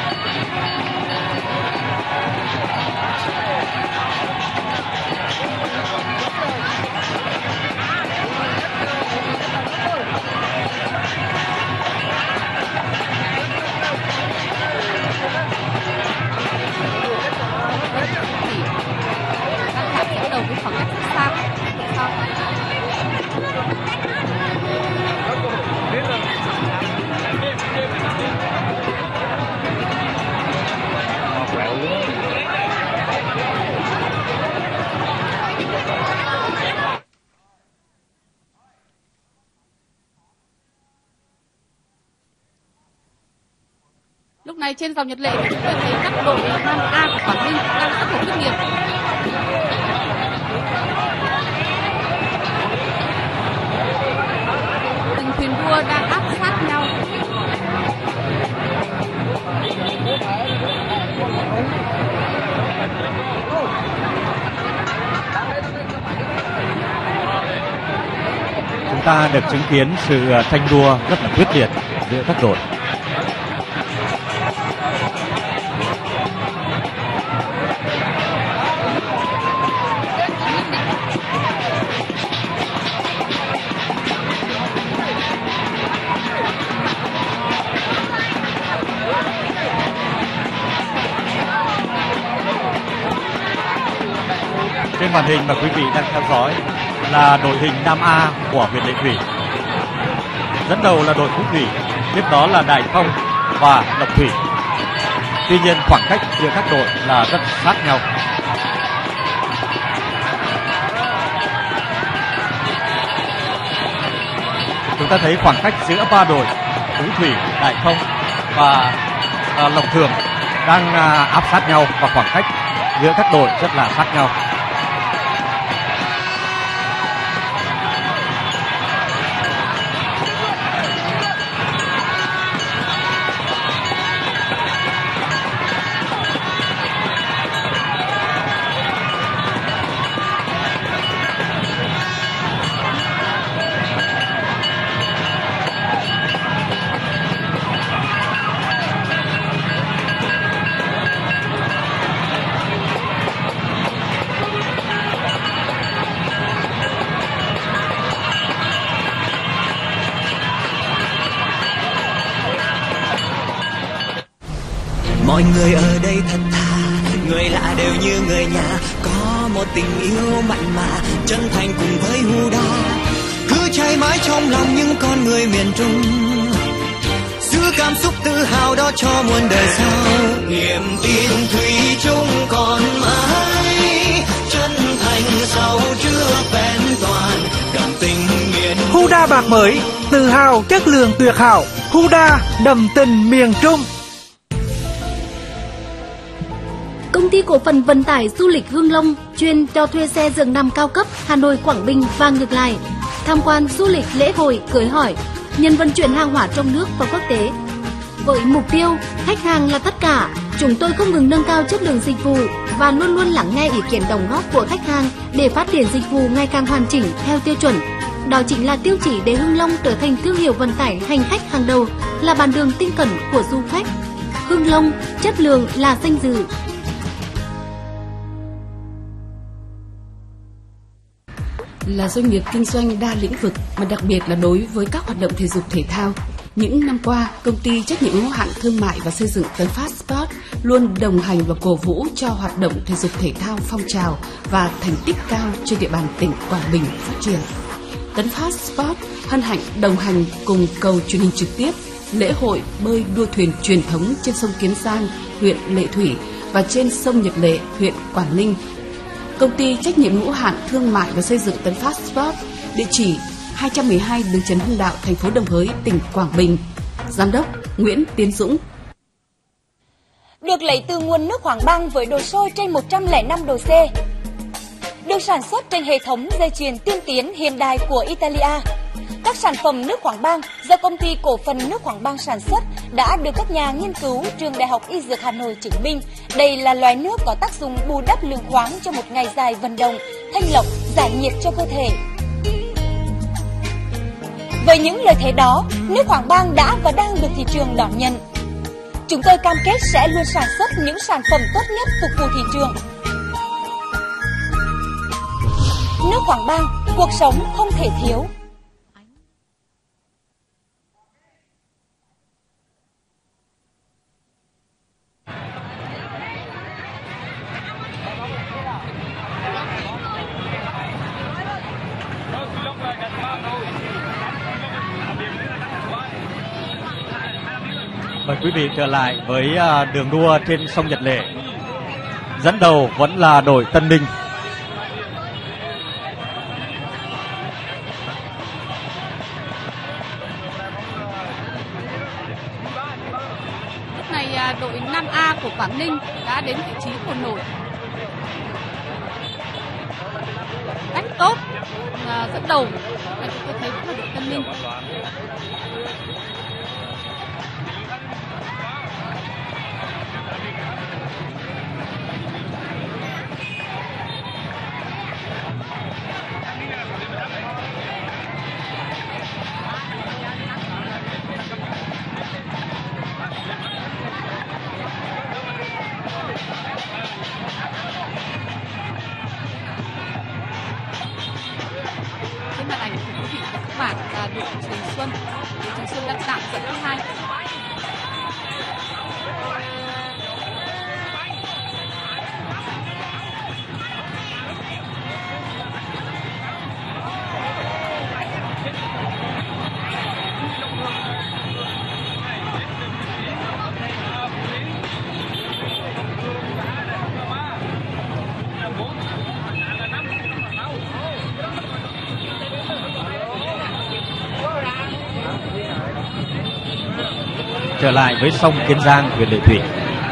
Đang tạm dẫn đầu với khoảng cách rất xa đội sau. Lúc này trên dòng Nhật Lệ thì chúng tôi thấy các đội Nam A của Quảng Ninh đang rất là quyết liệt. Từng thuyền đua đang áp sát nhau. Chúng ta được chứng kiến sự tranh đua rất là quyết liệt giữa các đội. Trên màn hình mà quý vị đang theo dõi là đội hình Nam A của huyện Lệ Thủy. Dẫn đầu là đội Phú Thủy, tiếp đó là Đại Phong và Lộc Thủy. Tuy nhiên khoảng cách giữa các đội là rất sát nhau. Chúng ta thấy khoảng cách giữa ba đội Phú Thủy, Đại Phong và à, Lộc Thường đang à, áp sát nhau, và khoảng cách giữa các đội rất là sát nhau. Mọi người ở đây thật thà, người lạ đều như người nhà, có một tình yêu mặn mà chân thành cùng với Huda, cứ cháy mãi trong lòng những con người miền Trung, giữ cảm xúc tự hào đó cho muôn đời sau. Niềm tin thủy chung còn mãi, chân thành sâu trước vẹn toàn, đậm tình miền Trung. Huda bạc mới, tự hào chất lượng tuyệt hảo. Huda đậm tình miền Trung. Công ty cổ phần vận tải du lịch Hưng Long chuyên cho thuê xe giường nằm cao cấp Hà Nội, Quảng Bình và ngược lại. Tham quan du lịch, lễ hội, cưới hỏi, nhận vận chuyển hàng hóa trong nước và quốc tế. Với mục tiêu khách hàng là tất cả, chúng tôi không ngừng nâng cao chất lượng dịch vụ và luôn luôn lắng nghe ý kiến đóng góp của khách hàng để phát triển dịch vụ ngày càng hoàn chỉnh theo tiêu chuẩn. Đó chính là tiêu chỉ để Hưng Long trở thành thương hiệu vận tải hành khách hàng đầu, là bàn đường tin cẩn của du khách. Hưng Long, chất lượng là danh dự. Là doanh nghiệp kinh doanh đa lĩnh vực mà đặc biệt là đối với các hoạt động thể dục thể thao. Những năm qua, công ty trách nhiệm hữu hạn thương mại và xây dựng Tấn Phát Sport luôn đồng hành và cổ vũ cho hoạt động thể dục thể thao phong trào và thành tích cao trên địa bàn tỉnh Quảng Bình phát triển. Tấn Phát Sport hân hạnh đồng hành cùng cầu truyền hình trực tiếp lễ hội bơi đua thuyền truyền thống trên sông Kiến Giang, huyện Lệ Thủy và trên sông Nhật Lệ, huyện Quảng Ninh. Công ty trách nhiệm hữu hạn thương mại và xây dựng Tấn Phát Sport, địa chỉ hai trăm mười hai đường Trần Hưng Đạo, thành phố Đồng Hới, tỉnh Quảng Bình. Giám đốc Nguyễn Tiến Dũng. Được lấy từ nguồn nước Hoàng Bang với độ sôi trên một trăm lẻ năm độ C. Được sản xuất trên hệ thống dây chuyền tiên tiến hiện đại của Italia. Các sản phẩm nước Hoàng Bang do công ty cổ phần nước Hoàng Bang sản xuất đã được các nhà nghiên cứu trường Đại học Y Dược Hà Nội chứng minh đây là loại nước có tác dụng bù đắp lượng khoáng cho một ngày dài vận động, thanh lọc, giải nhiệt cho cơ thể. Với những lợi thế đó, nước Hoàng Bang đã và đang được thị trường đón nhận. Chúng tôi cam kết sẽ luôn sản xuất những sản phẩm tốt nhất phục vụ thị trường. Nước Hoàng Bang, cuộc sống không thể thiếu. Mời quý vị trở lại với đường đua trên sông Nhật Lệ. Dẫn đầu vẫn là đội Tân Ninh. Lúc này đội năm A của Quảng Ninh đã đến vị trí của nổi. Cách tốt, dẫn đầu và chúng tôi thấy cũng là đội Tân Ninh. Màn ảnh của quý vị và các bạn là đội Trường Xuân, đội Trường Xuân đang tạm dẫn thứ hai. Trở lại với sông Kiến Giang, huyện Lệ Thủy.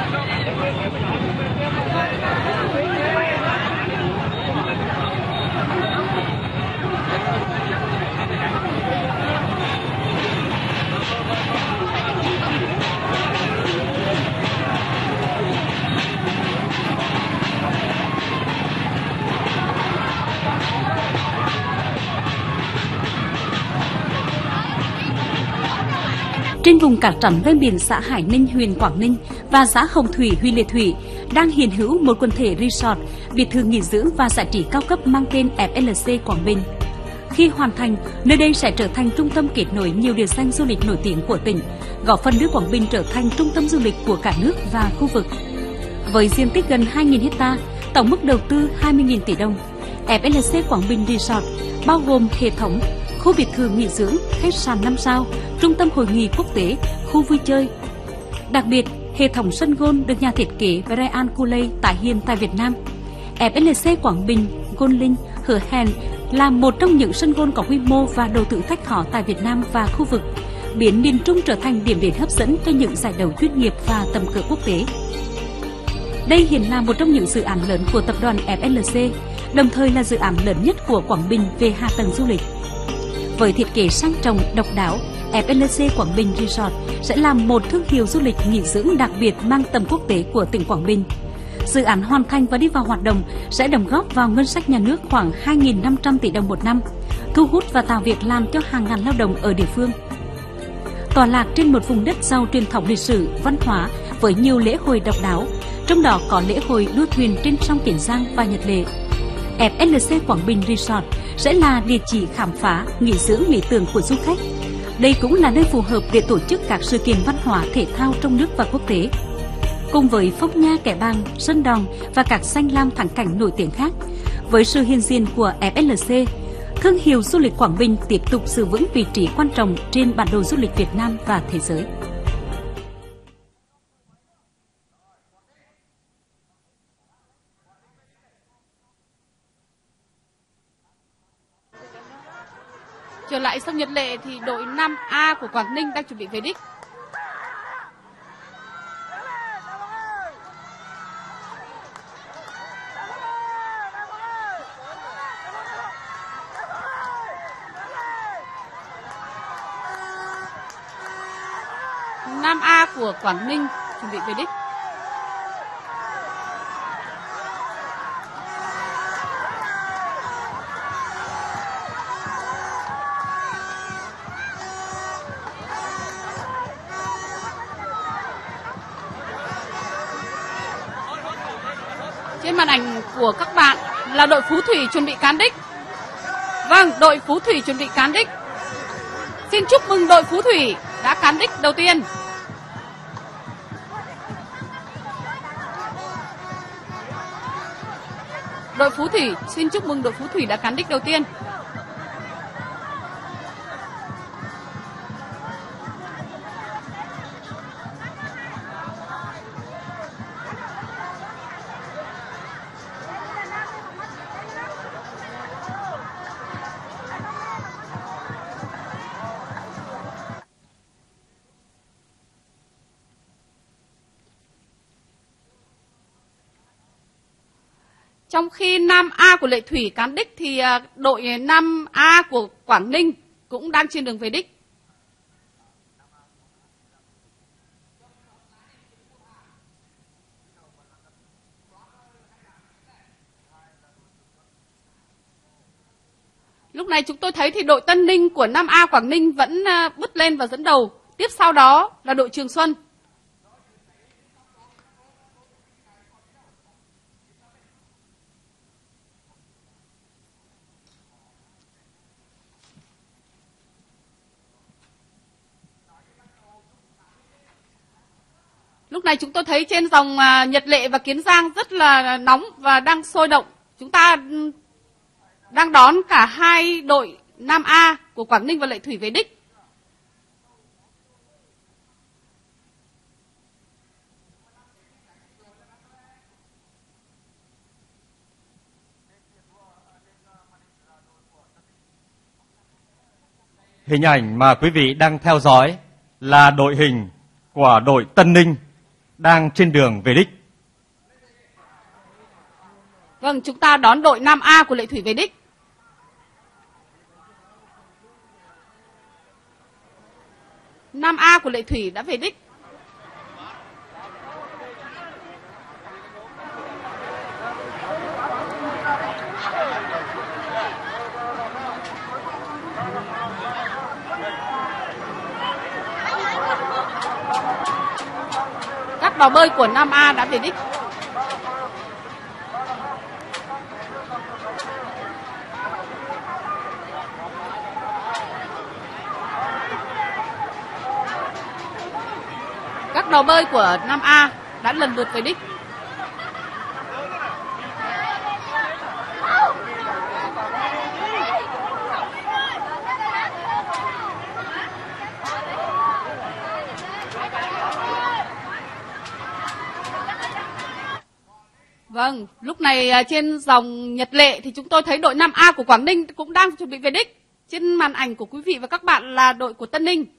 Trên vùng cát trắng ven biển xã Hải Ninh, huyện Quảng Ninh và xã Hồng Thủy, huyện Lệ Thủy đang hiện hữu một quần thể resort, biệt thự nghỉ dưỡng và giải trí cao cấp mang tên ép lờ xê Quảng Bình. Khi hoàn thành, nơi đây sẽ trở thành trung tâm kết nối nhiều địa danh du lịch nổi tiếng của tỉnh, góp phần đưa Quảng Bình trở thành trung tâm du lịch của cả nước và khu vực. Với diện tích gần hai nghìn ha, tổng mức đầu tư hai mươi nghìn tỷ đồng, ép lờ xê Quảng Bình Resort bao gồm hệ thống khu biệt thự nghỉ dưỡng, khách sạn năm sao, trung tâm hội nghị quốc tế, khu vui chơi. Đặc biệt, hệ thống sân golf được nhà thiết kế Brian Cooley tái hiện tại Việt Nam. ép lờ xê Quảng Bình Golf Link hứa hẹn là một trong những sân golf có quy mô và đầu tư đắt đỏ tại Việt Nam và khu vực, biến miền Trung trở thành điểm đến hấp dẫn cho những giải đấu chuyên nghiệp và tầm cỡ quốc tế. Đây hiện là một trong những dự án lớn của tập đoàn ép lờ xê, đồng thời là dự án lớn nhất của Quảng Bình về hạ tầng du lịch. Với thiết kế sang trọng, độc đáo, ép lờ xê Quảng Bình Resort sẽ là một thương hiệu du lịch nghỉ dưỡng đặc biệt mang tầm quốc tế của tỉnh Quảng Bình. Dự án hoàn thành và đi vào hoạt động sẽ đóng góp vào ngân sách nhà nước khoảng hai nghìn năm trăm tỷ đồng một năm, thu hút và tạo việc làm cho hàng ngàn lao động ở địa phương. Tọa lạc trên một vùng đất giàu truyền thống lịch sử, văn hóa với nhiều lễ hội độc đáo, trong đó có lễ hội đua thuyền trên sông Kiến Giang và Nhật Lệ. ép lờ xê Quảng Bình Resort sẽ là địa chỉ khám phá, nghỉ dưỡng lý tưởng của du khách. Đây cũng là nơi phù hợp để tổ chức các sự kiện văn hóa thể thao trong nước và quốc tế. Cùng với Phong Nha Kẻ Bàng, Sơn Đòn và các danh lam thắng cảnh nổi tiếng khác, với sự hiện diện của ép lờ xê, thương hiệu du lịch Quảng Bình tiếp tục giữ vững vị trí quan trọng trên bản đồ du lịch Việt Nam và thế giới. Trở lại sông Nhật Lệ thì đội năm A của Quảng Ninh đang chuẩn bị về đích. năm A của Quảng Ninh chuẩn bị về đích. Trên màn ảnh của các bạn là đội Phú Thủy chuẩn bị cán đích. Vâng, đội Phú Thủy chuẩn bị cán đích. Xin chúc mừng đội Phú Thủy đã cán đích đầu tiên. Đội Phú Thủy, xin chúc mừng đội Phú Thủy đã cán đích đầu tiên. Trong khi năm A của Lệ Thủy cán đích thì đội năm A của Quảng Ninh cũng đang trên đường về đích. Lúc này chúng tôi thấy thì đội Tân Ninh của năm A Quảng Ninh vẫn bứt lên và dẫn đầu. Tiếp sau đó là đội Trường Xuân. Lúc này chúng tôi thấy trên dòng Nhật Lệ và Kiến Giang rất là nóng và đang sôi động. Chúng ta đang đón cả hai đội năm A của Quảng Ninh và Lệ Thủy về đích. Hình ảnh mà quý vị đang theo dõi là đội hình của đội Tân Ninh đang trên đường về đích. Vâng, chúng ta đón đội năm A của Lệ Thủy về đích. năm A của Lệ Thủy đã về đích. Các đò bơi của năm A đã về đích. đò bơi của Nam A đã lần lượt về đích. Vâng, lúc này trên dòng Nhật Lệ thì chúng tôi thấy đội năm A của Quảng Ninh cũng đang chuẩn bị về đích. Trên màn ảnh của quý vị và các bạn là đội của Tân Ninh.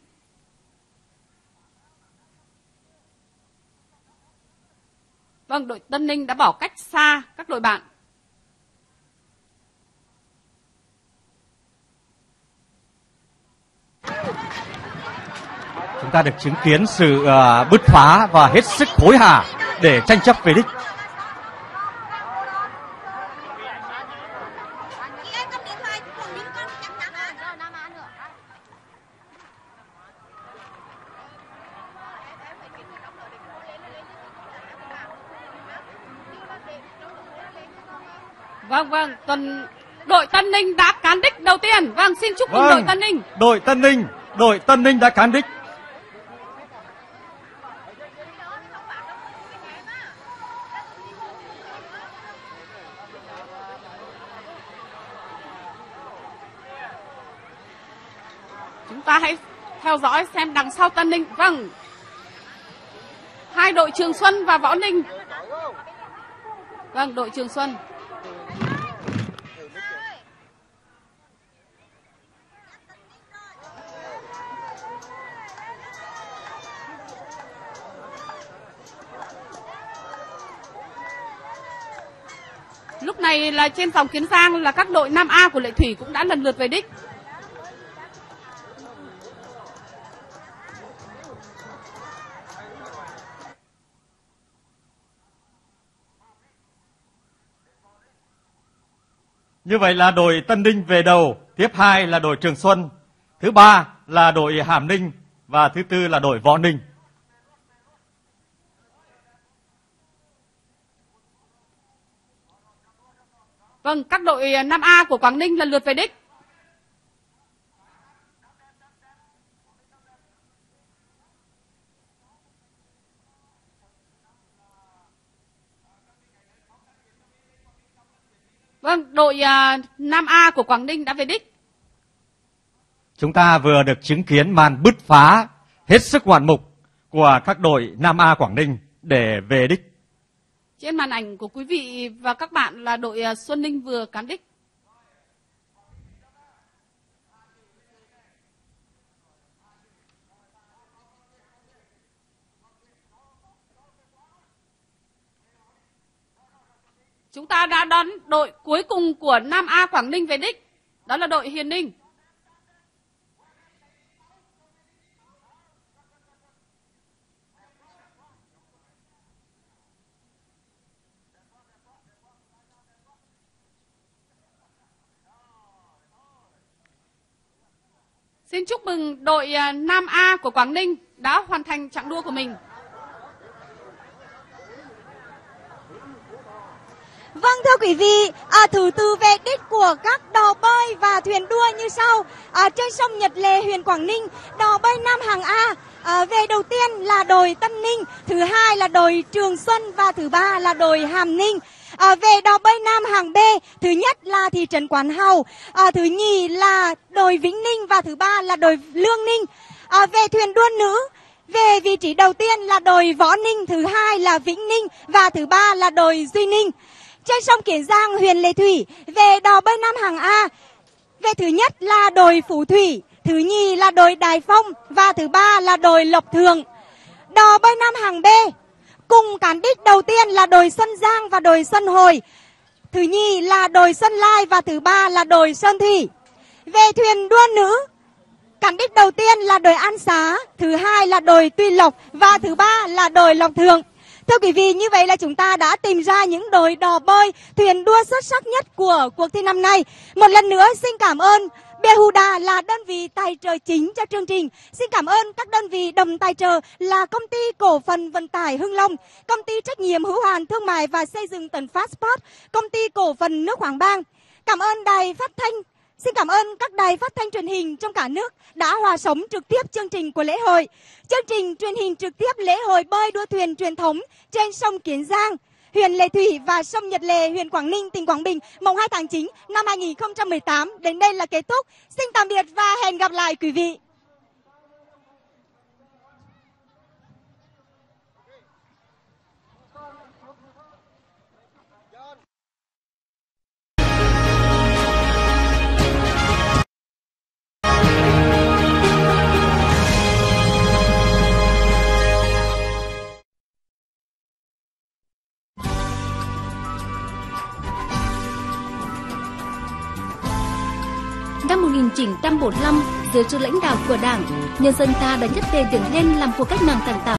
Vâng, đội Tân Ninh đã bỏ cách xa các đội bạn. Chúng ta được chứng kiến sự uh, bứt phá và hết sức hối hả để tranh chấp về đích. Vâng, vâng, tuần đội Tân Ninh đã cán đích đầu tiên. Vâng, xin chúc mừng Vâng, đội Tân Ninh. Đội Tân Ninh, đội Tân Ninh đã cán đích. Chúng ta hãy theo dõi xem đằng sau Tân Ninh. Vâng, hai đội Trường Xuân và Võ Ninh. Vâng, đội Trường Xuân. Lúc này là trên dòng Kiến Giang là các đội năm A của Lệ Thủy cũng đã lần lượt về đích. Như vậy là đội Tân Ninh về đầu, tiếp hai là đội Trường Xuân, thứ ba là đội Hàm Ninh và thứ tư là đội Võ Ninh. Vâng, các đội năm A của Quảng Ninh lần lượt về đích. Vâng, đội uh, năm A của Quảng Ninh đã về đích. Chúng ta vừa được chứng kiến màn bứt phá hết sức ngoạn mục của các đội năm A Quảng Ninh để về đích. Trên màn ảnh của quý vị và các bạn là đội uh, Xuân Ninh vừa cán đích. Chúng ta đã đón đội cuối cùng của năm A Quảng Ninh về đích. Đó là đội Hiền Ninh. Xin chúc mừng đội năm A của Quảng Ninh đã hoàn thành chặng đua của mình. Vâng, thưa quý vị, à, thứ tự về đích của các đò bơi và thuyền đua như sau. À, trên sông Nhật Lệ, huyện Quảng Ninh, đò bơi nam hàng A. À, về đầu tiên là đội Tân Ninh, thứ hai là đội Trường Xuân và thứ ba là đội Hàm Ninh. À, về đò bơi nam hàng B, thứ nhất là thị trấn Quán Hào, à, thứ nhì là đội Vĩnh Ninh và thứ ba là đội Lương Ninh. À, về thuyền đua nữ, về vị trí đầu tiên là đội Võ Ninh, thứ hai là Vĩnh Ninh và thứ ba là đội Duy Ninh. Trên sông Kiến Giang, huyện Lệ Thủy, về đò bơi nam hàng A, về thứ nhất là đội Phú Thủy, thứ nhì là đội Đài Phong và thứ ba là đội Lộc Thượng. Đò bơi nam hàng B, cùng cán đích đầu tiên là đội Xuân Giang và đội Xuân Hồi, thứ nhì là đội Xuân Lai và thứ ba là đội Sơn Thủy. Về thuyền đua nữ, cán đích đầu tiên là đội An Xá, thứ hai là đội Tuy Lộc và thứ ba là đội Lộc Thượng. Thưa quý vị, như vậy là chúng ta đã tìm ra những đội đò bơi, thuyền đua xuất sắc nhất của cuộc thi năm nay. Một lần nữa xin cảm ơn Behuda là đơn vị tài trợ chính cho chương trình. Xin cảm ơn các đơn vị đồng tài trợ là Công ty Cổ phần Vận tải Hưng Long, Công ty Trách nhiệm hữu hạn Thương mại và Xây dựng Tấn Phát Sport, Công ty Cổ phần Nước Hoàng Bang. Cảm ơn Đài Phát thanh Xin cảm ơn các đài phát thanh truyền hình trong cả nước đã hòa sống trực tiếp chương trình của lễ hội. Chương trình truyền hình trực tiếp lễ hội bơi đua thuyền truyền thống trên sông Kiến Giang, huyện Lệ Thủy và sông Nhật Lệ, huyện Quảng Ninh, tỉnh Quảng Bình, mùng hai tháng chín năm hai nghìn không trăm mười tám. Đến đây là kết thúc. Xin tạm biệt và hẹn gặp lại quý vị. Năm một nghìn chín trăm bốn mươi lăm, dưới sự lãnh đạo của Đảng, nhân dân ta đã nhất tề đứng lên làm cuộc cách mạng tháng tám.